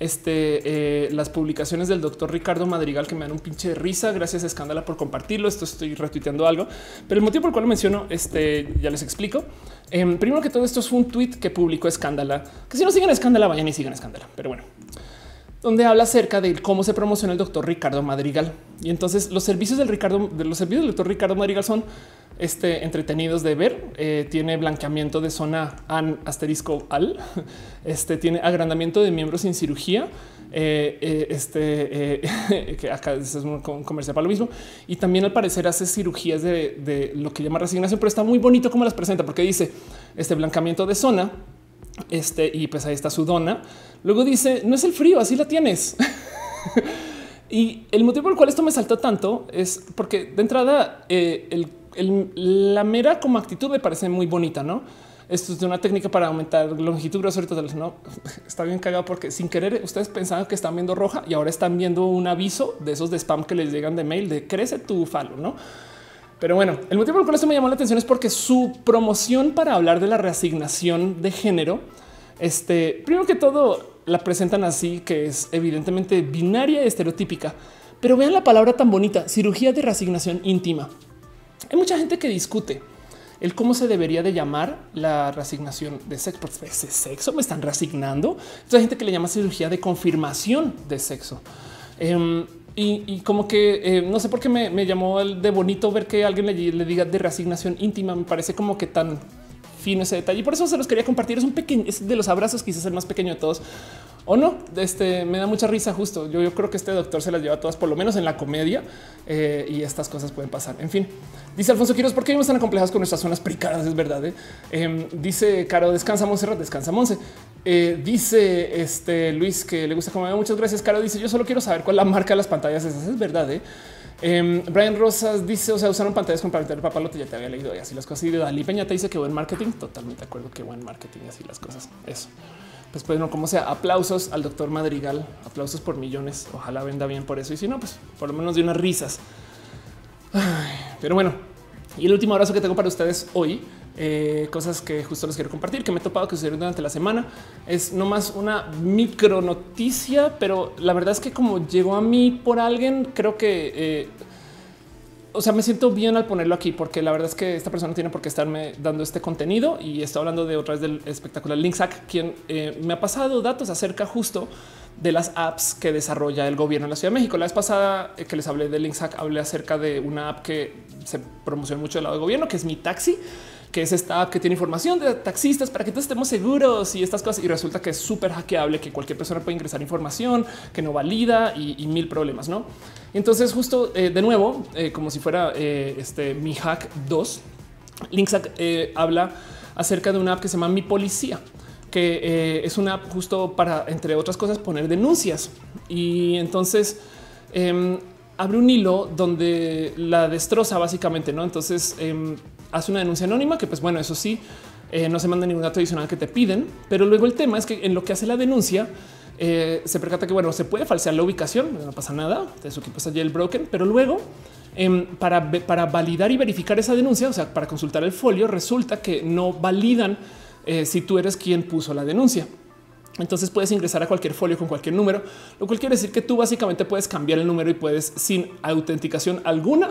las publicaciones del doctor Ricardo Madrigal que me dan un pinche de risa. Gracias a Escándala por compartirlo. Esto estoy retuiteando algo, pero el motivo por el cual lo menciono, ya les explico. Primero que todo, esto fue un tweet que publicó Escándala, que si no siguen Escándala, vayan y sigan Escándala. Pero bueno, donde habla acerca de cómo se promociona el doctor Ricardo Madrigal. Y entonces los servicios del doctor Ricardo Madrigal son entretenidos de ver. Tiene blanqueamiento de zona an asterisco al. Tiene agrandamiento de miembros sin cirugía. Que acá es un comercial para lo mismo. Y también al parecer hace cirugías de lo que llama resignación, pero está muy bonito cómo las presenta, porque dice blanqueamiento de zona. Y pues ahí está su dona. Luego dice: no es el frío, así la tienes. Y el motivo por el cual esto me saltó tanto es porque de entrada la mera como actitud me parece muy bonita, ¿no? Esto es de una técnica para aumentar longitud, grosor total. No, está bien cagado porque sin querer ustedes pensaban que están viendo roja y ahora están viendo un aviso de esos de spam que les llegan de mail de crece tu falo, ¿no? Pero bueno, el motivo por el cual esto me llamó la atención es porque su promoción para hablar de la reasignación de género, primero que todo la presentan así, que es evidentemente binaria y estereotípica, pero vean la palabra tan bonita: cirugía de reasignación íntima. Hay mucha gente que discute el cómo se debería de llamar la reasignación de sexo. Porque ese sexo me están reasignando. Entonces hay gente que le llama cirugía de confirmación de sexo. Y como que no sé por qué me llamó el de bonito ver que alguien le diga de reasignación íntima. Me parece como que tan fino ese detalle y por eso se los quería compartir. Es un pequeño, es de los abrazos, quizás el más pequeño de todos, o no. Me da mucha risa justo. Yo creo que este doctor se las lleva todas, por lo menos en la comedia, y estas cosas pueden pasar. En fin, dice Alfonso Quiroz, ¿por qué vivimos tan acomplejados con nuestras zonas pricadas? Es verdad. Dice Caro, descansa Montserrat, descansa Monse. Dice Luis que le gusta comer. Muchas gracias, Caro. Dice yo solo quiero saber cuál es la marca de las pantallas esas. Es verdad. Brian Rosas dice, o sea, usaron pantallas con pantalla de papalote. Ya te había leído y así las cosas. Y de Dalí Peña te dice que buen marketing. Totalmente de acuerdo que buen marketing y así las cosas. Eso. Pues no, como sea, aplausos al doctor Madrigal, aplausos por millones. Ojalá venda bien por eso. Y si no, pues por lo menos de unas risas. Ay, pero bueno, y el último abrazo que tengo para ustedes hoy, cosas que justo les quiero compartir, que me he topado que sucedieron durante la semana. Es nomás una micro noticia, pero la verdad es que como llegó a mí por alguien, creo que o sea, me siento bien al ponerlo aquí, porque la verdad es que esta persona tiene por qué estarme dando este contenido y está hablando de otra vez del espectacular Linksack, quien me ha pasado datos acerca justo de las apps que desarrolla el gobierno en la Ciudad de México. La vez pasada que les hablé de Linksack, hablé acerca de una app que se promociona mucho del lado del gobierno, que es Mi Taxi, que es esta app que tiene información de taxistas para que todos estemos seguros y estas cosas. Y resulta que es súper hackeable, que cualquier persona puede ingresar información que no valida y mil problemas, ¿no? Entonces justo de nuevo, como si fuera Mi Hack 2, Linksack habla acerca de una app que se llama Mi Policía, que es una app justo para, entre otras cosas, poner denuncias. Y entonces abre un hilo donde la destroza básicamente, ¿no? Entonces hace una denuncia anónima que, pues bueno, eso sí, no se manda ningún dato adicional que te piden, pero luego el tema es que en lo que hace la denuncia se percata que, bueno, se puede falsear la ubicación, no pasa nada, de su equipo está jailbroken, pero luego para validar y verificar esa denuncia, o sea, para consultar el folio, resulta que no validan si tú eres quien puso la denuncia. Entonces puedes ingresar a cualquier folio con cualquier número, lo cual quiere decir que tú básicamente puedes cambiar el número y puedes, sin autenticación alguna,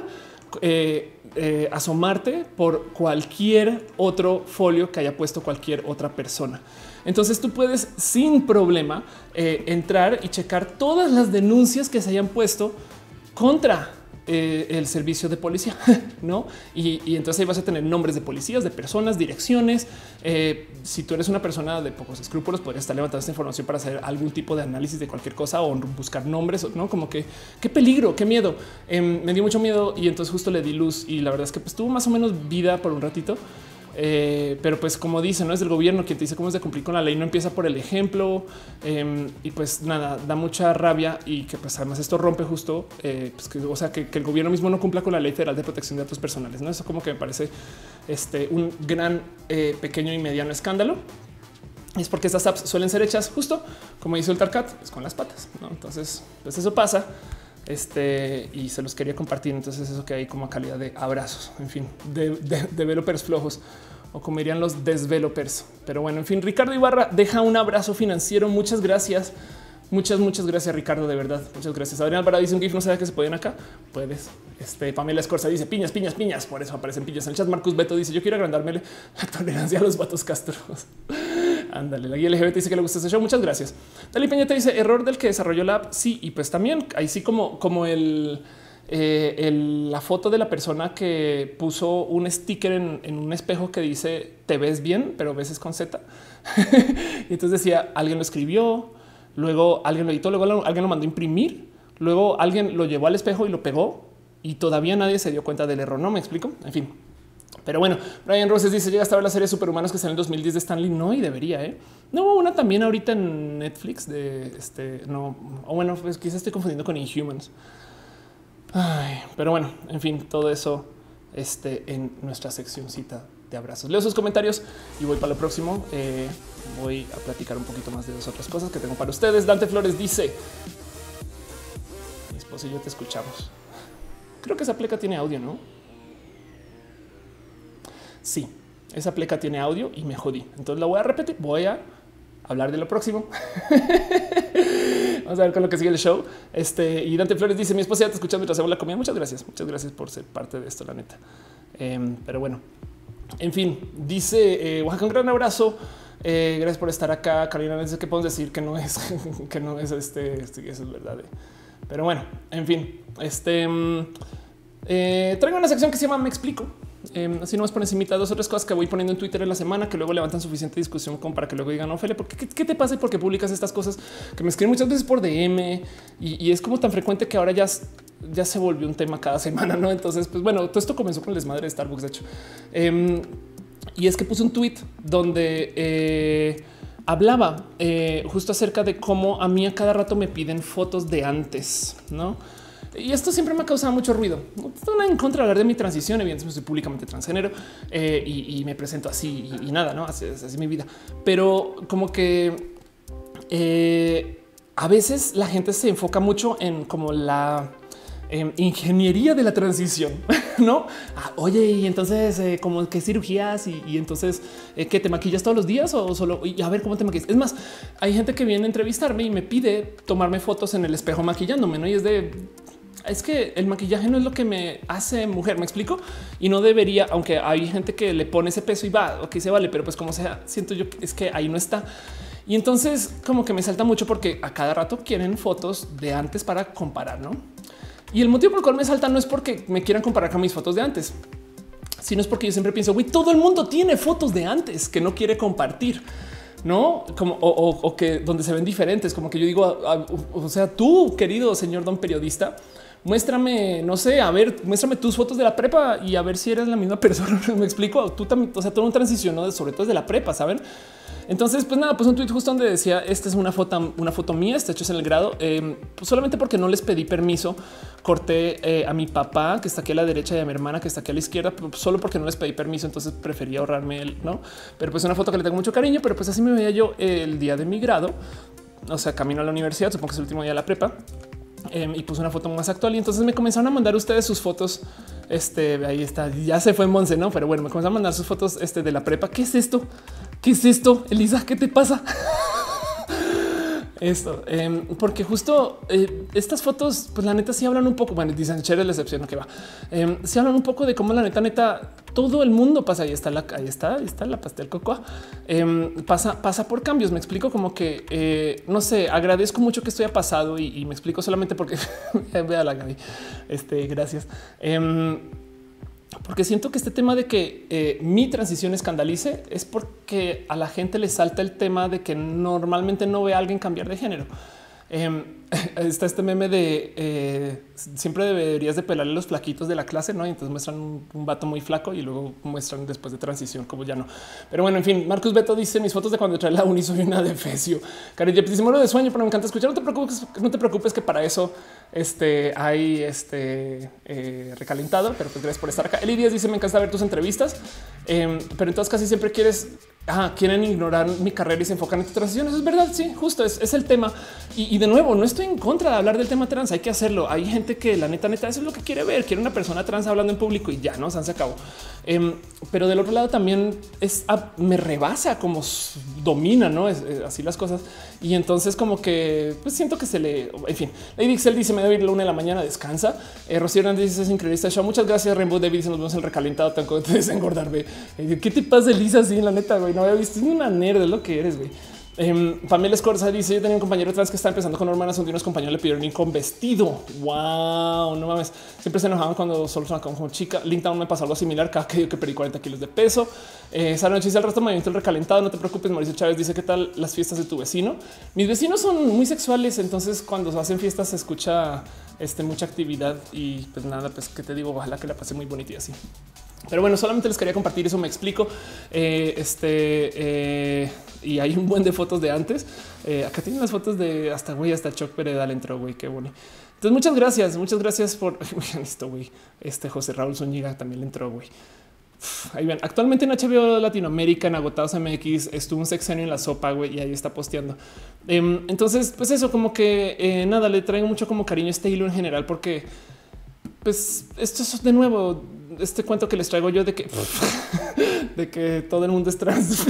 asomarte por cualquier otro folio que haya puesto cualquier otra persona. Entonces tú puedes sin problema entrar y checar todas las denuncias que se hayan puesto contra el servicio de policía, ¿no? Y entonces ahí vas a tener nombres de policías, de personas, direcciones. Si tú eres una persona de pocos escrúpulos, podrías estar levantando esta información para hacer algún tipo de análisis de cualquier cosa o buscar nombres, ¿no? Como que qué peligro, qué miedo. Me dio mucho miedo y entonces justo le di luz y la verdad es que pues tuvo más o menos vida por un ratito. Pero pues como dice, no es del gobierno quien te dice cómo es de cumplir con la ley, no empieza por el ejemplo y pues nada, da mucha rabia y que pues además esto rompe justo, pues que, o sea, que el gobierno mismo no cumpla con la ley federal de protección de datos personales, ¿no? Eso como que me parece un gran pequeño y mediano escándalo. Es porque estas apps suelen ser hechas justo como dice el Tarcat, pues con las patas, ¿no? Entonces pues eso pasa. Y se los quería compartir. Entonces eso que hay como calidad de abrazos, en fin, de developers flojos o como dirían los desvelopers. Pero bueno, en fin, Ricardo Ibarra deja un abrazo financiero. Muchas gracias. Muchas gracias, Ricardo. De verdad, muchas gracias. Adrián Alvarado dice un GIF, no sabía que se podían acá. Puedes. Pamela Escorza dice piñas. Por eso aparecen piñas en el chat. Marcus Beto dice yo quiero agrandarme la tolerancia a los vatos castros. Ándale, la guía LGBT dice que le gusta este show. Muchas gracias. Dali Peña te dice error del que desarrolló la app. Sí, y pues también ahí sí como la foto de la persona que puso un sticker en un espejo que dice te ves bien, pero veces con Z. Y entonces decía alguien lo escribió, luego alguien lo editó, luego alguien lo mandó a imprimir, luego alguien lo llevó al espejo y lo pegó y todavía nadie se dio cuenta del error. No me explico. En fin. Pero bueno, Brian Roses dice llega hasta ver la serie Superhumanos que salió en el 2010 de Stanley. No, y debería, no hubo una también ahorita en Netflix de no, o bueno, pues quizás estoy confundiendo con Inhumans. Ay, pero bueno, en fin, todo eso en nuestra seccioncita de abrazos. Leo sus comentarios y voy para lo próximo. Voy a platicar un poquito más de dos otras cosas que tengo para ustedes. Dante Flores dice: mi esposo y yo te escuchamos. Creo que esa pleca tiene audio, ¿no? Sí, esa pleca tiene audio y me jodí. Entonces la voy a repetir. Voy a hablar de lo próximo. Vamos a ver con lo que sigue el show. Y Dante Flores dice: mi esposa ya te escuchando mientras hago la comida. Muchas gracias por ser parte de esto, la neta. Pero bueno, en fin, dice Oaxaca, un gran abrazo. Gracias por estar acá. Carolina dice que podemos decir que no es, que no es eso es verdad. Pero bueno, en fin, traigo una sección que se llama Me Explico. Así nomás por encimita dos otras cosas que voy poniendo en Twitter en la semana que luego levantan suficiente discusión como para que luego digan, Ophelia, ¿por qué te pasa y por qué publicas estas cosas que me escriben muchas veces por DM? Y es como tan frecuente que ahora ya se volvió un tema cada semana, ¿no? Entonces, pues bueno, todo esto comenzó con el desmadre de Starbucks, de hecho. Y es que puse un tweet donde hablaba justo acerca de cómo a mí a cada rato me piden fotos de antes, ¿no? Y esto siempre me ha causado mucho ruido. No estoy nada en contra de hablar de mi transición. Evidentemente soy públicamente transgénero y me presento así y nada, no así es mi vida. Pero como que a veces la gente se enfoca mucho en como la ingeniería de la transición, no? Oye, y entonces como que cirugías y entonces que te maquillas todos los días o solo y a ver cómo te maquillas. Es más, hay gente que viene a entrevistarme y me pide tomarme fotos en el espejo maquillándome, ¿no? Y es que el maquillaje no es lo que me hace mujer, me explico, y no debería, aunque hay gente que le pone ese peso y va, ok, se vale, pero pues como sea, siento yo es que ahí no está. Y entonces como que me salta mucho porque a cada rato quieren fotos de antes para comparar, ¿no? Y el motivo por el cual me salta no es porque me quieran comparar con mis fotos de antes, sino es porque yo siempre pienso, güey, todo el mundo tiene fotos de antes que no quiere compartir. No como o que donde se ven diferentes, como que yo digo, o sea, tú, querido señor don periodista, muéstrame, no sé, a ver, muéstrame tus fotos de la prepa y a ver si eres la misma persona. Me explico. Tú también, o sea, todo un transición, sobre todo desde la prepa, saben? Entonces, pues nada, pues un tweet justo donde decía esta es una foto mía, está hecho en el grado, pues solamente porque no les pedí permiso, corté a mi papá que está aquí a la derecha y a mi hermana que está aquí a la izquierda, pues solo porque no les pedí permiso. Entonces preferí ahorrarme el no, pero pues una foto que le tengo mucho cariño, pero pues así me veía yo el día de mi grado, o sea, camino a la universidad, supongo que es el último día de la prepa. Y puse una foto más actual y entonces me comenzaron a mandar ustedes sus fotos. Ahí está, ya se fue Monse, no? Pero bueno, me comenzaron a mandar sus fotos de la prepa. ¿Qué es esto? ¿Qué es esto? Elisa, ¿qué te pasa? Esto, porque justo estas fotos, pues la neta sí hablan un poco. Bueno, dicen Cher es la excepción, no que va. Sí hablan un poco de cómo la neta, todo el mundo pasa. Ahí está la pastel cocoa. Pasa por cambios. Me explico como que no sé, agradezco mucho que esto haya pasado y me explico solamente porque vea la Gaby. Gracias. Porque siento que este tema de que mi transición escandalice es porque a la gente le salta el tema de que normalmente no ve a alguien cambiar de género. Está este meme de siempre deberías de pelarle los flaquitos de la clase, ¿no? Y entonces muestran un vato muy flaco y luego muestran después de transición como ya no. Pero bueno, en fin, Marcus Beto dice mis fotos de cuando trae la uni soy una de fecio. Karen Yep dice muero de sueño, pero me encanta escuchar. No te preocupes que para eso hay recalentado, pero pues gracias por estar acá. Eli Díaz dice me encanta ver tus entrevistas, pero entonces casi siempre quieren ignorar mi carrera y se enfocan en tu transición. Eso es verdad. Sí, justo es el tema. Y de nuevo, no estoy en contra de hablar del tema trans. Hay que hacerlo. Hay gente que la neta, eso es lo que quiere ver. Quiere una persona trans hablando en público y ya no se acabó. Pero del otro lado también me rebasa como domina, no es así las cosas. Y entonces, como que pues siento que en fin, Lady Excel dice me debe ir la 1 de la mañana, descansa. Rocío Hernández dice es increíble este show. Muchas gracias. Rainbow David dice nos vemos en el recalentado. Tengo que desengordarme. ¿Qué te pasa, Elisa? Así la neta, güey. No había visto una nerd de lo que eres, güey. Pamela Escorza dice yo tenía un compañero trans que está empezando con hermanas donde unos compañeros le pidieron ir con vestido. Wow, no mames. Siempre se enojaban cuando solo son como chica. LinkedIn me pasó algo similar cada que yo que perdí 40 kilos de peso. Esa noche dice el resto me aviento el recalentado. No te preocupes. Mauricio Chávez dice qué tal las fiestas de tu vecino. Mis vecinos son muy sexuales, entonces cuando hacen fiestas se escucha mucha actividad y pues nada, pues qué te digo, ojalá que la pase muy bonita y así. Pero bueno, solamente les quería compartir eso. Me explico. Y hay un buen de fotos de antes. Acá tienen las fotos de hasta Chuck Peredal entró, güey, qué bonito. Entonces, muchas gracias por esto, güey. José Raúl Zúñiga también le entró, güey. Ahí ven, actualmente en HBO Latinoamérica, en Agotados MX, estuvo un sexenio en la sopa, güey, y ahí está posteando. Entonces, pues eso, como que nada, le traigo mucho como cariño a este hilo en general, porque pues esto es de nuevo este cuento que les traigo yo de que de que todo el mundo es trans.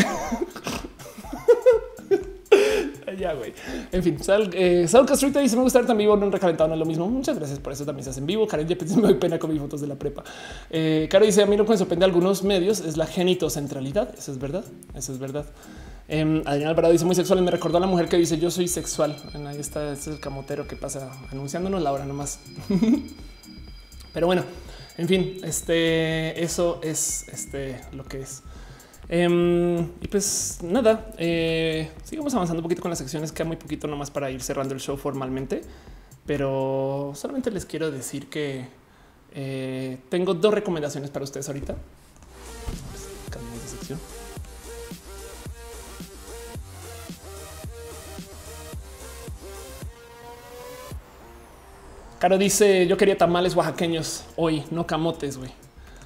Ya, güey. En fin, Saúl Castruita dice me gusta ver tan vivo, no recalentado, no es lo mismo. Muchas gracias por eso. También se hace en vivo. Karen ya me doy pena con mis fotos de la prepa. Caro dice a mí lo que me sorprende a algunos medios es la genitocentralidad. Eso es verdad. Eso es verdad. Adrián Alvarado dice muy sexual. Me recordó a la mujer que dice yo soy sexual. Ahí está, este es el camotero que pasa anunciándonos la hora nomás. Pero bueno, En fin, eso es lo que es. Y pues nada, sigamos avanzando un poquito con las secciones. Queda muy poquito nomás para ir cerrando el show formalmente, pero solamente les quiero decir que tengo dos recomendaciones para ustedes ahorita. Cambiamos de sección. Caro dice: yo quería tamales oaxaqueños hoy, no camotes, güey.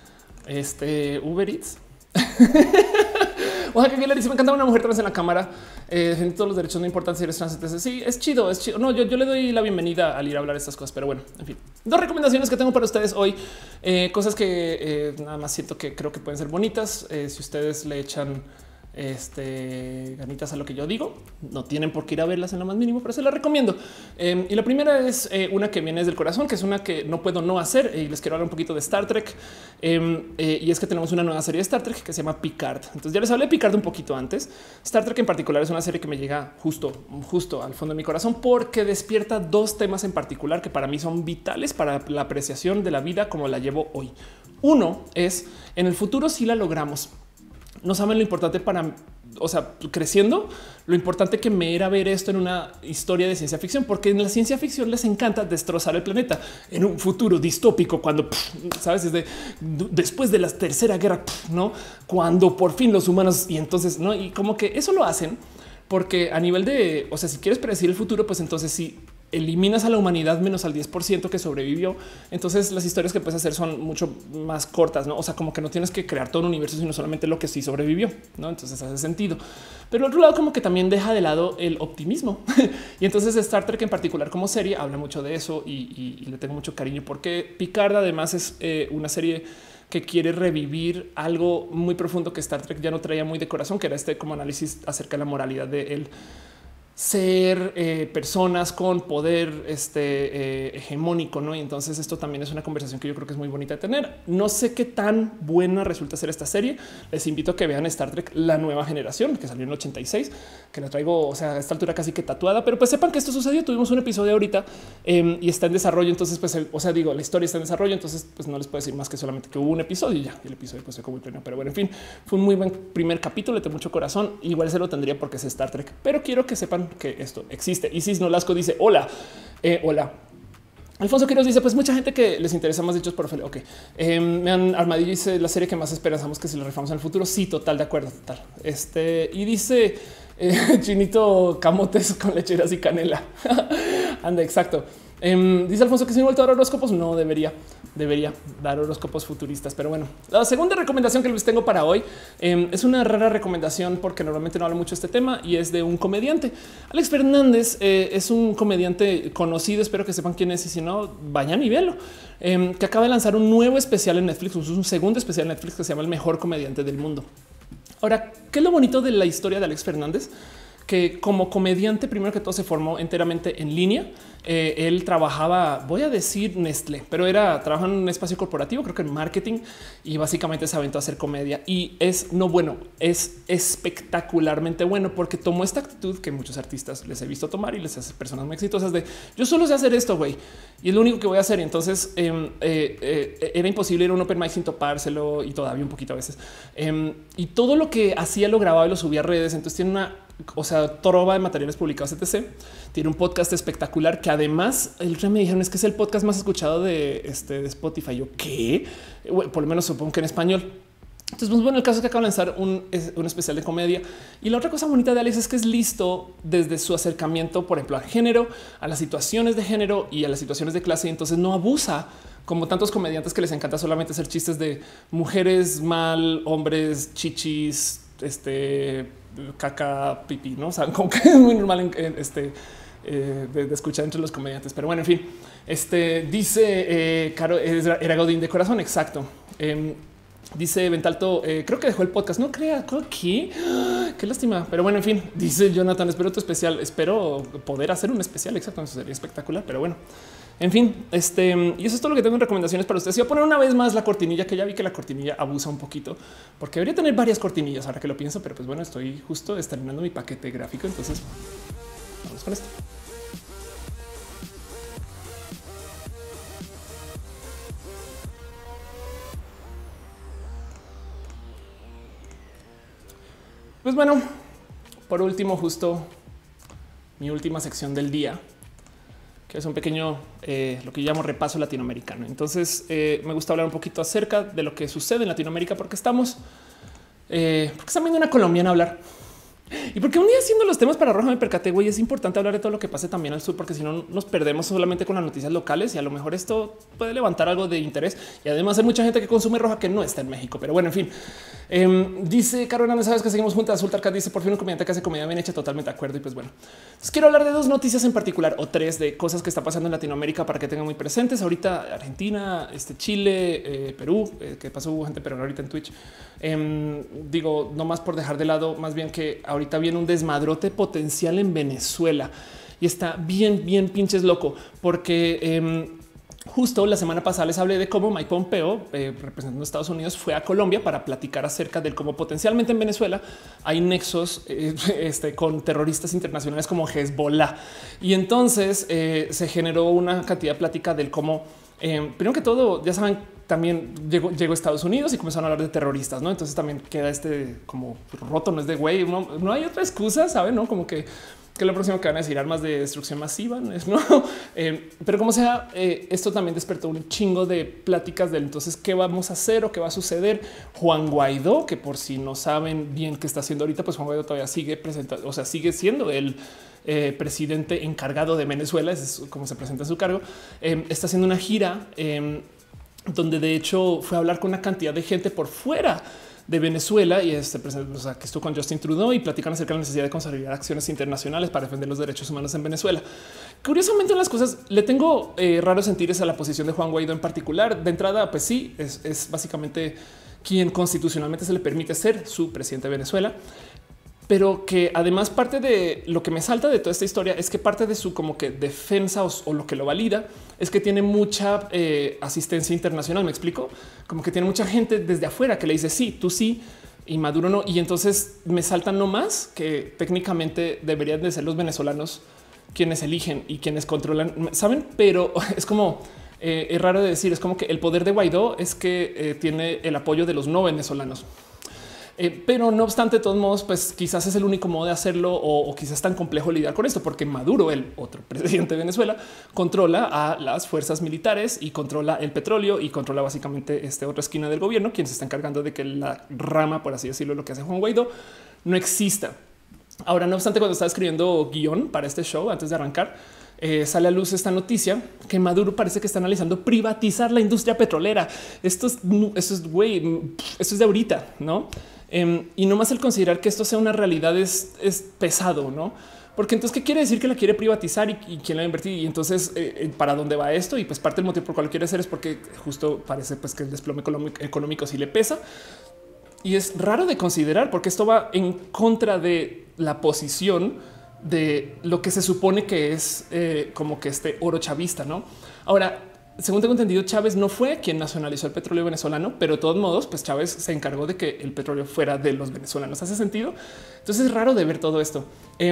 Uber Eats. Oaxaca que le dice: me encanta una mujer trans en la cámara. En todos los derechos, no importa si eres trans. Entonces, sí, es chido, es chido. No, yo le doy la bienvenida al ir a hablar de estas cosas, pero bueno, en fin. Dos recomendaciones que tengo para ustedes hoy. Cosas que nada más siento que creo que pueden ser bonitas. Si ustedes le echan ganitas a lo que yo digo, no tienen por qué ir a verlas en lo más mínimo, pero se las recomiendo. Y la primera es una que viene desde el corazón, que es una que no puedo no hacer, y les quiero hablar un poquito de Star Trek. Y es que tenemos una nueva serie de Star Trek que se llama Picard. Entonces ya les hablé de Picard un poquito antes. Star Trek en particular es una serie que me llega justo al fondo de mi corazón, porque despierta dos temas en particular que para mí son vitales para la apreciación de la vida como la llevo hoy. Uno es: en el futuro, si la logramos, no saben lo importante para, o sea, creciendo, lo importante que me era ver esto en una historia de ciencia ficción, porque en la ciencia ficción les encanta destrozar el planeta en un futuro distópico, cuando sabes, después de la tercera guerra, no, cuando por fin los humanos, y entonces no, y como que eso lo hacen porque a nivel de, o sea, si quieres predecir el futuro, pues entonces sí eliminas a la humanidad menos al 10% que sobrevivió. Entonces las historias que puedes hacer son mucho más cortas, ¿no? O sea, como que no tienes que crear todo un universo, sino solamente lo que sí sobrevivió, ¿no? Entonces hace sentido. Pero al otro lado, como que también deja de lado el optimismo. Y entonces Star Trek en particular como serie habla mucho de eso y le tengo mucho cariño, porque Picard además es una serie que quiere revivir algo muy profundo que Star Trek ya no traía muy de corazón, que era como análisis acerca de la moralidad de él. Ser personas con poder hegemónico, ¿no? Y entonces esto también es una conversación que yo creo que es muy bonita de tener. No sé qué tan buena resulta ser esta serie. Les invito a que vean Star Trek La Nueva Generación, que salió en el 86, que la traigo, o sea, a esta altura casi que tatuada, pero pues sepan que esto sucedió. Tuvimos un episodio ahorita y está en desarrollo. Entonces, pues, o sea, digo, la historia está en desarrollo, entonces pues no les puedo decir más que solamente que hubo un episodio y ya. Y el episodio pues se como muy pleno, pero bueno, en fin, fue un muy buen primer capítulo, le tengo mucho corazón. Igual se lo tendría porque es Star Trek, pero quiero que sepan que esto existe. Isis Nolasco dice: hola, hola. Alfonso Quiroz dice: pues mucha gente que les interesa más dichos por Ophelia. Ok, me han Armadillo dice: la serie que más esperamos que si lo reformamos en el futuro. Sí, total, de acuerdo, total. Y dice Chinito camotes con lecheras y canela. Anda, exacto. Dice Alfonso que si no vuelto a dar horóscopos, no debería dar horóscopos futuristas. Pero bueno, la segunda recomendación que les tengo para hoy es una rara recomendación porque normalmente no hablo mucho de este tema y es de un comediante. Alex Fernández es un comediante conocido. Espero que sepan quién es y si no, vayan y véanlo. Que acaba de lanzar un nuevo especial en Netflix, un segundo especial en Netflix que se llama El Mejor Comediante del Mundo. Ahora, ¿qué es lo bonito de la historia de Alex Fernández? Que como comediante, primero que todo, se formó enteramente en línea. Él trabajaba, voy a decir Nestlé, pero trabajaba en un espacio corporativo, creo que en marketing, y básicamente se aventó a hacer comedia. Y es espectacularmente bueno, porque tomó esta actitud que muchos artistas les he visto tomar y les hace personas muy exitosas de: yo solo sé hacer esto, güey, y es lo único que voy a hacer. Y entonces era imposible ir a un open mic sin topárselo, y todavía un poquito a veces. Y todo lo que hacía lo grababa y lo subía a redes. Entonces tiene una, o sea, trova de materiales publicados, etc. Tiene un podcast espectacular que además el día me dijeron es que es el podcast más escuchado de Spotify. Yo qué, bueno, por lo menos supongo que en español. Entonces, pues bueno, el caso es que acaba de lanzar un especial de comedia. Y la otra cosa bonita de Alex es que es listo desde su acercamiento, por ejemplo, al género, a las situaciones de género y a las situaciones de clase. Entonces no abusa como tantos comediantes que les encanta solamente hacer chistes de mujeres mal, hombres, chichis, caca, pipí, no? O sea, como que es muy normal de escuchar entre los comediantes. Pero bueno, en fin, dice Caro, era Godín de corazón. Exacto. Dice Ventalto, creo que dejó el podcast. No crea que qué lástima. Pero bueno, en fin, dice Jonathan, espero tu especial. Espero poder hacer un especial. Exacto. Eso sería espectacular. Pero bueno, en fin, y eso es todo lo que tengo en recomendaciones para ustedes. Y voy a poner una vez más la cortinilla, que ya vi que la cortinilla abusa un poquito, porque debería tener varias cortinillas ahora que lo pienso. Pero pues bueno, estoy justo terminando mi paquete gráfico. Entonces vamos con esto. Pues bueno, por último, justo mi última sección del día, que es un pequeño, lo que yo llamo repaso latinoamericano. Entonces me gusta hablar un poquito acerca de lo que sucede en Latinoamérica, porque están viendo una colombiana hablar. Y porque un día haciendo los temas para Roja me percaté, güey, es importante hablar de todo lo que pase también al sur, porque si no nos perdemos solamente con las noticias locales y a lo mejor esto puede levantar algo de interés. Y además hay mucha gente que consume Roja que no está en México. Pero bueno, en fin, dice Carolina, sabes que seguimos juntas. Sultarcat dice por fin un comediante que hace comedia bien hecha. Totalmente de acuerdo. Y pues bueno, entonces quiero hablar de dos noticias en particular o tres de cosas que está pasando en Latinoamérica para que tengan muy presentes. Ahorita Argentina, Chile, Perú, que pasó, hubo gente pero ahorita en Twitch. Digo, no más por dejar de lado, más bien que ahorita viene un desmadrote potencial en Venezuela y está bien pinches loco, porque justo la semana pasada les hablé de cómo Mike Pompeo, representando a Estados Unidos, fue a Colombia para platicar acerca de cómo potencialmente en Venezuela hay nexos con terroristas internacionales como Hezbollah. Y entonces se generó una cantidad de plática del cómo, primero que todo, ya saben, también llegó a Estados Unidos y comenzaron a hablar de terroristas, ¿no? Entonces también queda como roto, no es de güey, no hay otra excusa, ¿saben? ¿No? Como que lo próximo que van a decir armas de destrucción masiva, ¿no? Pero como sea, esto también despertó un chingo de pláticas del entonces qué vamos a hacer o qué va a suceder. Juan Guaidó, que por si no saben bien qué está haciendo ahorita, pues Juan Guaidó todavía sigue presentando, o sea, sigue siendo el presidente encargado de Venezuela, es como se presenta en su cargo. Está haciendo una gira donde de hecho fue a hablar con una cantidad de gente por fuera de Venezuela y que estuvo con Justin Trudeau y platican acerca de la necesidad de consolidar acciones internacionales para defender los derechos humanos en Venezuela. Curiosamente, las cosas le tengo raro sentir a la posición de Juan Guaidó en particular. De entrada, pues sí, es básicamente quien constitucionalmente se le permite ser su presidente de Venezuela, pero que además parte de lo que me salta de toda esta historia es que parte de su como que defensa o lo que lo valida es que tiene mucha asistencia internacional. Me explico, como que tiene mucha gente desde afuera que le dice sí, tú sí y Maduro no. Y entonces me saltan no más que técnicamente deberían de ser los venezolanos quienes eligen y quienes controlan, saben, pero es como es raro de decir, es como que el poder de Guaidó es que tiene el apoyo de los no venezolanos. Pero no obstante, de todos modos, pues quizás es el único modo de hacerlo o quizás es tan complejo lidiar con esto, porque Maduro, el otro presidente de Venezuela, controla a las fuerzas militares y controla el petróleo y controla básicamente otra esquina del gobierno, quien se está encargando de que la rama, por así decirlo, lo que hace Juan Guaidó, no exista. Ahora, no obstante, cuando estaba escribiendo guión para este show, antes de arrancar, sale a luz esta noticia que Maduro parece que está analizando privatizar la industria petrolera. Esto es de ahorita, ¿no? Y no más el considerar que esto sea una realidad es pesado, ¿no? Porque entonces, ¿qué quiere decir que la quiere privatizar y quién la va a invertir? Y entonces, ¿para dónde va esto? Y pues parte del motivo por el cual lo quiere hacer es porque justo parece pues que el desplome económico sí le pesa. Y es raro de considerar porque esto va en contra de la posición de lo que se supone que es como que oro chavista, ¿no? Ahora, según tengo entendido, Chávez no fue quien nacionalizó el petróleo venezolano, pero de todos modos, pues Chávez se encargó de que el petróleo fuera de los venezolanos. ¿Hace sentido? Entonces es raro de ver todo esto.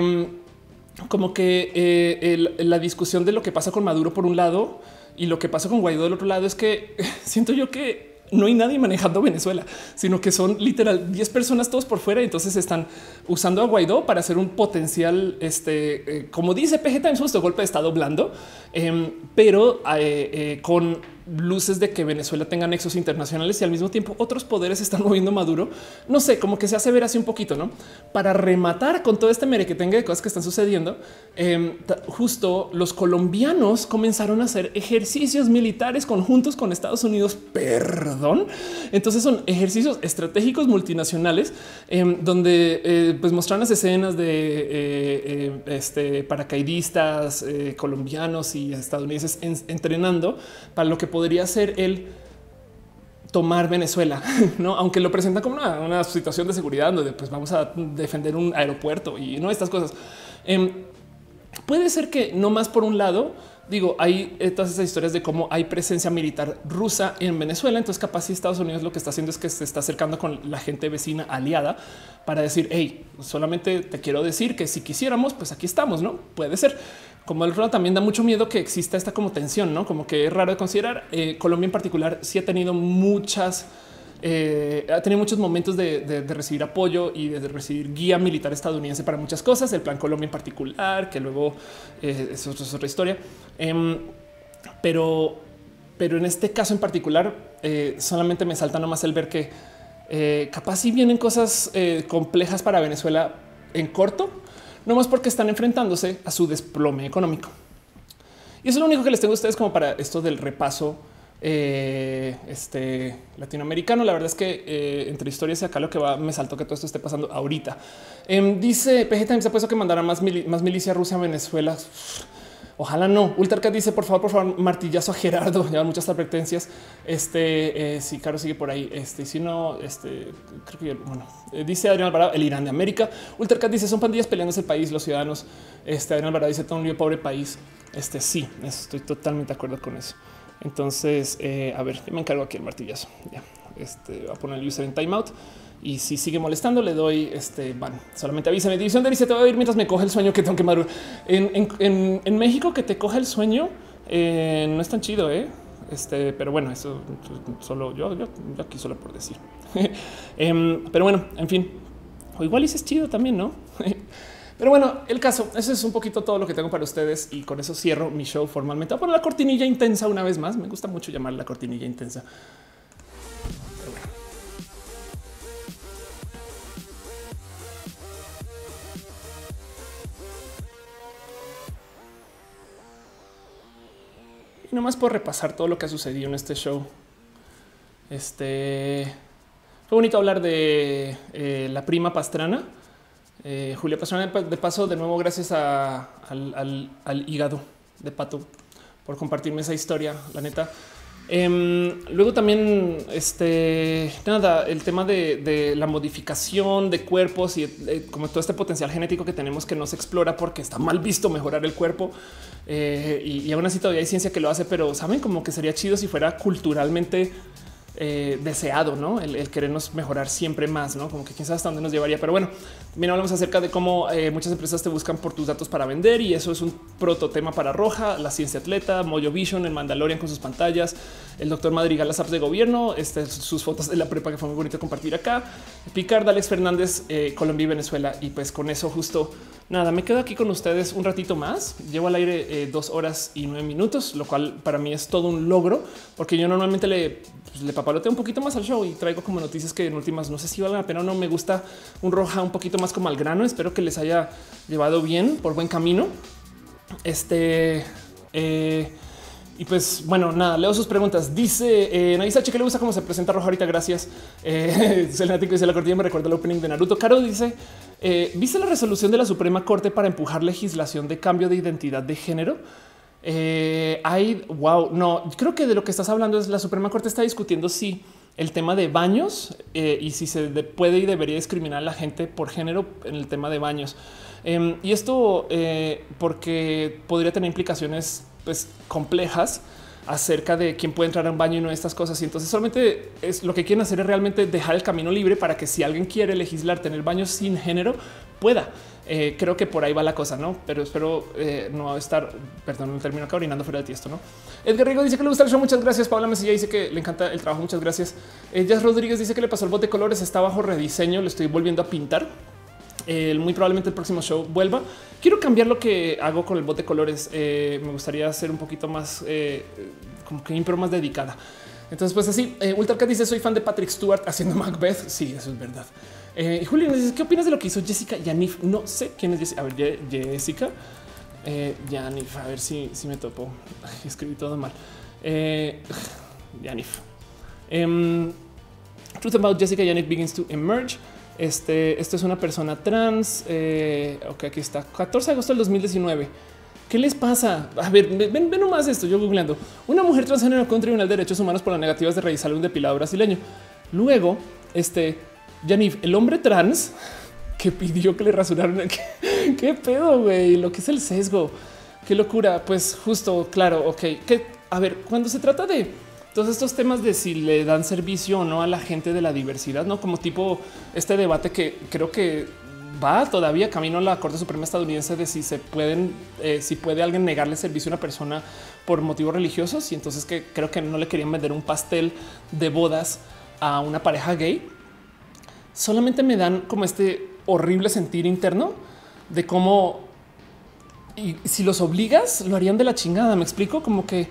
Como que la discusión de lo que pasa con Maduro por un lado y lo que pasa con Guaidó del otro lado es que siento yo que no hay nadie manejando Venezuela, sino que son literal 10 personas todos por fuera. Y entonces están usando a Guaidó para hacer un potencial, como dice PG Times, justo golpe de estado blando, pero con luces de que Venezuela tenga nexos internacionales y al mismo tiempo otros poderes están moviendo Maduro. No sé, como que se hace ver así un poquito, ¿no? Para rematar con todo este merequetengue de cosas que están sucediendo, justo los colombianos comenzaron a hacer ejercicios militares conjuntos con Estados Unidos. Perdón. Entonces son ejercicios estratégicos multinacionales donde pues mostraron las escenas de paracaidistas colombianos y estadounidenses entrenando para lo que podría ser el tomar Venezuela, no? Aunque lo presentan como una situación de seguridad donde pues vamos a defender un aeropuerto y no estas cosas. Puede ser que no más por un lado, digo, hay todas esas historias de cómo hay presencia militar rusa en Venezuela. Entonces, capaz si Estados Unidos lo que está haciendo es que se está acercando con la gente vecina aliada para decir, hey, solamente te quiero decir que si quisiéramos, pues aquí estamos, no puede ser. Como el otro también da mucho miedo que exista esta como tensión, no como que es raro de considerar. Colombia en particular sí ha tenido muchas ha tenido muchos momentos de recibir apoyo y de recibir guía militar estadounidense para muchas cosas, el Plan Colombia en particular, que luego eso es otra historia. Pero en este caso en particular, solamente me salta nomás el ver que capaz si vienen cosas complejas para Venezuela en corto, nomás porque están enfrentándose a su desplome económico. Y eso es lo único que les tengo a ustedes como para esto del repaso latinoamericano. La verdad es que entre historias y acá lo que va, me saltó que todo esto esté pasando ahorita. Dice PG Times, se ha puesto que mandara más milicia rusa a Venezuela. Ojalá no. Ultracat dice por favor, martillazo a Gerardo. Llevan muchas advertencias. Si Caro sigue por ahí, si no, creo que bueno, dice Adrián Alvarado, el Irán de América. Ultracat dice son pandillas peleándose el país, los ciudadanos. Adrián Alvarado dice todo un lío, pobre país. Sí, estoy totalmente de acuerdo con eso. Entonces, a ver, yo me encargo aquí el martillazo. Ya, voy a poner el user en timeout. Y si sigue molestando, le doy van. Solamente avísame. División de dice te voy a ir mientras me coge el sueño que tengo que madrugar. En México que te coge el sueño no es tan chido, pero bueno, eso solo yo aquí solo por decir. Pero bueno, en fin, o igual es chido también, ¿no? Pero bueno, el caso, eso es un poquito todo lo que tengo para ustedes y con eso cierro mi show formalmente. Voy a poner la cortinilla intensa una vez más. Me gusta mucho llamarla cortinilla intensa. Pero bueno. Y nomás por repasar todo lo que ha sucedido en este show. Fue bonito hablar de la prima Pastrana. Julia Pastrana, de paso, de nuevo, gracias al hígado de Pato por compartirme esa historia, la neta. Luego también el tema de la modificación de cuerpos y como todo este potencial genético que tenemos que no se explora porque está mal visto mejorar el cuerpo y aún así todavía hay ciencia que lo hace, pero saben como que sería chido si fuera culturalmente deseado, ¿no? El querernos mejorar siempre más, ¿no? Como que quién sabe hasta dónde nos llevaría. Pero bueno, también hablamos acerca de cómo muchas empresas te buscan por tus datos para vender y eso es un prototema para Roja, la Ciencia Atleta, Mojo Vision, el Mandalorian con sus pantallas, el doctor Madrigal, las apps de gobierno, sus fotos de la prepa que fue muy bonito compartir acá, Picard, Alex Fernández, Colombia y Venezuela. Y pues con eso justo nada, me quedo aquí con ustedes un ratito más. Llevo al aire 2 horas y 9 minutos, lo cual para mí es todo un logro porque yo normalmente le papaloteo un poquito más al show y traigo como noticias que en últimas no sé si vale la pena o no. Me gusta un Roja un poquito más como al grano. Espero que les haya llevado bien por buen camino. Y pues bueno, nada, leo sus preguntas. Dice Naisa Che que le gusta cómo se presenta Roja ahorita. Gracias. Selenático dice la cortina me recuerda el opening de Naruto. Caro dice ¿viste la resolución de la Suprema Corte para empujar legislación de cambio de identidad de género? Wow, no, creo que de lo que estás hablando es la Suprema Corte está discutiendo si el tema de baños y si se puede y debería discriminar a la gente por género en el tema de baños. Y esto porque podría tener implicaciones pues complejas acerca de quién puede entrar a un baño y no estas cosas. Y entonces solamente es lo que quieren hacer es realmente dejar el camino libre para que si alguien quiere legislar tener baños sin género pueda. Creo que por ahí va la cosa, no? Pero espero no estar, perdón, me termino acá orinando fuera de tiesto, no? Edgar Rigo dice que le gusta el show. Muchas gracias. Paula Mesilla dice que le encanta el trabajo. Muchas gracias. Jazz Rodríguez dice que le pasó el bote de colores. Está bajo rediseño. Le estoy volviendo a pintar. Muy probablemente el próximo show vuelva. Quiero cambiar lo que hago con el bote de colores. Me gustaría hacer un poquito más como que impro más dedicada. Entonces, pues así, Ultracat dice soy fan de Patrick Stewart haciendo Macbeth. Sí, eso es verdad. Y Julio dice ¿qué opinas de lo que hizo Jessica Yanif? No sé quién es Jessica. A ver, Jessica Yanif, a ver si me topo. Escribí todo mal. Yanif. Truth about Jessica Yanif begins to emerge. Esto es una persona trans. Ok, aquí está. 14 de agosto del 2019. ¿Qué les pasa? A ver, ven nomás esto. Yo googleando. Una mujer transgénero con un tribunal de derechos humanos por las negativas de realizar un depilado brasileño. Luego, Yanif, el hombre trans que pidió que le rasuraran. ¿Qué pedo, güey? Lo que es el sesgo. Qué locura. Pues justo, claro, ok. A ver, cuando se trata de todos estos temas de si le dan servicio o no a la gente de la diversidad, no como tipo este debate que creo que va todavía camino a la Corte Suprema estadounidense de si se pueden, si puede alguien negarle servicio a una persona por motivos religiosos. Y entonces que creo que no le querían vender un pastel de bodas a una pareja gay, solamente me dan como este horrible sentir interno de cómo, y si los obligas, lo harían de la chingada. Me explico, como que,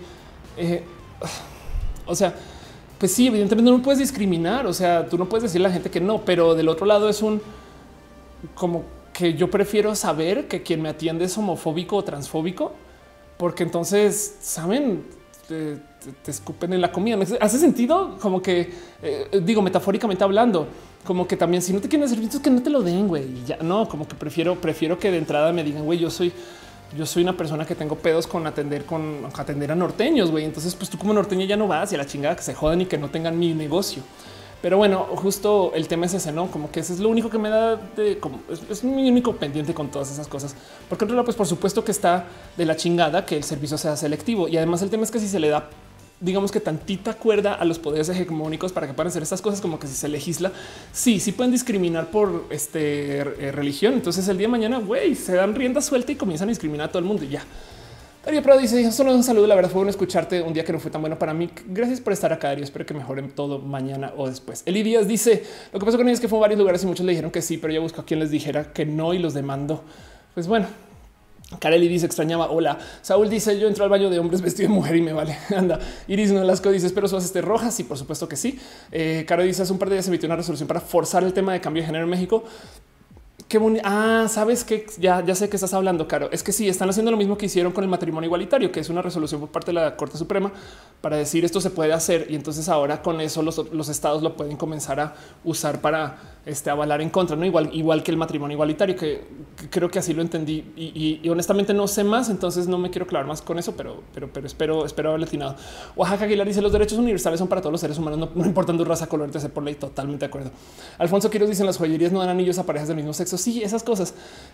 o sea, pues sí, evidentemente no puedes discriminar. O sea, tú no puedes decirle a la gente que no, pero del otro lado es un como que yo prefiero saber que quien me atiende es homofóbico o transfóbico, porque entonces saben, te escupen en la comida. ¿Hace sentido? Como que digo, metafóricamente hablando, como que también si no te quieren hacer servicios que no te lo den, güey. Ya no, como que prefiero que de entrada me digan, güey, yo soy una persona que tengo pedos con atender a norteños, güey. Entonces, pues tú como norteño ya no vas y a la chingada que se jodan y que no tengan mi negocio. Pero bueno, justo el tema es ese, no como que ese es lo único que me da de como es mi único pendiente con todas esas cosas, porque en realidad, pues por supuesto que está de la chingada que el servicio sea selectivo. Y además el tema es que si se le da, digamos que tantita cuerda a los poderes hegemónicos para que puedan hacer estas cosas, como que si se legisla, sí pueden discriminar por religión. Entonces el día de mañana, güey, se dan rienda suelta y comienzan a discriminar a todo el mundo y ya. Darío Prado dice: solo un saludo. La verdad fue bueno escucharte un día que no fue tan bueno para mí. Gracias por estar acá, Darío. Espero que mejoren todo mañana o después. Eli Díaz dice: lo que pasó con ella es que fue a varios lugares y muchos le dijeron que sí, pero ella buscó a quien les dijera que no y los demandó. Pues bueno. Kareli dice: extrañaba. Hola. Saúl dice: yo entro al baño de hombres vestido de mujer y me vale. Anda. Iris Nolasco dice: espero sos rojas. Y por supuesto que sí. Caro dice: hace un par de días se emitió una resolución para forzar el tema de cambio de género en México. Qué bonito. Ah, sabes que ya sé que estás hablando, Caro. Es que sí, están haciendo lo mismo que hicieron con el matrimonio igualitario, que es una resolución por parte de la Corte Suprema para decir esto se puede hacer. Y entonces ahora con eso los estados lo pueden comenzar a usar para avalar en contra, no igual que el matrimonio igualitario, que creo que así lo entendí. Y honestamente no sé más, entonces no me quiero clavar más con eso, pero espero haberle atinado. Oaxaca Aguilar dice: los derechos universales son para todos los seres humanos, no importando raza, color, etc. por ley. Totalmente de acuerdo. Alfonso Quiroz dice: las joyerías no dan anillos a parejas del mismo sexo. Sí, esas cosas.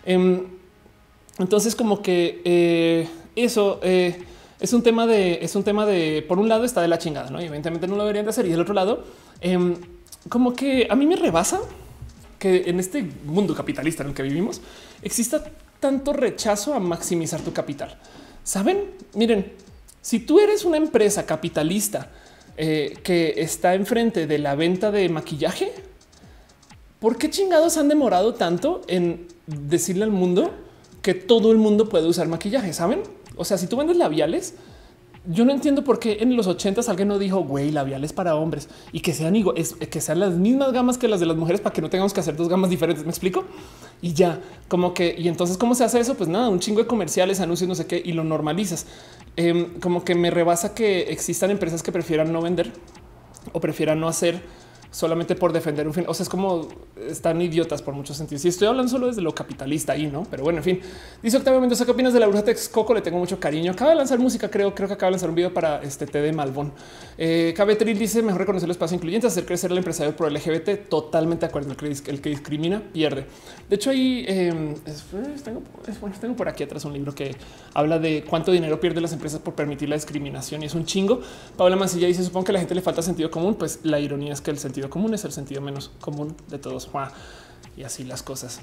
Entonces, como que eso es un tema de por un lado está de la chingada, no? Y evidentemente no lo deberían de hacer. Y del otro lado, como que a mí me rebasa que en este mundo capitalista en el que vivimos exista tanto rechazo a maximizar tu capital. Saben, miren, si tú eres una empresa capitalista que está enfrente de la venta de maquillaje, ¿por qué chingados han demorado tanto en decirle al mundo que todo el mundo puede usar maquillaje? Saben? O sea, si tú vendes labiales, yo no entiendo por qué en los 80s alguien no dijo, güey, labiales para hombres y que sean que sean las mismas gamas que las de las mujeres para que no tengamos que hacer dos gamas diferentes. ¿Me explico? Y ya como que, y entonces, ¿cómo se hace eso? Pues nada, un chingo de comerciales, anuncios, no sé qué, y lo normalizas. Como que me rebasa que existan empresas que prefieran no vender o prefieran no hacer solamente por defender un fin. O sea, es como están idiotas por muchos sentidos. Y estoy hablando solo desde lo capitalista ahí, no? Pero bueno, en fin. Dice Octavio Mendoza: ¿qué opinas de la bruja Texcoco? Le tengo mucho cariño. Acaba de lanzar música, creo que acaba de lanzar un video para té de Malbón. Cabetril dice: mejor reconocer el espacio incluyente, hacer crecer al empresario pro LGBT. Totalmente de acuerdo. El que discrimina pierde. De hecho, ahí tengo por aquí atrás un libro que habla de cuánto dinero pierden las empresas por permitir la discriminación, y es un chingo. Paola Mancilla dice: supongo que a la gente le falta sentido común. Pues la ironía es que el sentido común es el sentido menos común de todos. Y así las cosas.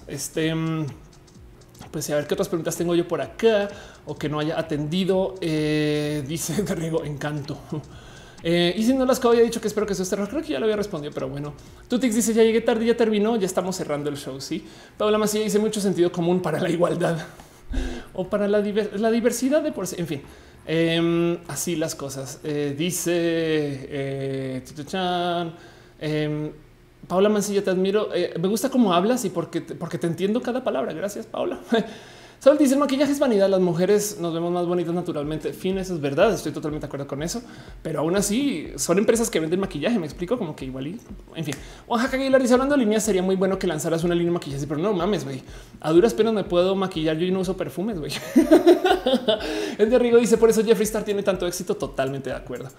Pues a ver qué otras preguntas tengo yo por acá o que no haya atendido. Dice de Riego: encanto. Y si no las había dicho que espero que eso esté, creo que ya lo había respondido, pero bueno. Tutix dice: ya llegué tarde, ya terminó, ya estamos cerrando el show. Sí, Paula Macía dice: mucho sentido común para la igualdad o para la diversidad de por sí. En fin, así las cosas. Dice Paula Mancilla: te admiro. Me gusta cómo hablas y porque te entiendo cada palabra. Gracias, Paula. Saúl dice: el maquillaje es vanidad. Las mujeres nos vemos más bonitas naturalmente. Fin, eso es verdad. Estoy totalmente de acuerdo con eso. Pero aún así son empresas que venden maquillaje. Me explico, como que igual y en fin. Oaxaca Aguilar dice: hablando de líneas, sería muy bueno que lanzaras una línea de maquillaje, pero no mames, güey. A duras penas me puedo maquillar yo y no uso perfumes, güey. El de Rigo dice: por eso Jeffree Star tiene tanto éxito. Totalmente de acuerdo.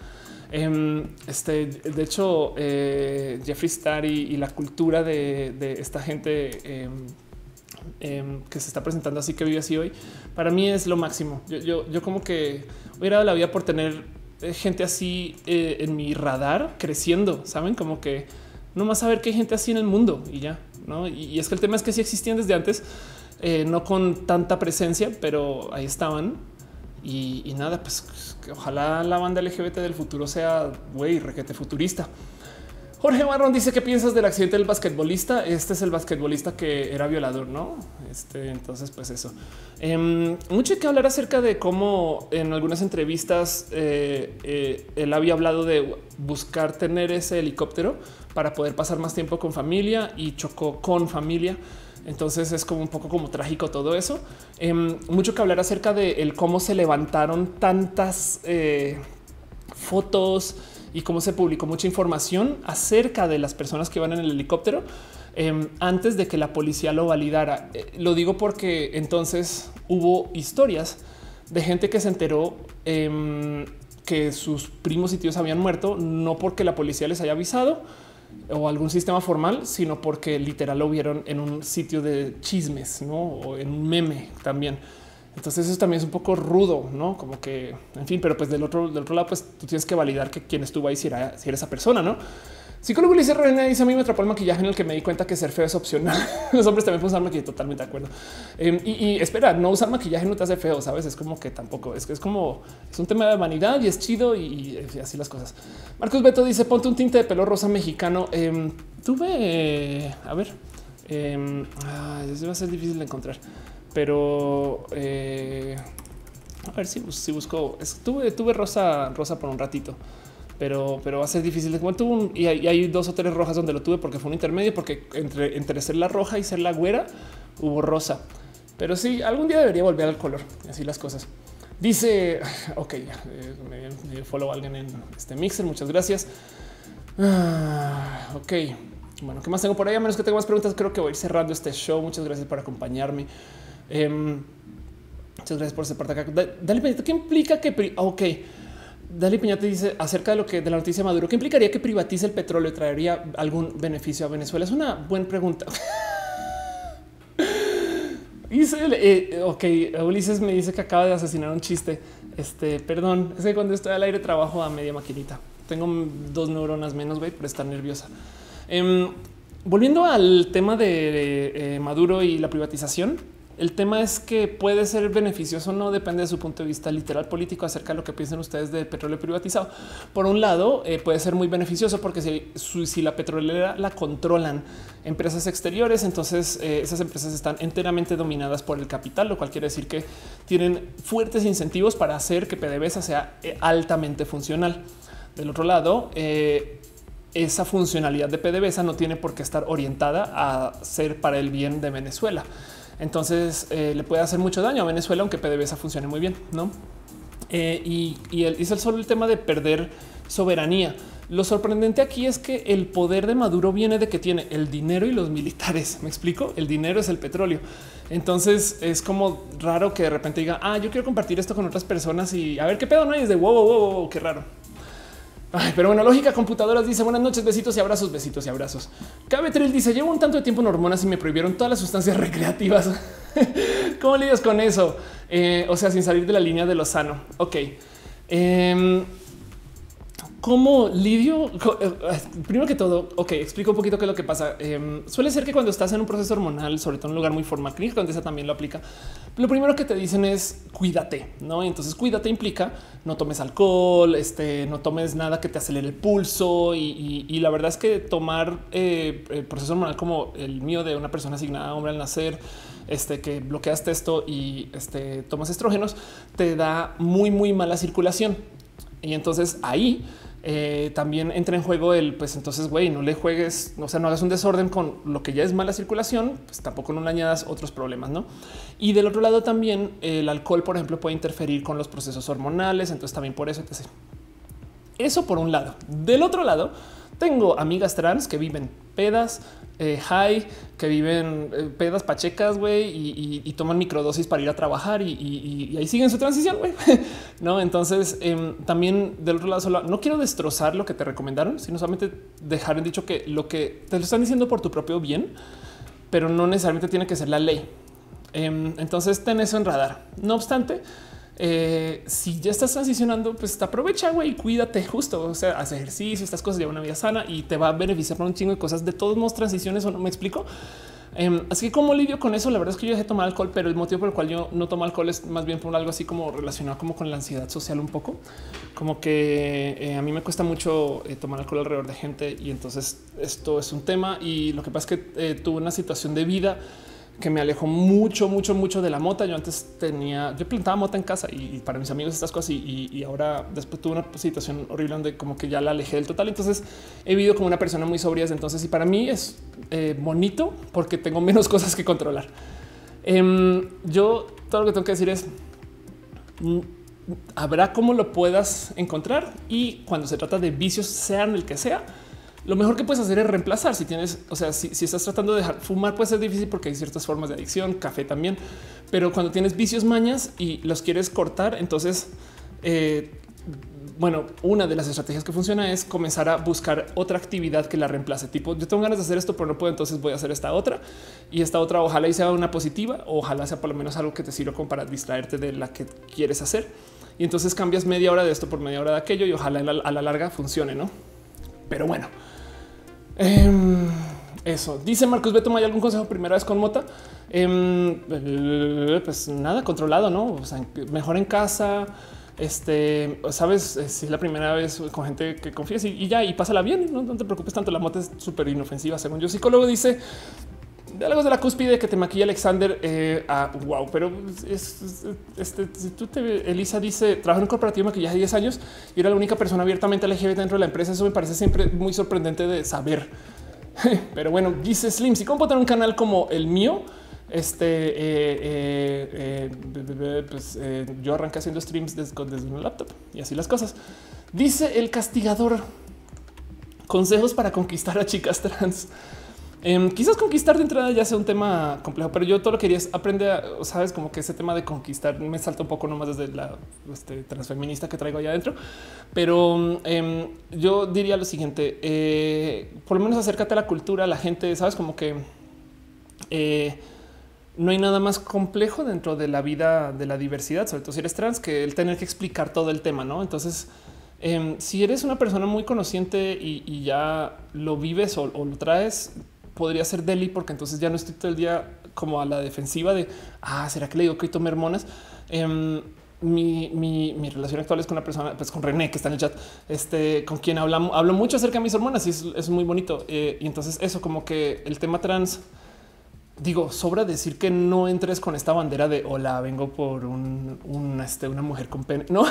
De hecho, Jeffree Star y la cultura de esta gente que se está presentando así, que vive así hoy, para mí es lo máximo. Yo como que hubiera dado la vida por tener gente así en mi radar creciendo, saben, como que no más saber que hay gente así en el mundo y ya, no? Y es que el tema es que sí existían desde antes, no con tanta presencia, pero ahí estaban. Y nada, pues que ojalá la banda LGBT del futuro sea güey requete futurista. Jorge Marrón dice: ¿qué piensas del accidente del basquetbolista? Este es el basquetbolista que era violador, ¿no? Entonces, pues eso. Mucho hay que hablar acerca de cómo en algunas entrevistas él había hablado de buscar tener ese helicóptero para poder pasar más tiempo con familia y chocó con familia. Entonces es como un poco como trágico todo eso. Mucho que hablar acerca de el cómo se levantaron tantas fotos y cómo se publicó mucha información acerca de las personas que van en el helicóptero antes de que la policía lo validara. Lo digo porque entonces hubo historias de gente que se enteró que sus primos y tíos habían muerto, no porque la policía les haya avisado o algún sistema formal, sino porque literal lo vieron en un sitio de chismes, ¿no? O en un meme también. Entonces eso también es un poco rudo, ¿no? Como que, en fin, pero pues del otro lado, pues tú tienes que validar que quien estuvo ahí si era esa persona, ¿no? Psicólogo Ulises René dice: a mí me atrapó el maquillaje en el que me di cuenta que ser feo es opcional. Los hombres también pueden usar maquillaje, totalmente de acuerdo. Y espera, no usar maquillaje no te hace feo, ¿sabes? Es como que tampoco, es como, es un tema de vanidad y es chido y así las cosas. Marcos Beto dice: ponte un tinte de pelo rosa mexicano. Tuve, a ver, eso va a ser difícil de encontrar. Pero a ver si busco. Tuve rosa por un ratito, pero va a ser difícil. Y hay 2 o 3 rojas donde lo tuve porque fue un intermedio, porque entre ser la roja y ser la güera hubo rosa. Pero sí, algún día debería volver al color. Así las cosas. Dice: ok, me follow a alguien en este mixer. Muchas gracias. Ok. Bueno, ¿qué más tengo por ahí? A menos que tenga más preguntas, creo que voy a ir cerrando este show. Muchas gracias por acompañarme. Muchas gracias por ser parte acá. Dale Peñate, ¿qué implica que? Ok, Dale Peñate dice acerca de la noticia de Maduro: ¿qué implicaría que privatice el petróleo? ¿Traería algún beneficio a Venezuela? Es una buena pregunta. Ok, Ulises me dice que acaba de asesinar un chiste. Perdón, es que cuando estoy al aire trabajo a media maquinita. Tengo 2 neuronas menos, güey, por estar nerviosa. Volviendo al tema de Maduro y la privatización, el tema es que puede ser beneficioso o no, depende de su punto de vista literal político acerca de lo que piensen ustedes del petróleo privatizado. Por un lado, puede ser muy beneficioso porque si la petrolera la controlan empresas exteriores, entonces esas empresas están enteramente dominadas por el capital, lo cual quiere decir que tienen fuertes incentivos para hacer que PDVSA sea altamente funcional. Del otro lado, esa funcionalidad de PDVSA no tiene por qué estar orientada a ser para el bien de Venezuela. Entonces le puede hacer mucho daño a Venezuela, aunque PDVSA funcione muy bien, ¿no? Es solo el tema de perder soberanía. Lo sorprendente aquí es que el poder de Maduro viene de que tiene el dinero y los militares. ¿Me explico? El dinero es el petróleo. Entonces es como raro que de repente diga: yo quiero compartir esto con otras personas y a ver qué pedo, no es de wow, qué raro. Pero bueno, Lógica Computadoras dice: buenas noches, besitos y abrazos, besitos y abrazos. Cabetril dice: llevo un tanto de tiempo en hormonas y me prohibieron todas las sustancias recreativas. ¿Cómo lidias con eso? O sea, sin salir de la línea de lo sano. Ok. ¿Cómo lidio? Primero que todo, ok, explico un poquito qué es lo que pasa. Suele ser que cuando estás en un proceso hormonal, sobre todo en un lugar muy formal, clínica, donde esa también lo aplica, lo primero que te dicen es cuídate, ¿no? Entonces cuídate implica no tomes alcohol, no tomes nada que te acelere el pulso y la verdad es que tomar el proceso hormonal como el mío de una persona asignada hombre al nacer, que bloqueas esto y tomas estrógenos, te da muy mala circulación. Y entonces ahí también entra en juego pues entonces, güey, no le juegues, o sea, no hagas un desorden con lo que ya es mala circulación, pues tampoco no le añadas otros problemas, ¿no? Y del otro lado también el alcohol, por ejemplo, puede interferir con los procesos hormonales, entonces también por eso, etc. Eso por un lado. Del otro lado, tengo amigas trans que viven pedas, high, que viven pedas pachecas, güey, y toman microdosis para ir a trabajar y ahí siguen su transición, güey. No, entonces también del otro lado, solo no quiero destrozar lo que te recomendaron, sino solamente dejar en dicho que lo que te lo están diciendo por tu propio bien, pero no necesariamente tiene que ser la ley. Entonces ten eso en radar. No obstante, si ya estás transicionando, pues te aprovecha, güey, cuídate justo, o sea, haz ejercicio, estas cosas, lleva una vida sana y te va a beneficiar por un chingo de cosas. De todos modos, transiciones o no, me explico. Así que como lidio con eso, la verdad es que yo dejé de tomar alcohol, pero el motivo por el cual yo no tomo alcohol es más bien por algo así como relacionado como con la ansiedad social un poco, como que a mí me cuesta mucho tomar alcohol alrededor de gente y entonces esto es un tema y lo que pasa es que tuve una situación de vida que me alejó mucho de la mota. Yo antes yo plantaba mota en casa y para mis amigos estas cosas y ahora después tuve una situación horrible donde como que ya la alejé del total. Entonces he vivido como una persona muy sobria. Entonces y para mí es bonito porque tengo menos cosas que controlar. Yo todo lo que tengo que decir es habrá cómo lo puedas encontrar y cuando se trata de vicios, sean el que sea, lo mejor que puedes hacer es reemplazar. Si tienes, o sea, si estás tratando de dejar fumar, puede ser difícil porque hay ciertas formas de adicción, café también, pero cuando tienes vicios, mañas y los quieres cortar, entonces, bueno, una de las estrategias que funciona es comenzar a buscar otra actividad que la reemplace. Tipo, yo tengo ganas de hacer esto, pero no puedo, entonces voy a hacer esta otra y esta otra. Ojalá y sea una positiva, o ojalá sea por lo menos algo que te sirva como para distraerte de la que quieres hacer. Y entonces cambias media hora de esto por media hora de aquello y ojalá a la larga funcione, ¿no? Pero bueno, eso dice Marcos Beto. ¿Hay algún consejo primera vez con mota? Pues nada, controlado, no? O sea, mejor en casa. Sabes, si es la primera vez con gente que confías y ya, y pásala bien. No te preocupes tanto. La mota es súper inofensiva. Según yo, psicólogo dice de algo de la cúspide que te maquilla Alexander. Wow, pero si tú Elisa dice trabajo en un corporativo de maquillaje 10 años y era la única persona abiertamente LGBT dentro de la empresa. Eso me parece siempre muy sorprendente de saber. Pero bueno, dice Slim, si cómo tener un canal como el mío, yo arranqué haciendo streams desde una laptop y así las cosas. Dice el castigador, consejos para conquistar a chicas trans. Quizás conquistar de entrada ya sea un tema complejo, pero yo todo lo que quería es aprender, sabes, como que ese tema de conquistar me salta un poco nomás desde la transfeminista que traigo allá adentro. Pero yo diría lo siguiente, por lo menos acércate a la cultura, a la gente, sabes, como que no hay nada más complejo dentro de la vida de la diversidad, sobre todo si eres trans, que el tener que explicar todo el tema, ¿no? Entonces, si eres una persona muy conociente y ya lo vives o lo traes, podría ser deli, porque entonces ya no estoy todo el día como a la defensiva de será que le digo que tome hormonas. Mi relación actual es con una persona, pues con René, que está en el chat, con quien hablo mucho acerca de mis hormonas y es muy bonito. Y entonces eso, como que el tema trans, digo, sobra decir que no entres con esta bandera de hola, vengo por una mujer con pene. No,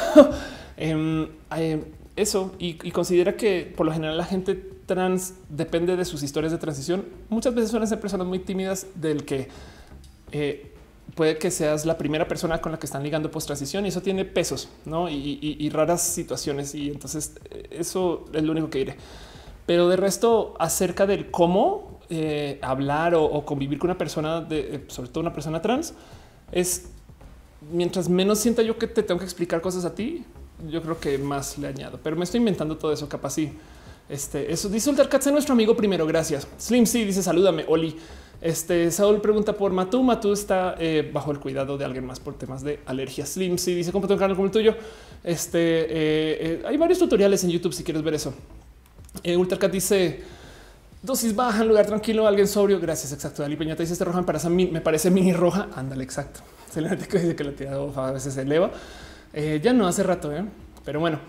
eso y considera que por lo general la gente trans depende de sus historias de transición. Muchas veces suelen ser personas muy tímidas del que puede que seas la primera persona con la que están ligando post transición y eso tiene pesos, ¿no? Y raras situaciones. Y entonces eso es lo único que diré. Pero de resto, acerca del cómo hablar o convivir con una persona, sobre todo una persona trans, es mientras menos sienta yo que te tengo que explicar cosas a ti, yo creo que más le añado, pero me estoy inventando todo eso. Capaz sí. Eso dice Ultercats, nuestro amigo primero. Gracias. Slim sí dice salúdame. Oli. Saúl pregunta por Matú. Matú está bajo el cuidado de alguien más por temas de alergia. Slim sí dice cómo tengo un canal como el tuyo. Hay varios tutoriales en YouTube si quieres ver eso. Ultercat dice dosis baja en lugar tranquilo, alguien sobrio. Gracias. Exacto. Ali Peñata dice roja me parece mini roja. Ándale, exacto. Se le dice que la tirada a veces se eleva. Ya no hace rato, pero bueno.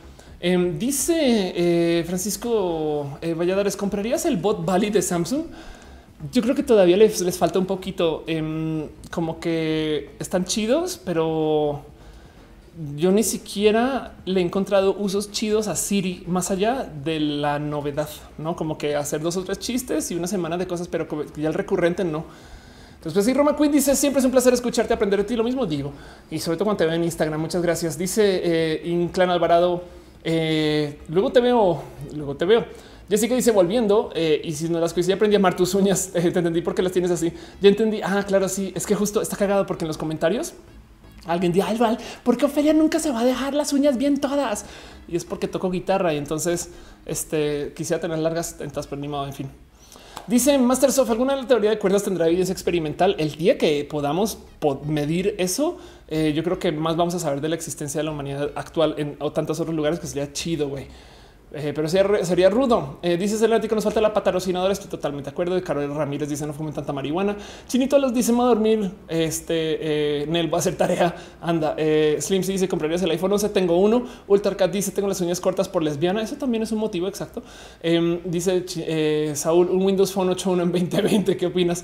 Dice Francisco Valladares, ¿comprarías el bot Bali de Samsung? Yo creo que todavía les falta un poquito, como que están chidos, pero yo ni siquiera le he encontrado usos chidos a Siri más allá de la novedad, ¿no? Como que hacer 2 o 3 chistes y una semana de cosas, pero ya el recurrente no. Entonces, sí, Roma Queen dice siempre es un placer escucharte, aprender de ti. Lo mismo digo, y sobre todo cuando te veo en Instagram. Muchas gracias. Dice Inclán Alvarado. Luego te veo. Jessica dice volviendo y si no las coincide aprendí a amar tus uñas. Te entendí por qué las tienes así. Ya entendí. Claro, sí, es que justo está cagado porque en los comentarios alguien dice, Val, ¿por qué Ofelia nunca se va a dejar las uñas bien todas? Y es porque toco guitarra y entonces quisiera tener largas tentas, pero ni modo, en fin. Dice Mastersoft, ¿alguna teoría de cuerdas tendrá evidencia experimental? El día que podamos medir eso, yo creo que más vamos a saber de la existencia de la humanidad actual en tantos otros lugares, que sería chido, güey. Pero sería rudo. Dice Celático, nos falta la patrocinadora. Estoy totalmente de acuerdo. De Carol Ramírez dice no fumen tanta marihuana. Chinito los dice me a dormir. Nel va a hacer tarea. Anda. Slim dice comprarías el iPhone 11. Tengo uno. Ultracat dice tengo las uñas cortas por lesbiana. Eso también es un motivo exacto. Dice Saúl, un Windows Phone 8.1 en 2020. ¿Qué opinas?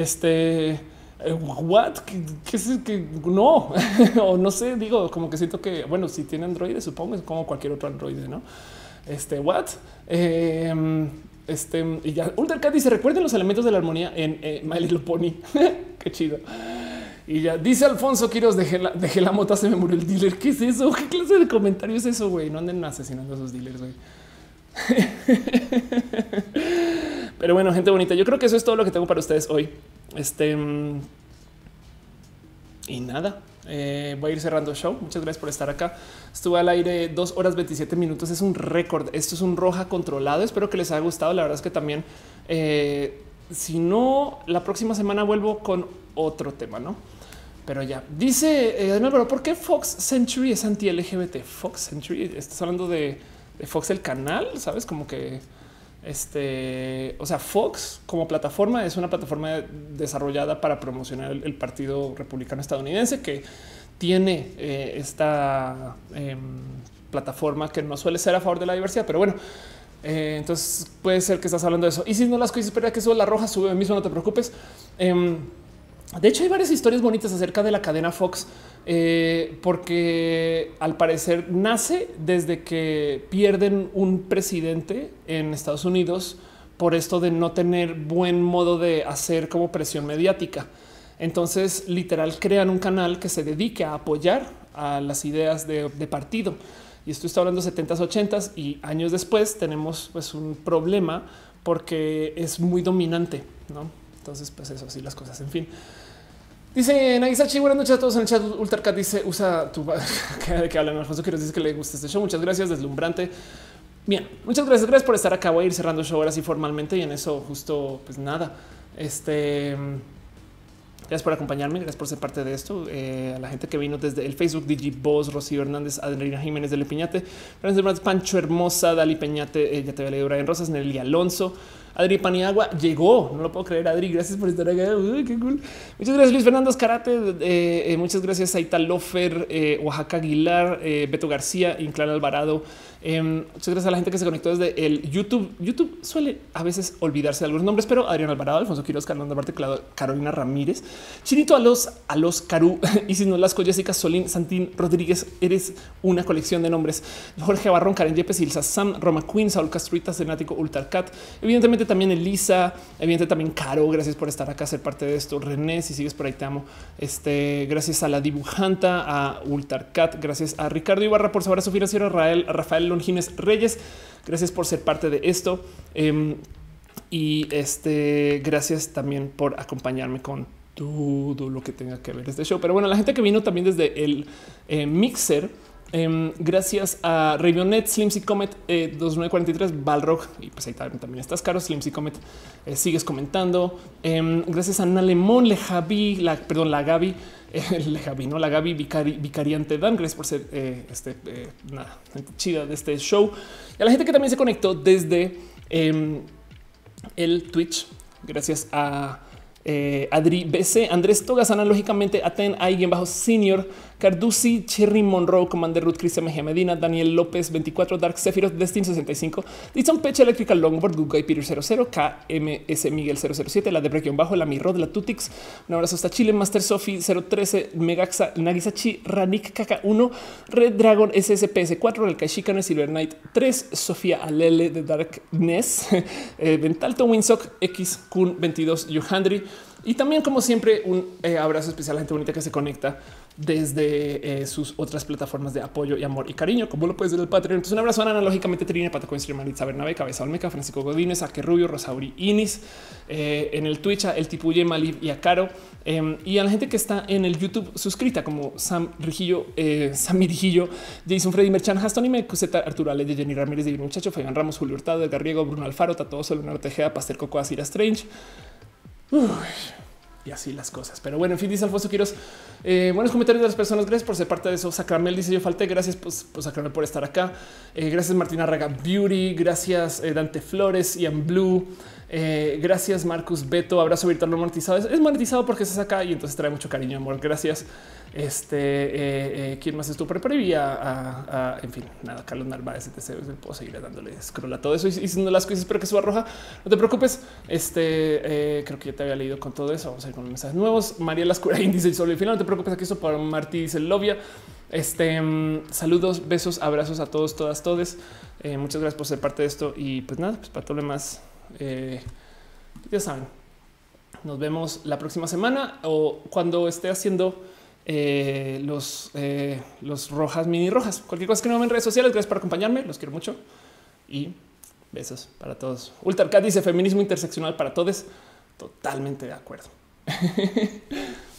What? ¿Qué es que no? O no sé, digo, como que siento que, bueno, si tiene Android, supongo es como cualquier otro Android, ¿no? What? Y ya Ultracat dice recuerden los elementos de la armonía en My Little Pony. Qué chido. Y ya dice Alfonso Quiroz, dejé la mota, se me murió el dealer. ¿Qué es eso? ¿Qué clase de comentario es eso, güey? No anden asesinando a sus dealers, güey. Pero bueno, gente bonita, yo creo que eso es todo lo que tengo para ustedes hoy. Y nada, voy a ir cerrando el show. Muchas gracias por estar acá. Estuve al aire 2 horas 27 minutos. Es un récord. Esto es un roja controlado. Espero que les haya gustado. La verdad es que también, si no, la próxima semana vuelvo con otro tema, ¿no? Pero ya dice, pero ¿por qué Fox Century es anti-LGBT? Fox Century, estás hablando de Fox el canal, ¿sabes? Como que o sea, Fox como plataforma es una plataforma desarrollada para promocionar el Partido Republicano estadounidense que tiene esta plataforma que no suele ser a favor de la diversidad, pero bueno, entonces puede ser que estás hablando de eso. Y si no las cosas, espera que eso la roja sube mismo, no te preocupes. De hecho, hay varias historias bonitas acerca de la cadena Fox, porque al parecer nace desde que pierden un presidente en Estados Unidos por esto de no tener buen modo de hacer como presión mediática. Entonces, literal, crean un canal que se dedique a apoyar a las ideas de partido. Y esto está hablando de 70s, 80s y años después tenemos pues un problema porque es muy dominante, ¿no? Entonces, pues eso, así las cosas. En fin. Dice Nagisachi, buenas noches a todos en el chat. Ultracat dice, usa tu... de que hablan Alfonso Quiroz, dice que le gusta este show. Muchas gracias, deslumbrante. Bien, muchas gracias. Gracias por estar acá. Voy a ir cerrando el show ahora sí formalmente y en eso justo, pues nada. Gracias por acompañarme, gracias por ser parte de esto. A la gente que vino desde el Facebook, Digiboss, Rocío Hernández, Adriana Jiménez de Lepiñate, Pancho Hermosa, Dali Peñate, ya te había leído en Rosas, Nelly Alonso, Adri Paniagua llegó, no lo puedo creer. Adri, gracias por estar acá. Uy, qué cool. Muchas gracias, Luis Fernando Escarate. Muchas gracias, Aita Lofer, Oaxaca Aguilar, Beto García, Inclán Alvarado. Muchas gracias a la gente que se conectó desde el YouTube. YouTube suele a veces olvidarse de algunos nombres, pero Adrián Alvarado, Alfonso Quiroz, Carolina Ramírez, Chinito a los Caru, y si no las Jessica Solín, Santín Rodríguez, eres una colección de nombres. Jorge Barrón, Karen Yepes, Ilsa Sam, Roma Queen, Saúl Castruita, Cenático, Ultracat, evidentemente también Elisa, evidentemente también Caro, gracias por estar acá, ser parte de esto. René, si sigues por ahí, te amo. Gracias a la dibujanta, a Ultracat, gracias a Ricardo Ibarra por saber a su financiero, a Rafael Longines Reyes, gracias por ser parte de esto. Y gracias también por acompañarme con todo lo que tenga que ver este show. Pero bueno, la gente que vino también desde el Mixer, gracias a Ravionet, Slimsy Comet 2943, Balrog, y pues ahí también estás, Caro. Slimsy Comet, sigues comentando. Gracias a Nalemón, la Gaby, la Gaby Vicariante Dan, gracias por ser nada chida de este show. Y a la gente que también se conectó desde el Twitch, gracias a Adri BC, Andrés Togas, analógicamente, Aten, alguien bajo Senior, Carducci, Cherry Monroe, Commander Ruth, Cristian Mejía Medina, Daniel López 24, Dark Sephiroth, Destin 65, Dixon Peche, Electrical Longboard, Good Guy Peter 00, KMS Miguel 007, la de bajo, la Mirrod, la Tutix, un abrazo hasta Chile, Master Sophie 013, Megaxa, Nagisachi, Ranik KK1, Red Dragon SSPS 4, el Kaishikane, Silver Knight 3, Sofía Alele de Darkness, Ventalto Winsock, X Kun 22, Yohandri. Y también, como siempre, un abrazo especial a la gente bonita que se conecta desde sus otras plataformas de apoyo y amor y cariño, como lo puedes ver el Patreon. Entonces, un abrazo analógicamente, Trine, Patacoin, Maritza Bernabe, Cabeza Olmeca, Francisco Godínez, Aque Rubio, Rosauri Inis, en el Twitch, a El Tipuye, Malib y a Caro. Y a la gente que está en el YouTube suscrita, como Sam Rijillo, Sammy Rijillo, Jason Freddy Merchan, Haston y Mecuseta, Arturo Ale, de Jenny Ramírez, de Muchacho, Fabián Ramos, Julio Hurtado, Edgar Riego, Bruno Alfaro, Tato Leonardo Tejeda, Pastel Coco, Asira Strange. y así las cosas. Pero bueno, en fin, dice Alfonso Quiroz, buenos comentarios de las personas. Gracias por ser parte de eso. Sacramel dice yo falté. Gracias pues Sacramel por estar acá. Gracias Martina Raga Beauty. Gracias Dante Flores, Ian Blue. Gracias Marcus Beto. Abrazo virtual no monetizado. Es monetizado porque estás acá y entonces trae mucho cariño, amor. Gracias. ¿Quién más estuvo por ahí? En fin, nada, Carlos Narváez, puedo seguir dándole scroll a todo eso y diciendo las cosas, espero que suba roja. No te preocupes. Creo que ya te había leído con todo eso. Vamos a ir con mensajes nuevos. María Lascuraín dice solo el final. No te preocupes, aquí esto para Martí dice Lovia. Saludos, besos, abrazos a todos, todas, todes. Muchas gracias por ser parte de esto y pues nada, pues para todo lo demás, ya saben, nos vemos la próxima semana o cuando esté haciendo los rojas, mini rojas, cualquier cosa que no me en redes sociales. Gracias por acompañarme. Los quiero mucho y besos para todos. Ultra Cat dice feminismo interseccional para todos. Totalmente de acuerdo.